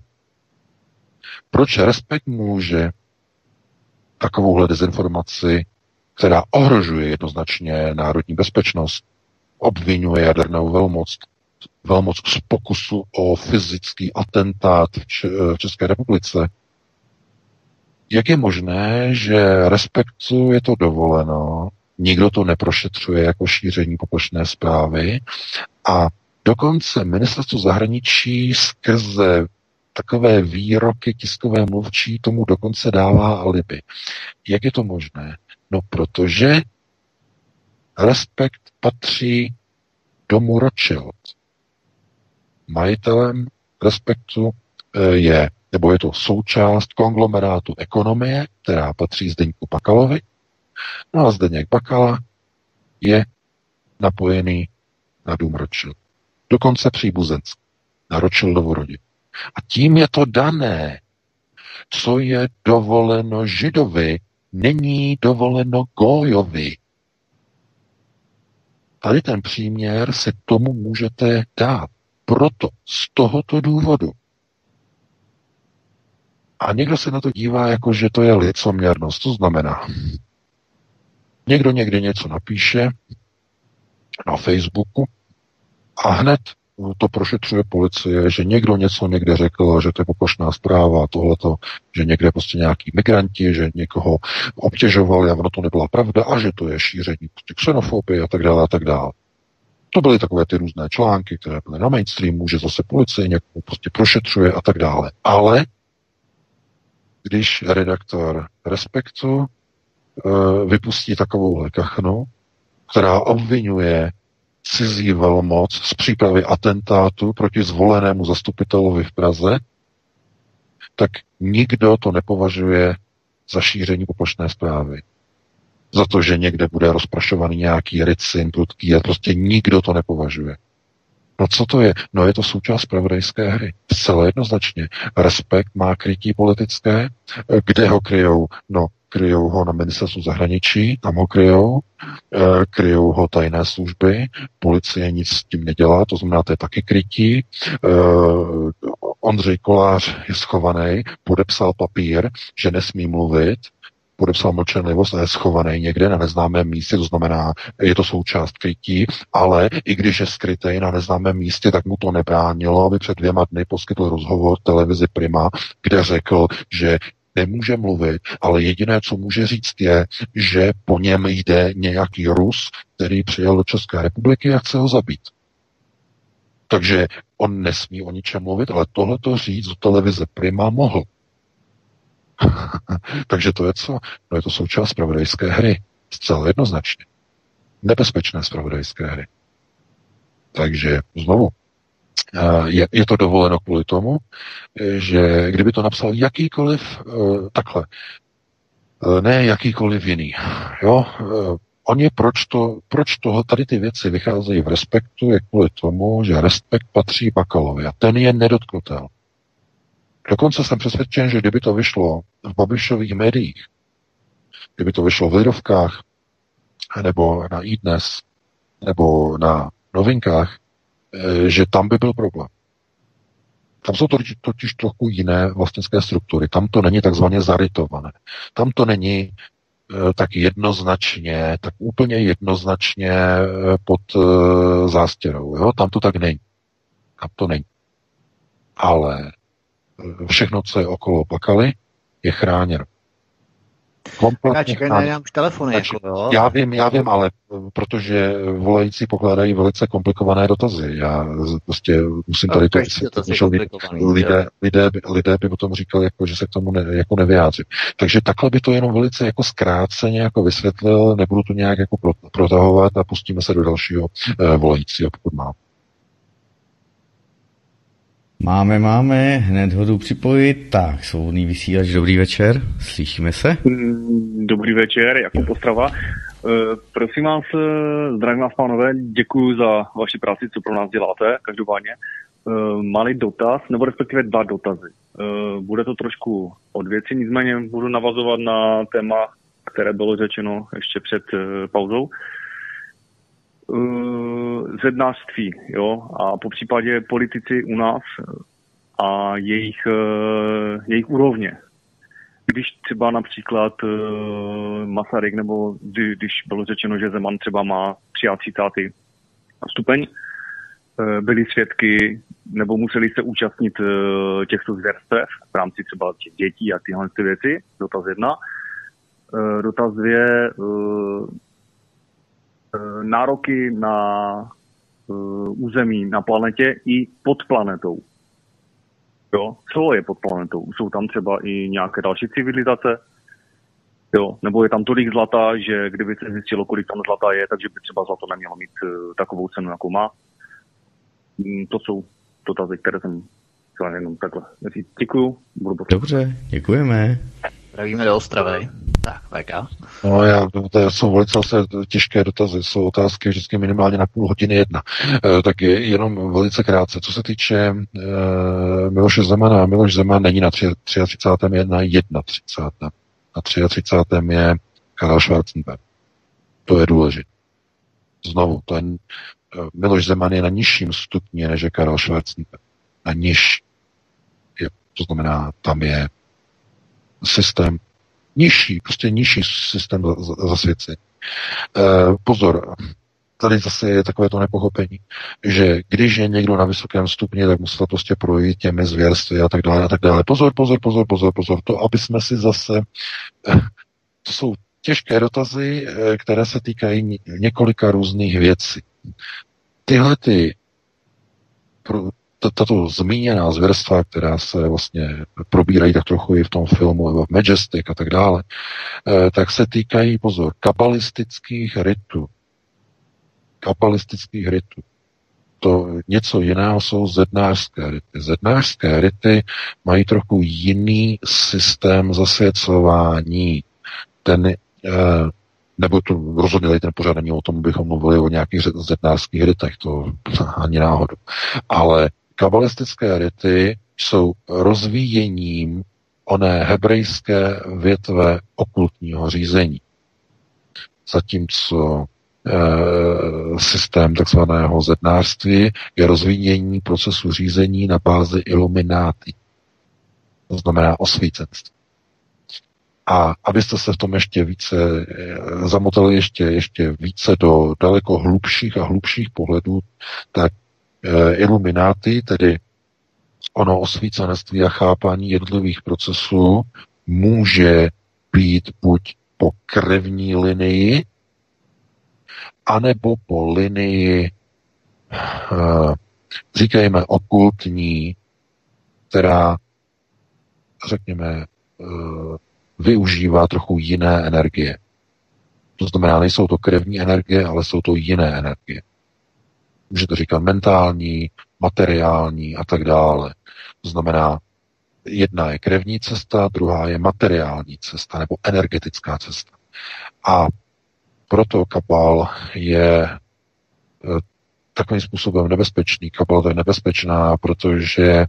Proč Respekt může takovouhle dezinformaci, která ohrožuje jednoznačně národní bezpečnost, obvinuje jadernou velmoc, velmoc z pokusu o fyzický atentát v, Č- v České republice. Jak je možné, že Respektu je to dovoleno, nikdo to neprošetřuje jako šíření poplašné zprávy a dokonce ministerstvo zahraničí skrze takové výroky tiskové mluvčí tomu dokonce dává alibi. Jak je to možné? No, protože Respekt patří domu Rothschild. Majitelem Respektu je, nebo je to součást konglomerátu ekonomie, která patří Zdeňku Bakalovi. No a Zdeněk Bakala je napojený na dům Rothschild. Dokonce příbuzenský, na Rothschildovu rodinu. A tím je to dané. Co je dovoleno Židovi, není dovoleno Gójovi. Tady ten příměr se tomu můžete dát. Proto, z tohoto důvodu. A někdo se na to dívá, jako že to je licoměrnost. To znamená, někdo někde něco napíše na Facebooku a hned to prošetřuje policie, že někdo něco někde řekl, že to je poplašná zpráva, tohleto, že někde prostě nějaký migranti, že někoho obtěžovali a ono to nebyla pravda a že to je šíření xenofobie a tak dále a tak dále. To byly takové ty různé články, které byly na mainstreamu, že zase policie někoho prostě prošetřuje a tak dále. Ale když redaktor Respektu uh, vypustí takovouhle kachnu, která obvinuje cizí velmoc z přípravy atentátu proti zvolenému zastupitelovi v Praze, tak nikdo to nepovažuje za šíření poplašné zprávy. Za to, že někde bude rozprašovaný nějaký ricin, prudký, a prostě nikdo to nepovažuje. No co to je? No je to součást zpravodajské hry. Zcela jednoznačně. Respekt má krytí politické. Kde ho kryjou? No, kryjou ho na ministerstvu zahraničí, tam ho kryjou. Kryjou ho tajné služby. Policie nic s tím nedělá, to znamená, to je taky krytí. Ondřej Kolář je schovaný, podepsal papír, že nesmí mluvit, podepsal mlčenlivost a je schovaný někde na neznámém místě, to znamená, je to součást krytí, ale i když je skrytý na neznámém místě, tak mu to nebránilo, aby před dvěma dny poskytl rozhovor televizi Prima, kde řekl, že nemůže mluvit, ale jediné, co může říct, je, že po něm jde nějaký Rus, který přijel do České republiky a chce ho zabít. Takže on nesmí o ničem mluvit, ale tohleto říct do televize Prima mohl. Takže to je co? No je to součást zpravodajské hry. Zcela jednoznačně. Nebezpečné zpravodajské hry. Takže znovu, je, je to dovoleno kvůli tomu, že kdyby to napsal jakýkoliv, takhle, ne jakýkoliv jiný, jo, oni proč to, proč toho, tady ty věci vycházejí v Respektu, je kvůli tomu, že Respekt patří Bakalovi a ten je nedotknutelný. Dokonce jsem přesvědčen, že kdyby to vyšlo v Babišových médiích, kdyby to vyšlo v Lidovkách, nebo na iDnes, nebo na Novinkách, že tam by byl problém. Tam jsou totiž, totiž trochu jiné vlastnické struktury. Tam to není takzvaně zarytované. Tam to není tak jednoznačně, tak úplně jednoznačně pod zástěrou. Jo? Tam to tak není. Tam to není. Ale všechno, co je okolo Bakaly, je chráněno. Já čekaj, na už telefony. Jako, jo. Já vím, já vím, ale protože volající pokládají velice komplikované dotazy. Já prostě musím tady to vysvětlit. Lidé, lidé, lidé by potom říkali, jako, že se k tomu ne, jako nevyjádří. Takže takhle by to jenom velice jako zkráceně jako vysvětlil, nebudu to nějak jako protahovat a pustíme se do dalšího eh, volajícího, pokud mám. Máme, máme, hned ho jdu připojit. Tak, svobodný vysílač, dobrý večer, slyšíme se? Dobrý večer, Jakub Ostrava. E, prosím vás, zdravím vás, pánové, děkuji za vaši práci, co pro nás děláte, každopádně. E, malý dotaz, nebo respektive dva dotazy. E, bude to trošku od věci, nicméně budu navazovat na téma, které bylo řečeno ještě před e, pauzou. Zednářství, jo, a po případě politici u nás a jejich, jejich úrovně. Když třeba například Masaryk, nebo když bylo řečeno, že Zeman třeba má třicátý stupeň, byli svědky, nebo museli se účastnit těchto zvěrstev v rámci třeba těch dětí a tyhle ty věci, dotaz jedna. Dotaz dvě, nároky na uh, území na planetě i pod planetou. Jo, co je pod planetou? Jsou tam třeba i nějaké další civilizace? Jo, nebo je tam tolik zlata, že kdyby se zjistilo, kolik tam zlata je, takže by třeba zlato nemělo mít uh, takovou cenu, jakou má. Mm, to jsou dotazy, které jsem chtěl jenom takhle. Děkuju. Budu poslouchat. Dobře, děkujeme. Zdravíme do Ostravy. Tak, V K. No, já, to jsou velice těžké dotazy, jsou otázky vždycky minimálně na půl hodiny jedna. E, tak je jenom velice krátce. Co se týče e, Miloše Zemana, Miloš Zeman není na třicátém je na třicátém Na třicátém je Karel Schwarzenberg. To je důležité. Znovu, to je, Miloš Zeman je na nižším stupni než je Karel Schwarzenberg. Na nižší. Je, to znamená, tam je systém nižší, prostě nižší systém zasvěcení. E, pozor, tady zase je takové to nepochopení, že když je někdo na vysokém stupni, tak musel prostě projít těmi zvěrstvy a tak dále a tak dále. Pozor, pozor, pozor, pozor, pozor, to, aby jsme si zase, e, to jsou těžké dotazy, e, které se týkají několika různých věcí. Tyhle ty pro, tato zmíněná zvěrstva, která se vlastně probírají tak trochu i v tom filmu Majestic a tak dále, tak se týkají, pozor, kabalistických rytů. Kabalistických rytů. To něco jiného jsou zednářské ryty. Zednářské ryty mají trochu jiný systém zasvěcování. Ten, nebo to rozhodně ten pořád není o tom, bychom mluvili o nějakých zetnářských rytech, to ani náhodou. Ale kabalistické rity jsou rozvíjením oné hebrejské větve okultního řízení. Zatímco e, systém takzvaného zetnářství je rozvíjení procesu řízení na bázi ilumináty. To znamená osvícenství. A abyste se v tom ještě více zamotali ještě, ještě více do daleko hlubších a hlubších pohledů, tak e, ilumináty, tedy ono osvícenství a chápání jednotlivých procesů, může být buď po krevní linii, anebo po linii, e, říkejme, okultní, která, řekněme, e, využívá trochu jiné energie. To znamená, nejsou to krevní energie, ale jsou to jiné energie. Můžete říkat mentální, materiální a tak dále. To znamená, jedna je krevní cesta, druhá je materiální cesta nebo energetická cesta. A proto kabal je takovým způsobem nebezpečný. Kabal je nebezpečná, protože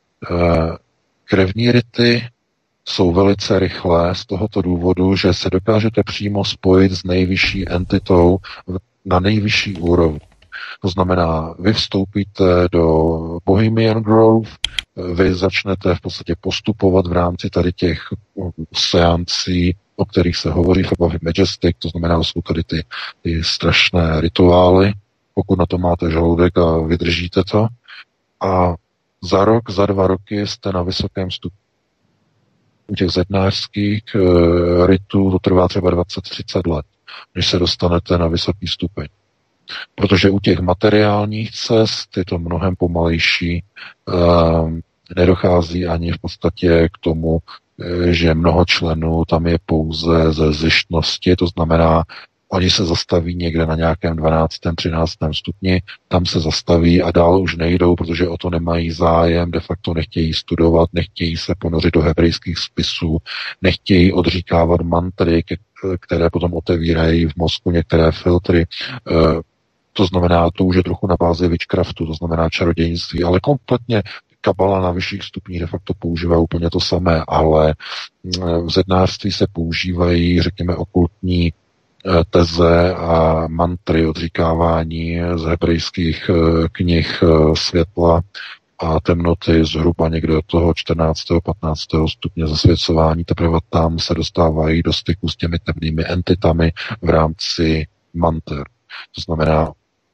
krevní rity jsou velice rychlé z tohoto důvodu, že se dokážete přímo spojit s nejvyšší entitou na nejvyšší úrovni. To znamená, vy vstoupíte do Bohemian Grove, vy začnete v podstatě postupovat v rámci tady těch seancí, o kterých se hovoří v Above Majestic, to znamená, jsou tady ty, ty strašné rituály, pokud na to máte žaludek a vydržíte to. A za rok, za dva roky jste na vysokém stupni. U těch zetnářských e, rytů to trvá třeba dvacet třicet let, než se dostanete na vysoký stupeň. Protože u těch materiálních cest je to mnohem pomalejší, e, nedochází ani v podstatě k tomu, e, že mnoho členů tam je pouze ze zištnosti, to znamená, oni se zastaví někde na nějakém dvanáctém třináctém stupni, tam se zastaví a dál už nejdou, protože o to nemají zájem, de facto nechtějí studovat, nechtějí se ponořit do hebrejských spisů, nechtějí odříkávat mantry, které potom otevírají v mozku některé filtry. To znamená, to už je trochu na bázi witchcraftu, to znamená čarodějnictví, ale kompletně kabala na vyšších stupních de facto používá úplně to samé, ale v zetnářství se používají, řekněme, okultní teze a mantry odříkávání z hebrejských knih světla a temnoty zhruba někde od toho čtrnáctého patnáctého stupně zasvěcování. Teprve tam se dostávají do styku s těmi temnými entitami v rámci manter. To znamená,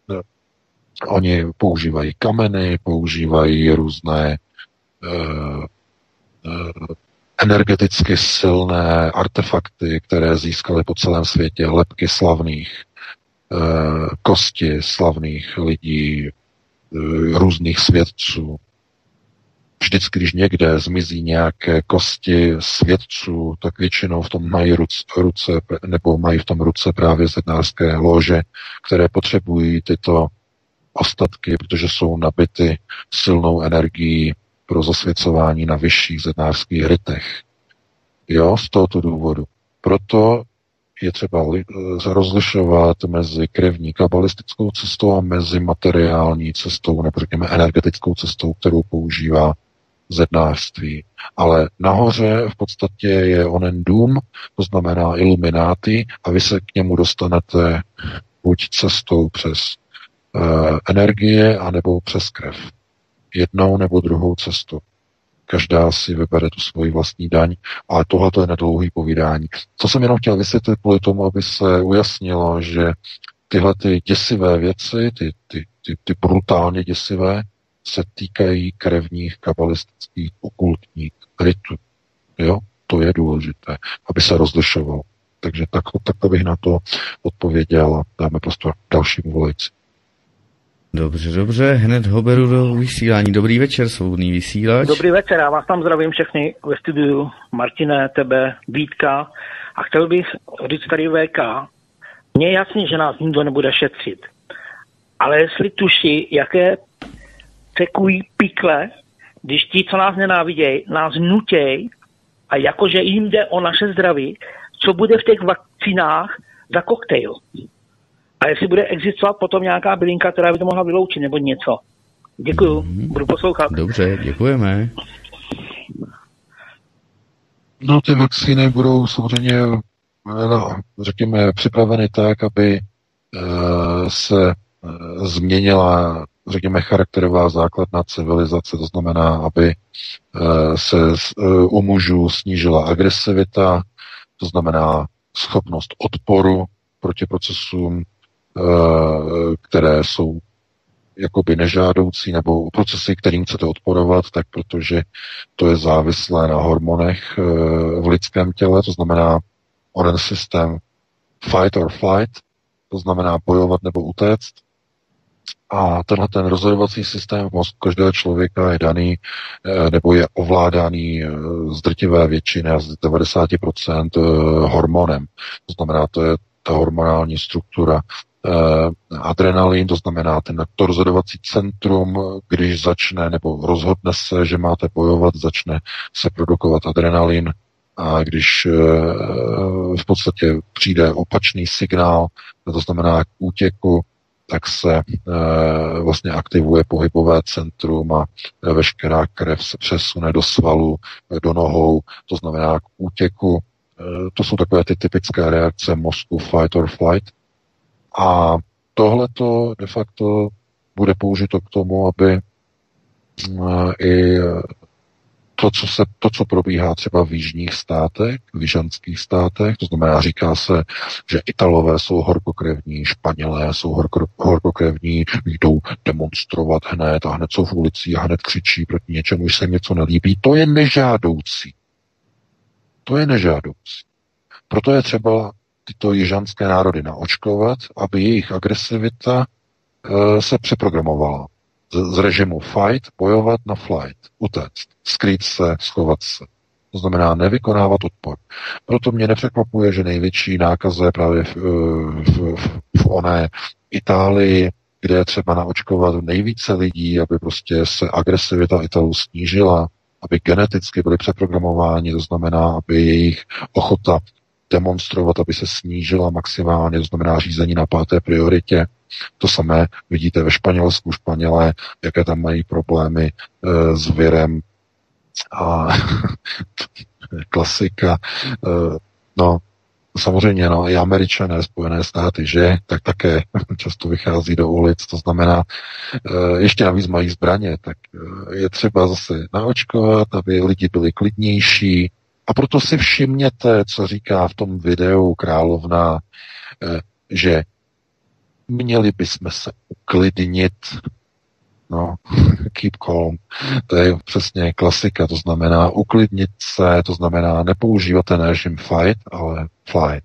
oni používají kameny, používají různé uh, uh, energeticky silné artefakty, které získaly po celém světě, lebky slavných, e, kosti slavných lidí, e, různých svědců. Vždycky, když někde zmizí nějaké kosti svědců, tak většinou v tom mají ruce, ruce nebo mají v tom ruce právě zetnářské lože, které potřebují tyto ostatky, protože jsou nabity silnou energií pro zasvěcování na vyšších zetnářských rytech. Jo, z tohoto důvodu. Proto je třeba rozlišovat mezi krevní kabalistickou cestou a mezi materiální cestou, nebo řekněme energetickou cestou, kterou používá zetnářství. Ale nahoře v podstatě je onen dům, to znamená ilumináty, a vy se k němu dostanete buď cestou přes uh, energie, anebo přes krev. Jednou nebo druhou cestu. Každá si vybere tu svoji vlastní daň, ale tohle je nedlouhý povídání. Co jsem jenom chtěl vysvětlit kvůli tomu, aby se ujasnilo, že tyhle ty děsivé věci, ty, ty, ty, ty brutálně děsivé, se týkají krevních kabalistických okultních rytů. Jo? To je důležité, aby se rozlišoval. Takže tak, takto bych na to odpověděl a dáme prostor dalšímu volající. Dobře, dobře, hned ho beru do vysílání. Dobrý večer, svobodný vysílač. Dobrý večer, já vás tam zdravím všechny ve studiu, Martine, tebe, Vítka, a chtěl bych říct tady V K. Mně je jasný, že nás nikdo nebude šetřit, ale jestli tuší, jaké tekují pikle, když ti, co nás nenávidějí, nás nutějí, a jakože jim jde o naše zdraví, co bude v těch vakcínách, za koktejl. A jestli bude existovat potom nějaká bylinka, která by to mohla vyloučit, nebo něco. Děkuju, mm. budu poslouchat. Dobře, děkujeme. No, ty vakcíny budou samozřejmě, no, řekněme, připraveny tak, aby uh, se uh, změnila, řekněme, charakterová základna civilizace, to znamená, aby uh, se uh, u mužů snížila agresivita, to znamená schopnost odporu proti procesům, uh, které jsou jakoby nežádoucí, nebo procesy, kterým chcete odporovat, tak protože to je závislé na hormonech e, v lidském těle, to znamená onen systém fight or flight, to znamená bojovat nebo utéct. A tenhle ten rozhodovací systém v mozku každého člověka je daný, e, nebo je ovládaný e, z drtivé většiny, z devadesát procent e, hormonem. To znamená, to je ta hormonální struktura. Uh, adrenalin, to znamená ten to rozhodovací centrum, když začne nebo rozhodne se, že máte bojovat, začne se produkovat adrenalin a když uh, v podstatě přijde opačný signál, to znamená k útěku, tak se uh, vlastně aktivuje pohybové centrum a veškerá krev se přesune do svalu, do nohou, to znamená k útěku. Uh, to jsou takové ty typické reakce mozku fight or flight. A tohleto de facto bude použito k tomu, aby i to, co, se, to, co probíhá třeba v jižních státech, v jižanských státech, to znamená, říká se, že Italové jsou horkokrevní, Španělé jsou horko, horkokrevní, jdou demonstrovat hned a hned jsou v ulici a hned křičí proti něčemu, když se jim něco nelíbí. To je nežádoucí. To je nežádoucí. Proto je třeba tyto jižanské národy naočkovat, aby jejich agresivita e, se přeprogramovala. Z, z režimu fight, bojovat na flight, utéct, skrýt se, schovat se. To znamená nevykonávat odpor. Proto mě nepřekvapuje, že největší nákaze právě v, v, v, v oné Itálii, kde je třeba naočkovat nejvíce lidí, aby prostě se agresivita Italů snížila, aby geneticky byli přeprogramováni, to znamená, aby jejich ochota demonstrovat, aby se snížila maximálně, to znamená řízení na páté prioritě. To samé vidíte ve Španělsku, Španělé, jaké tam mají problémy e, s virem a klasika. E, no, samozřejmě, no, i Američané, Spojené státy, že, tak také často vychází do ulic, to znamená, e, ještě navíc mají zbraně, tak e, je třeba zase naočkovat, aby lidi byli klidnější. A proto si všimněte, co říká v tom videu královna, že měli bychom se uklidnit, no, keep calm, to je přesně klasika, to znamená uklidnit se, to znamená nepoužívat ten režim fight, ale flight.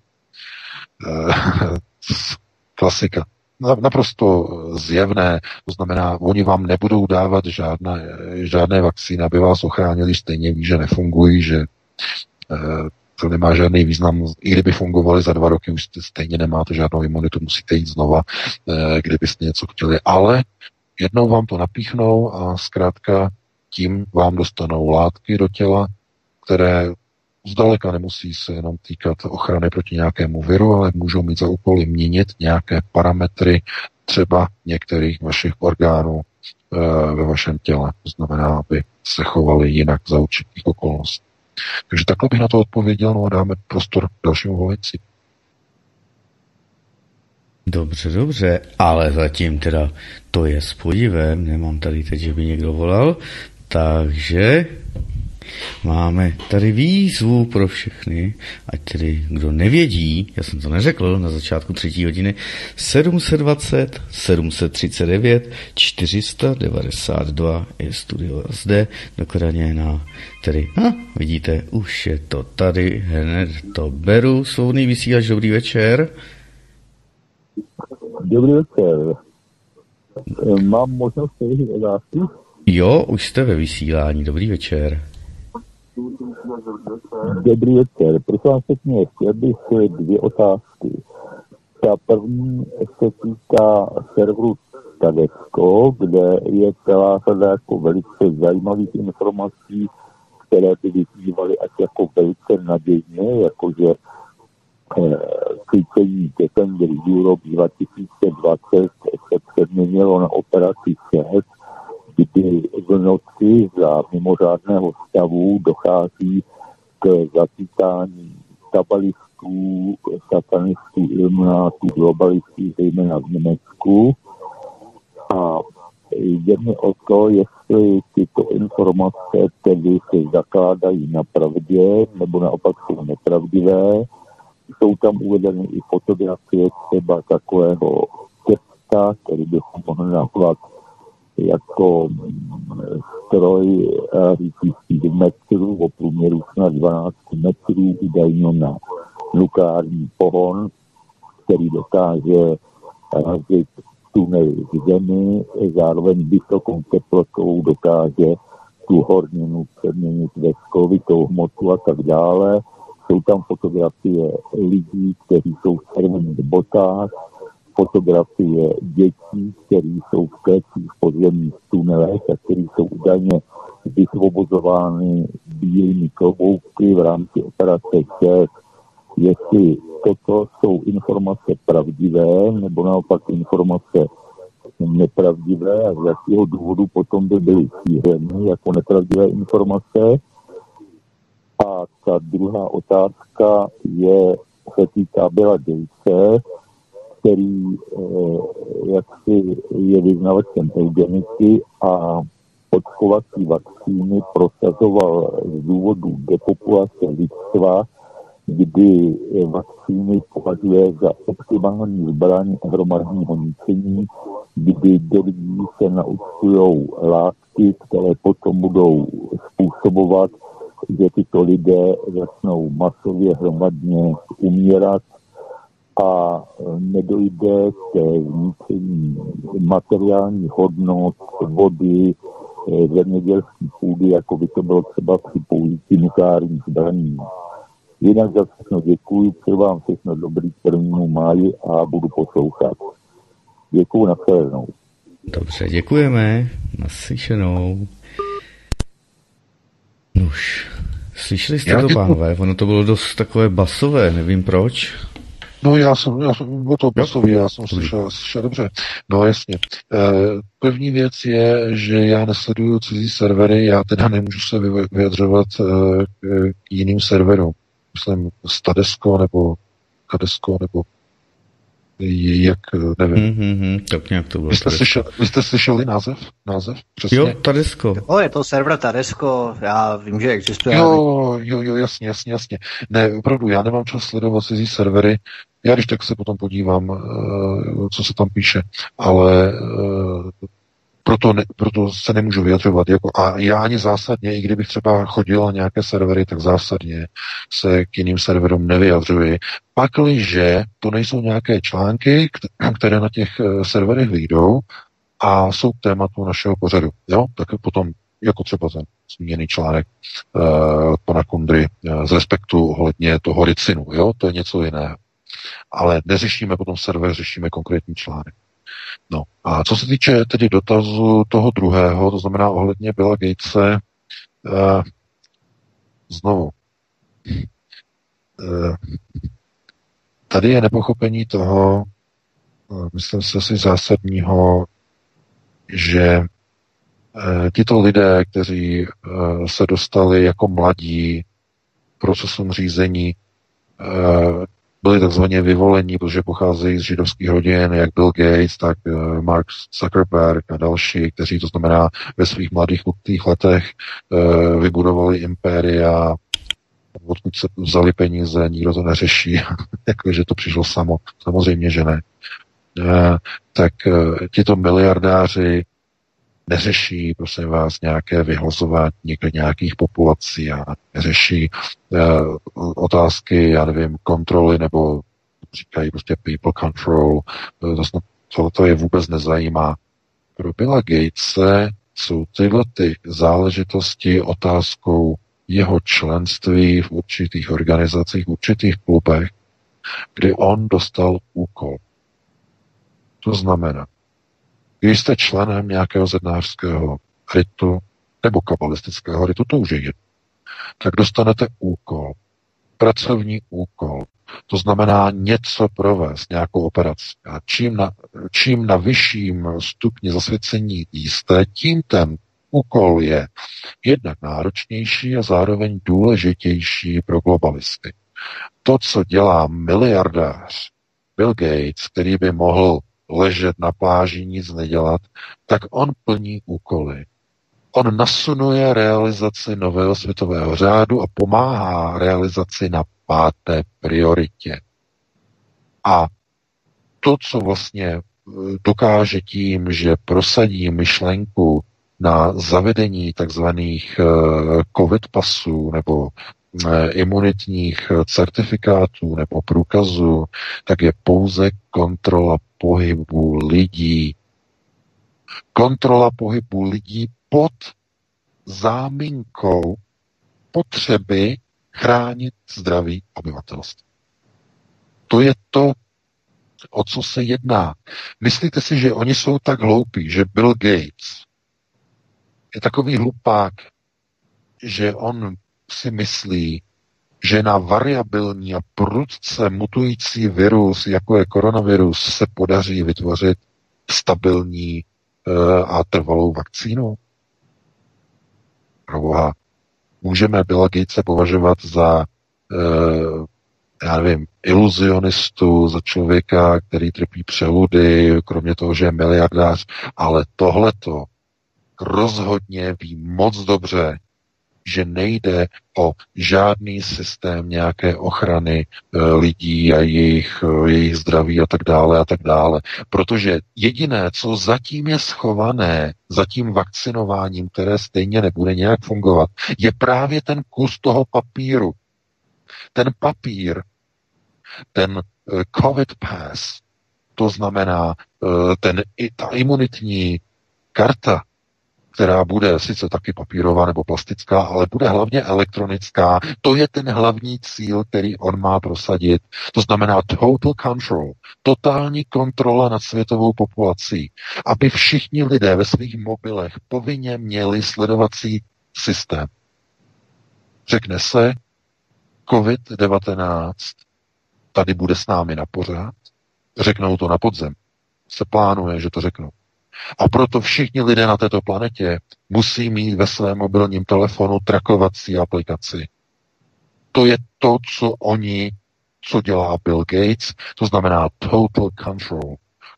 Klasika. Naprosto zjevné, to znamená, oni vám nebudou dávat žádné, žádné vakcíny, aby vás ochránili, stejně ví, že nefungují, že to nemá žádný význam. I kdyby fungovaly za dva roky, už stejně nemáte žádnou imunitu, musíte jít znova, kdybyste něco chtěli. Ale jednou vám to napíchnou a zkrátka tím vám dostanou látky do těla, které zdaleka nemusí se jenom týkat ochrany proti nějakému viru, ale můžou mít za úkol měnit nějaké parametry třeba některých vašich orgánů ve vašem těle. To znamená, aby se chovali jinak za určitých okolností. Takže takhle bych na to odpověděl, no a dáme prostor dalšímu volající. Dobře, dobře, ale zatím teda to je s podivem, nemám tady teď, že by někdo volal, takže máme tady výzvu pro všechny, ať tedy kdo nevědí, já jsem to neřekl na začátku třetí hodiny, sedm dvacet, sedm třicet devět, čtyři devadesát dva je studio zde, dokladně na, tedy, a vidíte, už je to tady, hned to beru, svobodný vysílač, dobrý večer. Dobrý večer. Mám možnost položit otázky? Jo, už jste ve vysílání, dobrý večer. Dobrý večer. Prosím vás pěkně, chtěl bych dvě otázky. Ta první se týká serveru Tadecko, kde je celá řada jako velice zajímavých informací, které by vyznívaly až jako velice nadějně, jakože cvičení Defender Europe dva tisíce dvacet se přeměnilo na operaci šest, kdy v noci za mimořádného stavu dochází k zatýkání kabalistů, satanistů, iluminátů, globalistů, zejména v Německu. A jde mi o to, jestli tyto informace tedy se zakládají na pravdě, nebo naopak jsou nepravdivé. Jsou tam uvedeny i fotografie třeba takového těpka, který bychom mohli nazvat jako stroj řídících metrů, o průměru snad dvanáct metrů, údajně na nukleární pohon, který dokáže razit tunely v zemi, zároveň vysokou teplotou dokáže tu horninu přeměnit ve skovitou hmotu a tak dále. Jsou tam fotografie lidí, kteří jsou v červených botách, fotografie dětí, které jsou v klecích v podzemních tunelech a které jsou údajně vysvobozovány bílými klobouky v rámci operace šest. Jestli toto jsou informace pravdivé, nebo naopak informace nepravdivé a z jakého důvodu potom by byly šířeny jako nepravdivé informace. A ta druhá otázka je, se týká Billa Gatese, který eh, jaksi je vyznavačem eugeniky a očkovací vakcíny prosazoval z důvodu depopulace lidstva, kdy vakcíny považuje za optimální zbraň hromadního ničení, kdy do lidí se naúčtují látky, které potom budou způsobovat, že tyto lidé začnou masově hromadně umírat a nedojde ke zničení materiálních hodnot, vody, zemědělské půdy, jako by to bylo třeba při použití nukleárních zbraní. Jinak za všechno děkuji, přeji vám všechno dobrý k prvnímu máji a budu poslouchat. Děkuji, nashledanou. Dobře, děkujeme. Naslyšenou. Nuž, slyšeli jste já to, pánové? Ono to bylo dost takové basové, nevím proč. No já jsem, já jsem byl to basový, já jsem slyšel, slyšel dobře. No jasně. První věc je, že já nesleduju cizí servery, já teda nemůžu se vyjadřovat k jiným serverům. Myslím Stadesko nebo Kadesko nebo jak, nevím. Mm-hmm, tak nějak to bylo. Vy jste, slyšel, vy jste slyšeli název? Název? Přesně? Jo, Tadesko. O, je to server Tadesko, já vím, že existuje. Jo, jo, jo, jasně, jasně, jasně. Ne, opravdu, já nemám čas sledovat cizí servery, já když tak se potom podívám, co se tam píše, ale proto, ne, proto se nemůžu vyjadřovat. Jako, a já ani zásadně, i kdybych třeba chodil na nějaké servery, tak zásadně se k jiným serverům nevyjadřuji. Pakliže to nejsou nějaké články, které na těch serverech vyjdou a jsou k tématu našeho pořadu. Jo? Tak potom, jako třeba ten zmíněný článek uh, pana Kundry uh, z Respektu ohledně toho ricinu. Jo? To je něco jiného. Ale neřešíme potom server, řešíme konkrétní článek. No a co se týče tedy dotazu toho druhého, to znamená ohledně Billa Gatese, uh, znovu, uh, tady je nepochopení toho, uh, myslím si asi zásadního, že uh, tito lidé, kteří uh, se dostali jako mladí procesům řízení, uh, byli takzvaně vyvolení, protože pocházejí z židovských rodin, jak Bill Gates, tak Mark Zuckerberg a další, kteří to znamená ve svých mladých mladých letech vybudovali impéria, odkud se vzali peníze, nikdo to neřeší, jakože to přišlo samo. Samozřejmě, že ne. Tak tito miliardáři neřeší, prosím vás, nějaké vyhlazování nějakých populací a neřeší uh, otázky, já nevím, kontroly, nebo říkají prostě people control, to, to je vůbec nezajímá. Pro Billa Gatese jsou tyhle ty záležitosti otázkou jeho členství v určitých organizacích, v určitých klubech, kdy on dostal úkol. To znamená, když jste členem nějakého zednářského ritu nebo kabalistického ritu, to už je jedno, tak dostanete úkol pracovní úkol. To znamená něco provést, nějakou operaci. A čím na, čím na vyšším stupni zasvěcení jste, tím ten úkol je jednak náročnější a zároveň důležitější pro globalisty. To, co dělá miliardář Bill Gates, který by mohl ležet na pláži, nic nedělat, tak on plní úkoly. On nasunuje realizaci nového světového řádu a pomáhá realizaci na páté prioritě. A to, co vlastně dokáže tím, že prosadí myšlenku na zavedení takzvaných covid pasů nebo imunitních certifikátů nebo průkazů, tak je pouze kontrola pohybu lidí. Kontrola pohybu lidí pod záminkou potřeby chránit zdraví obyvatelstva. To je to, o co se jedná. Myslíte si, že oni jsou tak hloupí, že Bill Gates je takový hlupák, že on si myslí, že na variabilní a prudce mutující virus, jako je koronavirus, se podaří vytvořit stabilní uh, a trvalou vakcínu? Proboha, můžeme Billa Gatese považovat za, uh, já nevím, iluzionistu, za člověka, který trpí přeludy, kromě toho, že je miliardář, ale tohleto rozhodně ví moc dobře, že nejde o žádný systém nějaké ochrany e, lidí a jejich, e, jejich zdraví a tak dále a tak dále. Protože jediné, co zatím je schované, za tím vakcinováním, které stejně nebude nějak fungovat, je právě ten kus toho papíru. Ten papír, ten e, COVID pass, to znamená e, ten, i, ta imunitní karta, která bude sice taky papírová nebo plastická, ale bude hlavně elektronická. To je ten hlavní cíl, který on má prosadit. To znamená total control, totální kontrola nad světovou populací, aby všichni lidé ve svých mobilech povinně měli sledovací systém. Řekne se, covid devatenáct tady bude s námi na pořád, řeknou to na podzem. Se plánuje, že to řeknou. A proto všichni lidé na této planetě musí mít ve svém mobilním telefonu trakovací aplikaci. To je to, co oni, co dělá Bill Gates, to znamená total control.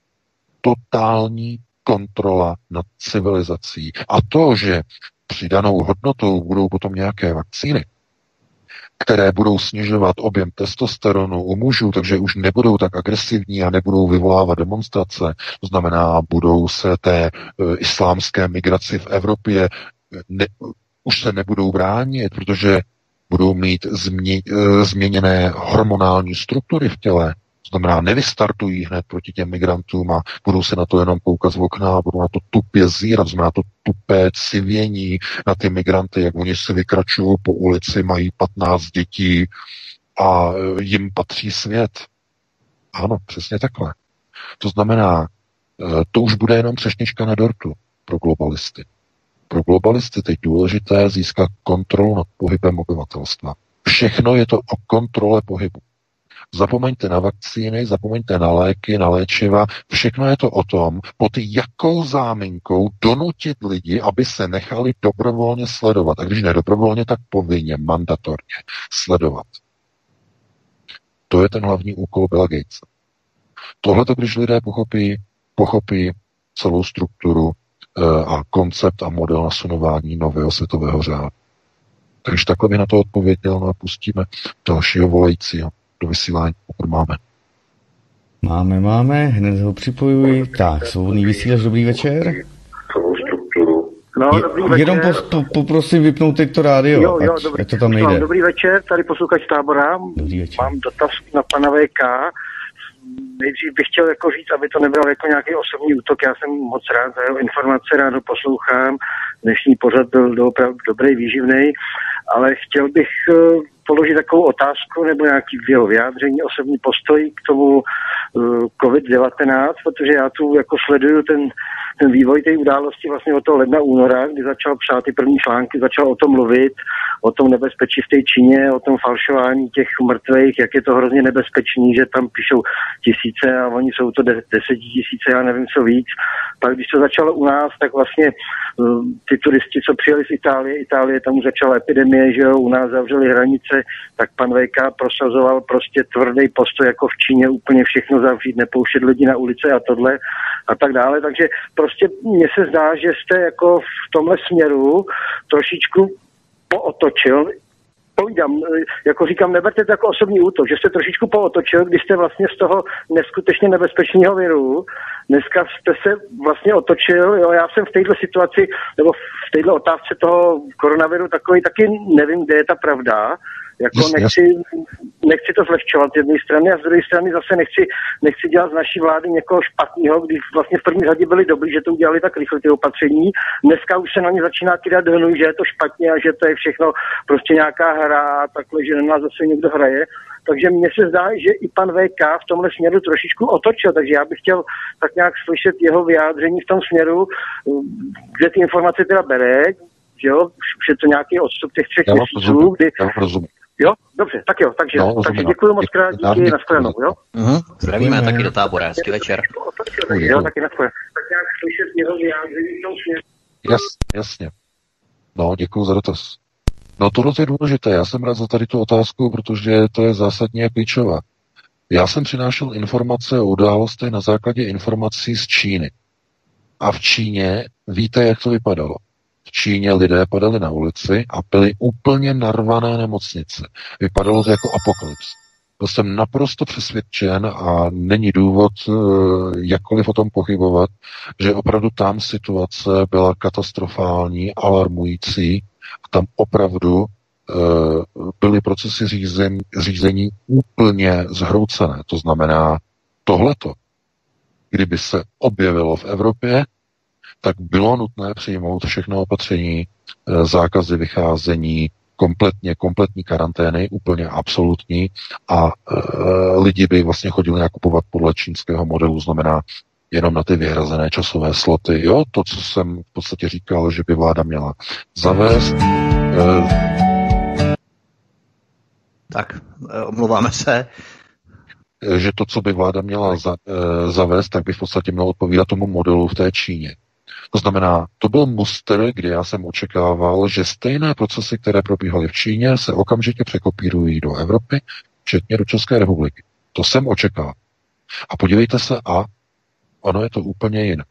Totální kontrola nad civilizací. A to, že přidanou hodnotou budou potom nějaké vakcíny, které budou snižovat objem testosteronu u mužů, takže už nebudou tak agresivní a nebudou vyvolávat demonstrace. To znamená, budou se té uh, islámské migraci v Evropě, ne, už se nebudou bránit, protože budou mít změ, uh, změněné hormonální struktury v těle. To znamená, nevystartují hned proti těm migrantům a budou se na to jenom koukat z okna a budou na to tupě zírat, to znamená to tupé civění na ty migranty, jak oni si vykračují po ulici, mají patnáct dětí a jim patří svět. Ano, přesně takhle. To znamená, to už bude jenom třešnička na dortu pro globalisty. Pro globalisty teď důležité získat kontrolu nad pohybem obyvatelstva. Všechno je to o kontrole pohybu. Zapomeňte na vakcíny, zapomeňte na léky, na léčiva. Všechno je to o tom, pod jakou záminkou donutit lidi, aby se nechali dobrovolně sledovat. A když ne dobrovolně, tak povinně, mandatorně sledovat. To je ten hlavní úkol Billa Gatese. Tohleto, když lidé pochopí, pochopí celou strukturu e, a koncept a model nasunování nového světového řádu. Takže takhle bych na to odpověděl, no a pustíme dalšího volajícího do vysílání, pokud máme. Máme, máme, hned ho připojuji. Tak, svobodný vysílač, dobrý večer. No, dobrý večer. Jenom po, po, poprosím vypnout teď to rádio, jo, jo, ať, dobrý, ať to tam nejde. Dobrý večer, tady posluchač Tábora. Dobrý večer. Mám dotaz na pana V K. Nejdřív bych chtěl jako říct, aby to nebyl jako nějaký osobní útok. Já jsem moc rád za jeho informace, rád ho poslouchám. Dnešní pořad byl opravdu dobrý, výživný, ale chtěl bych položit takovou otázku nebo nějaký jeho vyjádření, osobní postoj k tomu uh, covid devatenáct, protože já tu jako sleduju ten, ten vývoj té události vlastně od toho ledna února, kdy začal psát ty první články, začal o tom mluvit, o tom nebezpečí v té Číně, o tom falšování těch mrtvých, jak je to hrozně nebezpečný, že tam píšou tisíce a oni jsou to desetitisíce, já nevím co víc. Pak když to začalo u nás, tak vlastně uh, ty turisti, co přijeli z Itálie, Itálie tam už začala epidemie, že jo, u nás zavřeli hranice, tak pan V K prosazoval prostě tvrdý postoj jako v Číně, úplně všechno zavřít, nepouštět lidi na ulice a tohle a tak dále. Takže prostě mně se zdá, že jste jako v tomhle směru trošičku pootočil. Povídám, jako říkám, neberte to jako osobní útok, že jste trošičku pootočil, když jste vlastně z toho neskutečně nebezpečného viru, dneska jste se vlastně otočil, jo, já jsem v této situaci, nebo v této otázce toho koronaviru takový taky nevím, kde je ta pravda, jako Yes, nechci, nechci to zlehčovat z jedné strany a z druhé strany zase nechci, nechci dělat z naší vlády někoho špatného, když vlastně v první řadě byli dobrý, že to udělali tak rychle ty opatření. Dneska už se na ně začíná kydat hnuj, že je to špatně a že to je všechno prostě nějaká hra a takhle, že na nás zase někdo hraje. Takže mně se zdá, že i pan V K v tomhle směru trošičku otočil, takže já bych chtěl tak nějak slyšet jeho vyjádření v tom směru, kde ty informace teda bere, že jo, už je to nějaký odstup těch třech měsíců, kdy... Jo, dobře, tak jo, takže, no, takže děkuji moc krát, díky, nashledanou, jo? Uh-huh. Zdravíme mm. taky do Tábora, hezký večer. Jo, taky nashledanou. Tak nějak slyšet jeho vyjádření v tom směru. Jas, jasně. No, děkuji za dotaz. No tohle je důležité, já jsem rád za tady tu otázku, protože to je zásadně klíčová. Já jsem přinášel informace o událostech na základě informací z Číny. A v Číně víte, jak to vypadalo. V Číně lidé padali na ulici a byly úplně narvané nemocnice. Vypadalo to jako apokalyps. To jsem naprosto přesvědčen a není důvod jakkoliv o tom pochybovat, že opravdu tam situace byla katastrofální, alarmující a tam opravdu byly procesy řízení, řízení úplně zhroucené. To znamená tohleto, kdyby se objevilo v Evropě, tak bylo nutné přijmout všechno opatření, zákazy vycházení, kompletně, kompletní karantény, úplně absolutní a e, lidi by vlastně chodili nakupovat podle čínského modelu, znamená jenom na ty vyhrazené časové sloty. Jo, to, co jsem v podstatě říkal, že by vláda měla zavést. E, tak, omlouváme se. Že to, co by vláda měla za, e, zavést, tak by v podstatě mělo odpovídat tomu modelu v té Číně. To znamená, to byl muster, kdy já jsem očekával, že stejné procesy, které probíhaly v Číně, se okamžitě překopírují do Evropy, včetně do České republiky. To jsem očekával. A podívejte se, a ono je to úplně jiné.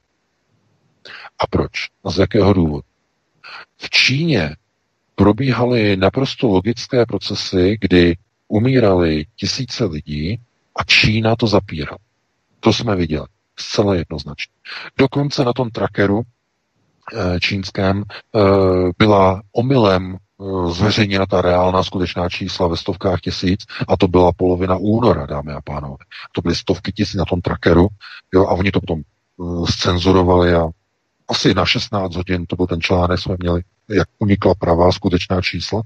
A proč? A z jakého důvodu? V Číně probíhaly naprosto logické procesy, kdy umírali tisíce lidí a Čína to zapírala. To jsme viděli. Zcela jednoznačně. Dokonce na tom trackeru čínském byla omylem zveřejněna ta reálná skutečná čísla ve stovkách tisíc a to byla polovina února, dámy a pánové. To byly stovky tisíc na tom trackeru, jo, a oni to potom scenzurovali a asi na šestnáct hodin, to byl ten článek, jsme měli, jak unikla pravá skutečná čísla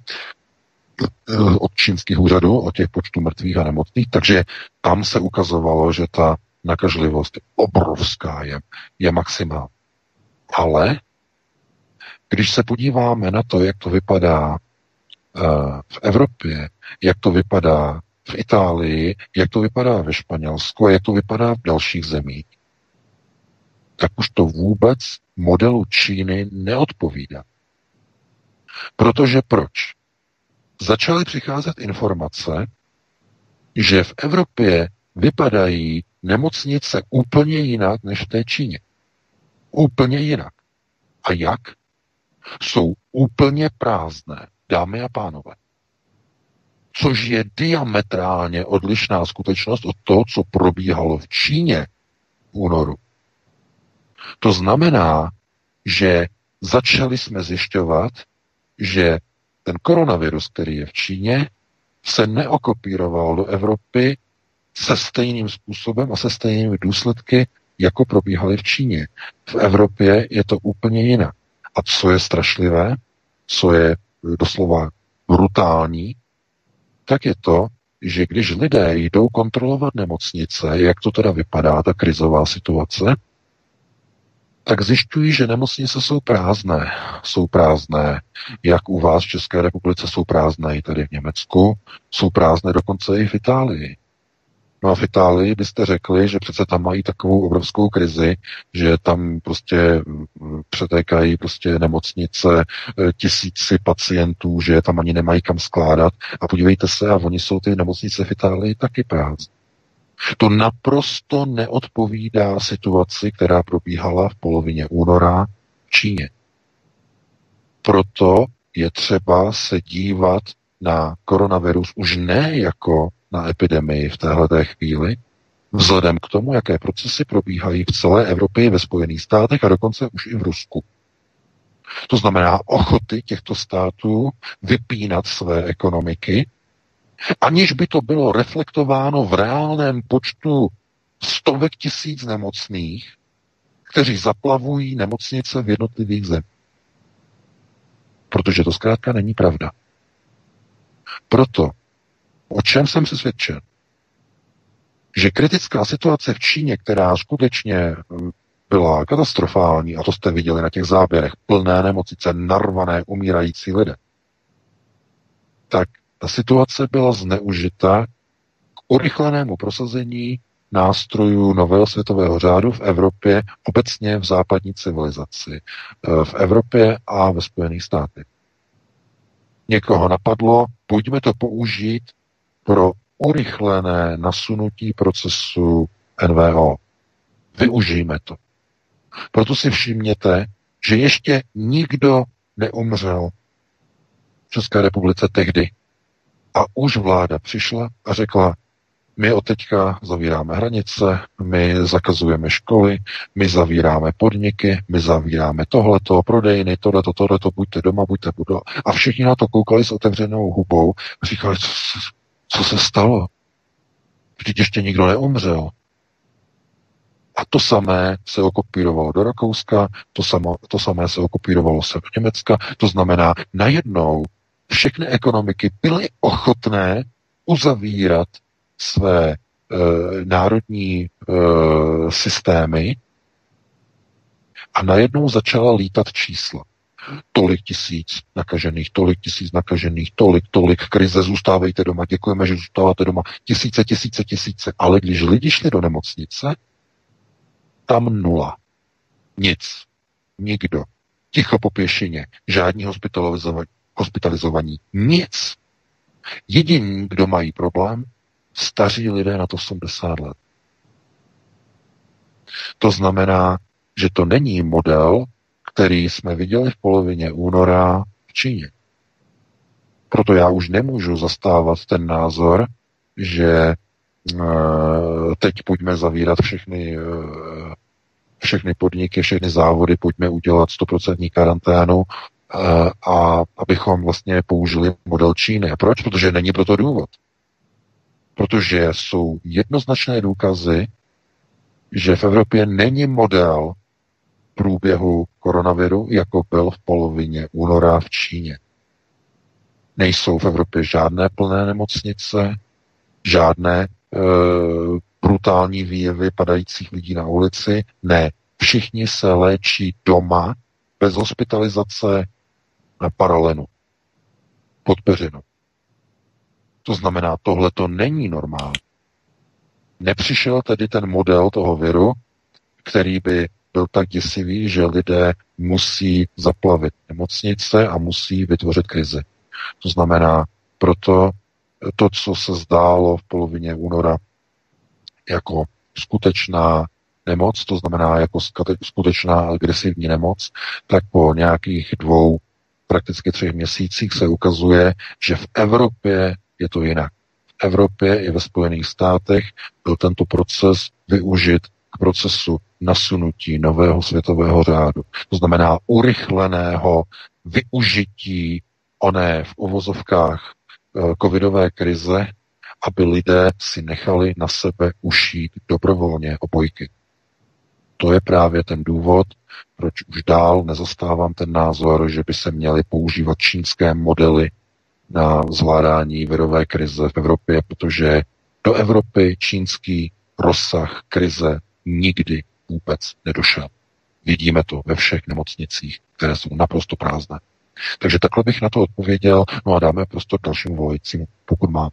od čínských úřadů, o těch počtu mrtvých a nemocných, takže tam se ukazovalo, že ta nakažlivost je obrovská, je, je maximální. Ale když se podíváme na to, jak to vypadá uh, v Evropě, jak to vypadá v Itálii, jak to vypadá ve Španělsku, jak to vypadá v dalších zemích, tak už to vůbec modelu Číny neodpovídá. Protože proč? Začaly přicházet informace, že v Evropě vypadají nemocnice úplně jinak než v té Číně. Úplně jinak. A jak? Jsou úplně prázdné, dámy a pánové. Což je diametrálně odlišná skutečnost od toho, co probíhalo v Číně v únoru. To znamená, že začali jsme zjišťovat, že ten koronavirus, který je v Číně, se neokopíroval do Evropy se stejným způsobem a se stejnými důsledky, jako probíhaly v Číně. V Evropě je to úplně jinak. A co je strašlivé, co je doslova brutální, tak je to, že když lidé jdou kontrolovat nemocnice, jak to teda vypadá, ta krizová situace, tak zjišťují, že nemocnice jsou prázdné. Jsou prázdné, jak u vás v České republice jsou prázdné i tady v Německu, jsou prázdné dokonce i v Itálii. No a v Itálii byste řekli, že přece tam mají takovou obrovskou krizi, že tam prostě přetékají prostě nemocnice, tisíci pacientů, že tam ani nemají kam skládat. A podívejte se, a oni jsou ty nemocnice v Itálii taky prázdné. To naprosto neodpovídá situaci, která probíhala v polovině února v Číně. Proto je třeba se dívat na koronavirus už ne jako na epidemii v téhleté chvíli, vzhledem k tomu, jaké procesy probíhají v celé Evropě, ve Spojených státech a dokonce už i v Rusku. To znamená ochoty těchto států vypínat své ekonomiky, aniž by to bylo reflektováno v reálném počtu stovek tisíc nemocných, kteří zaplavují nemocnice v jednotlivých zemích. Protože to zkrátka není pravda. Proto, o čem jsem přesvědčen, že kritická situace v Číně, která skutečně byla katastrofální, a to jste viděli na těch záběrech, plné nemocnice, narvané, umírající lidé, tak ta situace byla zneužita k urychlenému prosazení nástrojů nového světového řádu v Evropě, obecně v západní civilizaci, v Evropě a ve Spojených státech. Někoho napadlo, pojďme to použít pro urychlené nasunutí procesu N V O. Využijme to. Proto si všimněte, že ještě nikdo neumřel v České republice tehdy. A už vláda přišla a řekla, my od teďka zavíráme hranice, my zakazujeme školy, my zavíráme podniky, my zavíráme tohleto, prodejny, tohleto, tohleto, buďte doma, buďte budou. A všichni na to koukali s otevřenou hubou a říkali, co se, co se stalo? Vždyť ještě nikdo neumřel. A to samé se okopírovalo do Rakouska, to, samo, to samé se okopírovalo se do Německa, to znamená najednou všechny ekonomiky byly ochotné uzavírat své e, národní e, systémy a najednou začala lítat čísla. Tolik tisíc nakažených, tolik tisíc nakažených, tolik, tolik krize, zůstávejte doma, děkujeme, že zůstáváte doma, tisíce, tisíce, tisíce, ale když lidi šli do nemocnice, tam nula. Nic. Nikdo. Ticho po pěšině. Žádní hospitalizovaní. hospitalizovaní. Nic. Jediní, kdo mají problém, staří lidé nad osmdesát let. To znamená, že to není model, který jsme viděli v polovině února v Číně. Proto já už nemůžu zastávat ten názor, že teď pojďme zavírat všechny, všechny podniky, všechny závody, pojďme udělat stoprocentní karanténu a abychom vlastně použili model Číny. A proč? Protože není proto důvod. Protože jsou jednoznačné důkazy, že v Evropě není model průběhu koronaviru, jako byl v polovině února v Číně. Nejsou v Evropě žádné plné nemocnice, žádné e, brutální výjevy padajících lidí na ulici. Ne, všichni se léčí doma, bez hospitalizace, na paralenu, pod peřinu. To znamená, tohle to není normální. Nepřišel tedy ten model toho viru, který by byl tak děsivý, že lidé musí zaplavit nemocnice a musí vytvořit krizi. To znamená, proto to, co se zdálo v polovině února jako skutečná nemoc, to znamená jako skutečná agresivní nemoc, tak po nějakých dvou, prakticky třech měsících se ukazuje, že v Evropě je to jinak. V Evropě i ve Spojených státech byl tento proces využit k procesu nasunutí nového světového řádu. To znamená urychleného využití oné v uvozovkách covidové krize, aby lidé si nechali na sebe ušít dobrovolně obojky. To je právě ten důvod, proč už dál nezastávám ten názor, že by se měly používat čínské modely na zvládání virové krize v Evropě, protože do Evropy čínský rozsah krize nikdy vůbec nedošel. Vidíme to ve všech nemocnicích, které jsou naprosto prázdné. Takže takhle bych na to odpověděl, no a dáme prostor dalšímu volajícímu, pokud má.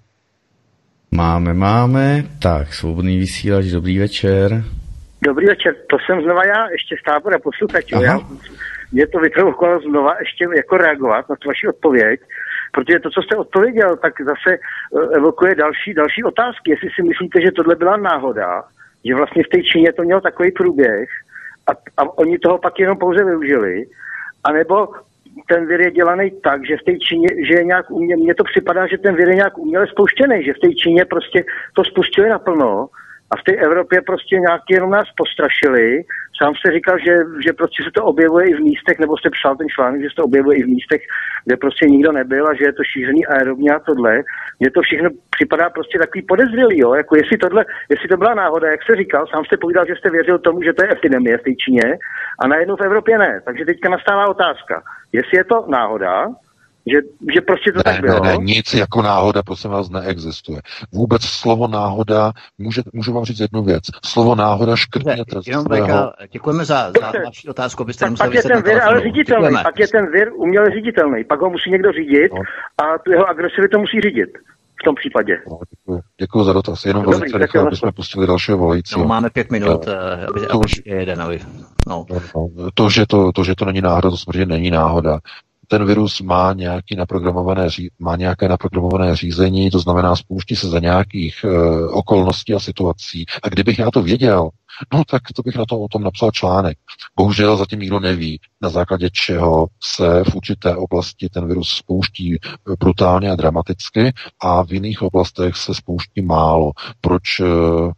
Máme, máme. Tak, svobodný vysílač, dobrý večer. Dobrý večer, to jsem znova já, ještě z tábora posluchačů. Já, mě to vyprovokovalo znova ještě jako reagovat na tu vaši odpověď, protože to, co jste odpověděl, tak zase evokuje další, další otázky. Jestli si myslíte, že tohle byla náhoda, že vlastně v té Číně to mělo takový průběh a, a oni toho pak jenom pouze využili, anebo ten vir je dělaný tak, že v té Číně, že je nějak umě, mně to připadá, že ten vir je nějak uměle spouštěný, že v té Číně prostě to spustili naplno a v té Evropě prostě nějak jenom nás postrašili. Sám jste říkal, že, že prostě se to objevuje i v místech, nebo jste psal ten článek, že se to objevuje i v místech, kde prostě nikdo nebyl a že je to šířený aerobně a tohle. Mně to všechno připadá prostě takový podezřelý, jo, jako jestli tohle, jestli to byla náhoda, jak jste říkal, sám jste povídal, že jste věřil tomu, že to je epidemie v té Číně a najednou v Evropě ne. Takže teďka nastává otázka, jestli je to náhoda, Že, že prostě to ne, tak bylo. Ne, ne, nic jako náhoda, prosím vás, neexistuje. Vůbec slovo náhoda, může, můžu vám říct jednu věc, slovo náhoda škrtněte z svého... Děkujeme za, za vaši otázku, abyste nemuseli pak je ten vir ale říditelný, děkujeme. Pak je ten vir uměle říditelný, pak ho musí někdo řídit no. a tu jeho agresivitu musí řídit v tom případě. No, děkuji. Děkuji za dotaz, jenom Dobrý, velice rychle, aby jsme pustili dalšího volajícího. No, máme pět minut, no, aby, to, aby jeden, aby... No. No, to, že to, to, že to není náhoda, to samozřejmě není náhoda. Ten virus má, nějaký naprogramované, má nějaké naprogramované řízení, to znamená spouští se za nějakých e, okolností a situací. A kdybych já to věděl, no tak to bych na to o tom napsal článek. Bohužel zatím nikdo neví, na základě čeho se v určité oblasti ten virus spouští brutálně a dramaticky a v jiných oblastech se spouští málo. Proč e,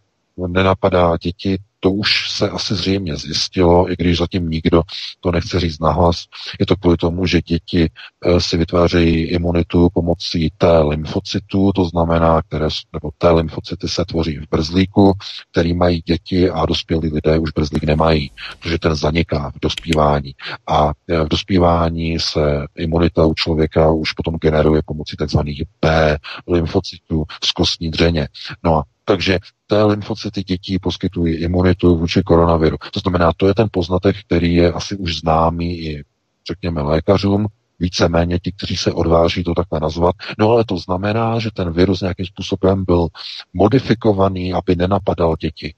nenapadá děti? To už se asi zřejmě zjistilo, i když zatím nikdo to nechce říct nahlas. Je to kvůli tomu, že děti si vytvářejí imunitu pomocí T lymfocytů, to znamená, které, nebo T lymfocyty se tvoří v brzlíku, který mají děti a dospělí lidé už brzlík nemají, protože ten zaniká v dospívání. A v dospívání se imunita u člověka už potom generuje pomocí takzvaných B lymfocytů z kostní dřeně. No a takže té lymfocyty dětí poskytují imunitu vůči koronaviru. To znamená, to je ten poznatek, který je asi už známý i, řekněme, lékařům, víceméně ti, kteří se odváží to takhle nazvat. No ale to znamená, že ten virus nějakým způsobem byl modifikovaný, aby nenapadal děti.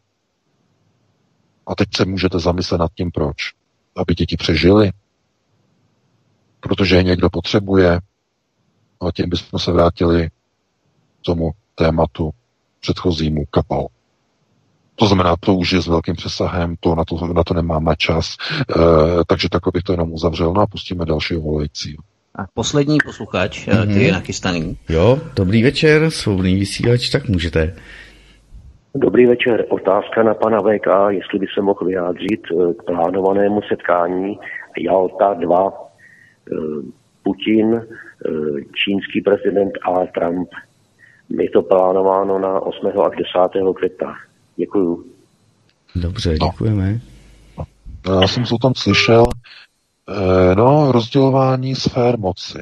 A teď se můžete zamyslet nad tím, proč. Aby děti přežily, protože je někdo potřebuje. A tím bychom se vrátili k tomu tématu předchozímu kapal. To znamená, to už je s velkým přesahem, to na to, na to nemáme čas, e, takže tak bych to jenom uzavřel, no a pustíme dalšího volajícího. A poslední posluchač, mm-hmm. který je nachystaný. Jo, dobrý večer, svobodný vysílač, tak můžete. Dobrý večer, otázka na pana V K, jestli by se mohl vyjádřit k plánovanému setkání Jalta dva, Putin, čínský prezident a Trump. Je to plánováno na osmého až desátého května. Děkuju. Dobře, děkujeme. No. Já jsem o tom slyšel. No, rozdělování sfér moci.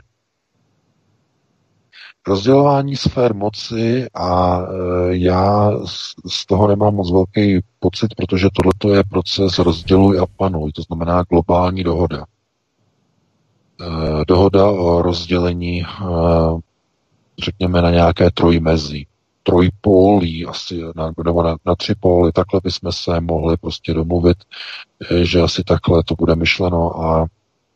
Rozdělování sfér moci a já z toho nemám moc velký pocit, protože tohleto je proces rozděluj a panuj, to znamená globální dohoda. Dohoda o rozdělení, řekněme, na nějaké trojmezí, trojpólí asi, na, nebo na, na tři póly, takhle bychom se mohli prostě domluvit, že asi takhle to bude myšleno a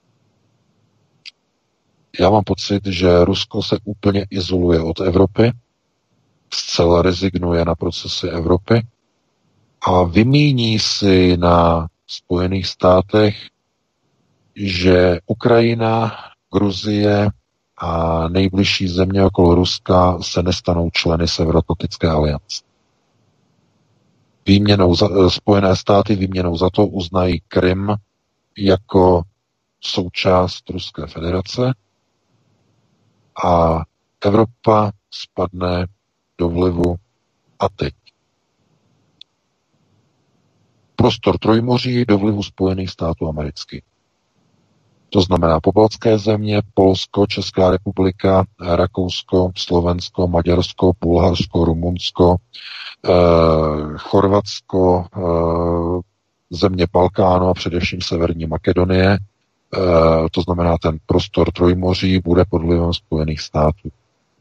já mám pocit, že Rusko se úplně izoluje od Evropy, zcela rezignuje na procesy Evropy a vymíní si na Spojených státech, že Ukrajina, Gruzie a nejbližší země okolo Ruska se nestanou členy Severoatlantické aliance. Výměnou za, Spojené státy výměnou za to uznají Krym jako součást Ruské federace a Evropa spadne do vlivu a teď. Prostor Trojmoří do vlivu Spojených států amerických. To znamená pobaltské země, Polsko, Česká republika, Rakousko, Slovensko, Maďarsko, Bulharsko, Rumunsko, eh, Chorvatsko, eh, země Balkánu a především Severní Makedonie. Eh, to znamená, ten prostor Trojmoří bude pod vlivem Spojených států.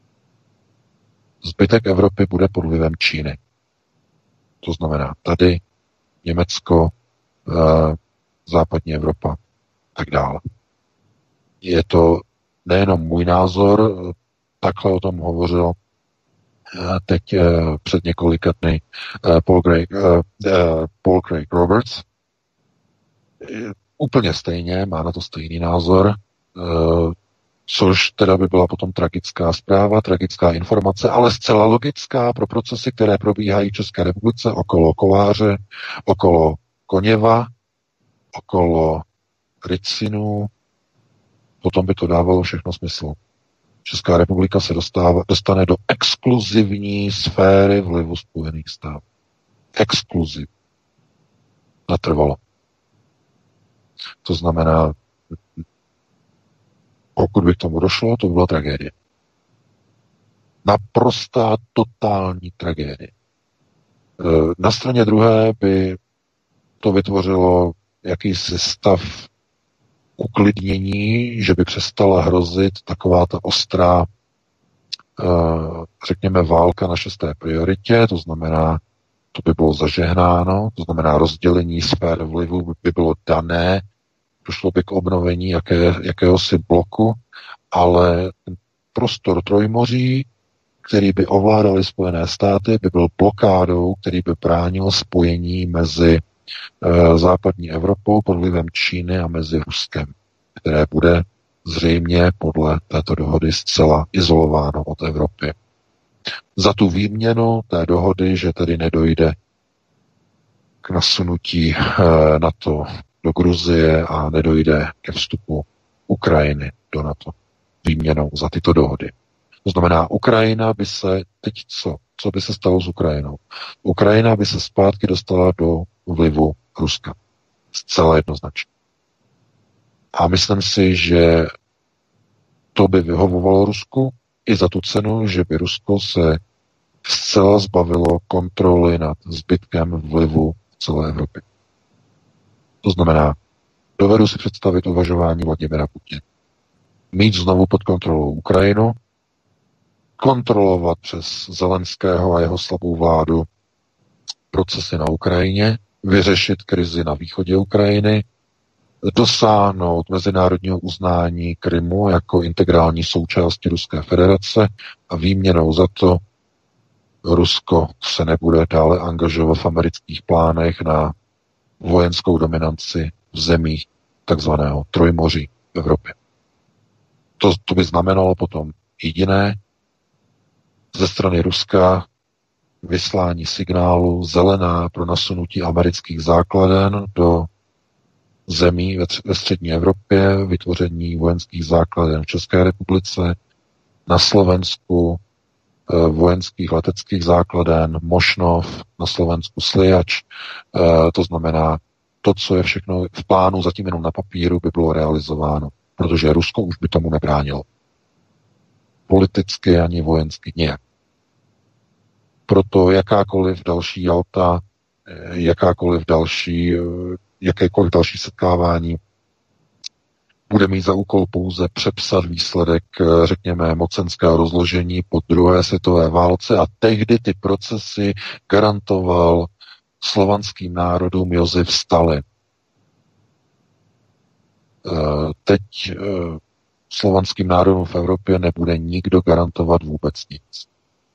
Zbytek Evropy bude pod vlivem Číny. To znamená tady Německo, eh, západní Evropa, tak dále. Je to nejenom můj názor, takhle o tom hovořil teď před několika dny Paul Craig, Paul Craig Roberts. Úplně stejně, má na to stejný názor, což teda by byla potom tragická zpráva, tragická informace, ale zcela logická pro procesy, které probíhají v České republice okolo Koláře, okolo Koněva, okolo Ricinu. Potom by to dávalo všechno smysl. Česká republika se dostává, dostane do exkluzivní sféry vlivu Spojených států. Exkluziv. Natrvalo. To znamená, pokud by k tomu došlo, to by byla tragédie. Naprostá, totální tragédie. Na straně druhé by to vytvořilo jakýsi stav uklidnění, že by přestala hrozit taková ta ostrá, řekněme, válka na šesté prioritě, to znamená, to by bylo zažehnáno, to znamená rozdělení sfér vlivu by bylo dané, došlo by k obnovení jaké, jakéhosi bloku, ale prostor Trojmoří, který by ovládali Spojené státy, by byl blokádou, který by bránil spojení mezi západní Evropou pod vlivem Číny a mezi Ruskem, které bude zřejmě podle této dohody zcela izolováno od Evropy. Za tu výměnu té dohody, že tedy nedojde k nasunutí NATO do Gruzie a nedojde ke vstupu Ukrajiny do NATO. Výměnou za tyto dohody. To znamená, Ukrajina by se, teď co? Co by se stalo s Ukrajinou? Ukrajina by se zpátky dostala do vlivu Ruska. Zcela jednoznačně. A myslím si, že to by vyhovovalo Rusku i za tu cenu, že by Rusko se zcela zbavilo kontroly nad zbytkem vlivu celé Evropy. To znamená, dovedu si představit uvažování Vladimira Putina. Mít znovu pod kontrolou Ukrajinu, kontrolovat přes Zelenského a jeho slabou vládu procesy na Ukrajině, vyřešit krizi na východě Ukrajiny, dosáhnout mezinárodního uznání Krymu jako integrální součásti Ruské federace a výměnou za to Rusko se nebude dále angažovat v amerických plánech na vojenskou dominanci v zemích takzvaného Trojmoří v Evropě. To, to by znamenalo potom jediné, ze strany Ruska vyslání signálu zelená pro nasunutí amerických základen do zemí ve, ve střední Evropě, vytvoření vojenských základen v České republice, na Slovensku e, vojenských leteckých základen, Mošnov, na Slovensku Sliač. E, to znamená, to, co je všechno v plánu, zatím jenom na papíru, by bylo realizováno, protože Rusko už by tomu nebránilo. Politicky ani vojensky nějak. Proto jakákoliv další Jalta, jakákoliv další, jakékoliv další setkávání bude mít za úkol pouze přepsat výsledek, řekněme, mocenského rozložení po druhé světové válce a tehdy ty procesy garantoval slovanským národům Josef Stalin. Teď slovanským národům v Evropě nebude nikdo garantovat vůbec nic.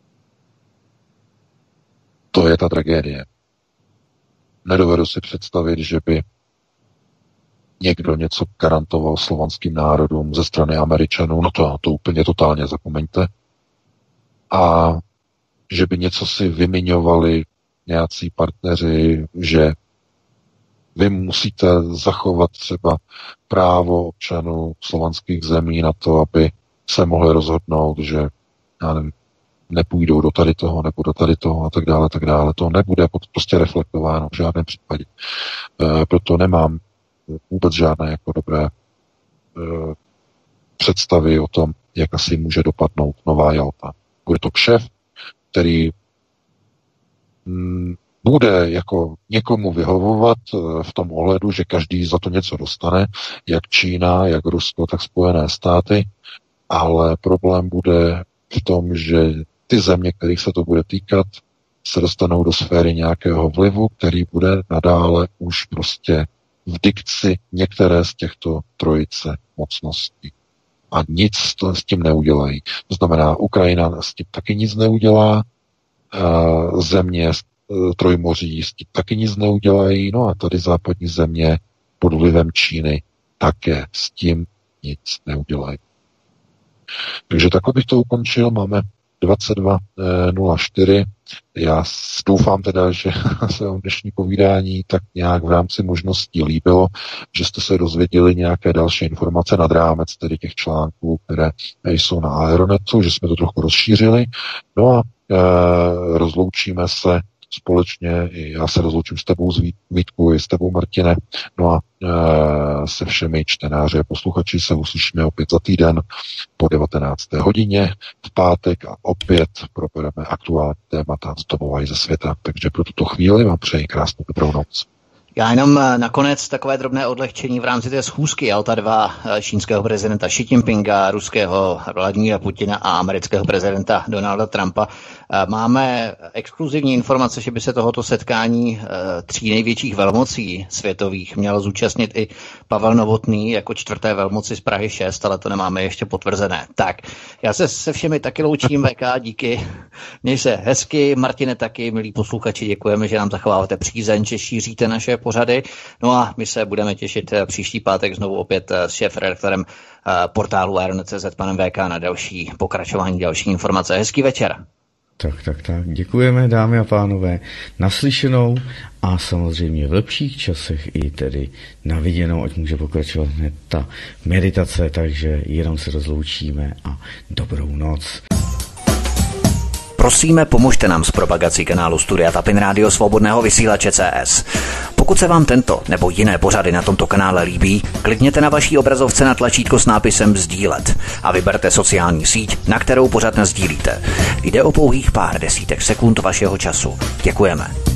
To je ta tragédie. Nedovedu si představit, že by někdo něco garantoval slovanským národům ze strany Američanů, no to, to úplně totálně zapomeňte. A že by něco si vymiňovali nějací partneři, že vy musíte zachovat třeba právo občanů slovanských zemí na to, aby se mohli rozhodnout, že já nevím, nepůjdou do tady toho, nebo do tady toho a tak dále, tak dále. To nebude prostě reflektováno v žádném případě. E, proto nemám vůbec žádné jako dobré představy o tom, jak asi může dopadnout nová Jalta. Bude to kšeft, který mm, bude jako někomu vyhovovat v tom ohledu, že každý za to něco dostane, jak Čína, jak Rusko, tak Spojené státy, ale problém bude v tom, že ty země, kterých se to bude týkat, se dostanou do sféry nějakého vlivu, který bude nadále už prostě v dikci některé z těchto trojice mocností. A nic to s tím neudělají. To znamená, Ukrajina s tím taky nic neudělá, země Trojmoří s tím taky nic neudělají, no a tady západní země pod vlivem Číny také s tím nic neudělají. Takže takhle bych to ukončil, máme dvacet dva nula čtyři. Já doufám teda, že se o dnešní povídání tak nějak v rámci možností líbilo, že jste se dozvěděli nějaké další informace nad rámec tedy těch článků, které jsou na Aeronetu, že jsme to trochu rozšířili. No a e, rozloučíme se společně, já se rozloučím s tebou, s Vítku, i s tebou, Martine, no a e, se všemi čtenáři a posluchači se uslyšíme opět za týden po devatenácté hodině v pátek a opět probereme aktuální témata z domova i ze světa. Takže pro tuto chvíli vám přeji krásnou dobrou noc. Já jenom nakonec takové drobné odlehčení v rámci té schůzky Jalta dva čínského prezidenta Xi Jinpinga, ruského Vladimíra Putina a amerického prezidenta Donalda Trumpa. Máme exkluzivní informace, že by se tohoto setkání tří největších velmocí světových měl zúčastnit i Pavel Novotný jako čtvrté velmoci z Prahy šest, ale to nemáme ještě potvrzené. Tak, já se se všemi taky loučím, V K, díky. Měj se hezky, Martine taky, milí posluchači, děkujeme, že nám zachováváte přízeň, že šíříte naše pořady. No a my se budeme těšit příští pátek znovu opět s šéfredaktorem portálu Aeronet tečka cé zet panem V K na další pokračování, další informace. Hezký večer. Tak, tak, tak. Děkujeme, dámy a pánové, naslyšenou a samozřejmě v lepších časech i tedy na viděnou, ať může pokračovat hned ta meditace, takže jenom se rozloučíme a dobrou noc. Prosíme, pomožte nám s propagací kanálu Studia Tapin Rádio Svobodného vysílače C S. Pokud se vám tento nebo jiné pořady na tomto kanále líbí, klikněte na vaší obrazovce na tlačítko s nápisem sdílet a vyberte sociální síť, na kterou pořad nasdílíte. Jde o pouhých pár desítek sekund vašeho času. Děkujeme.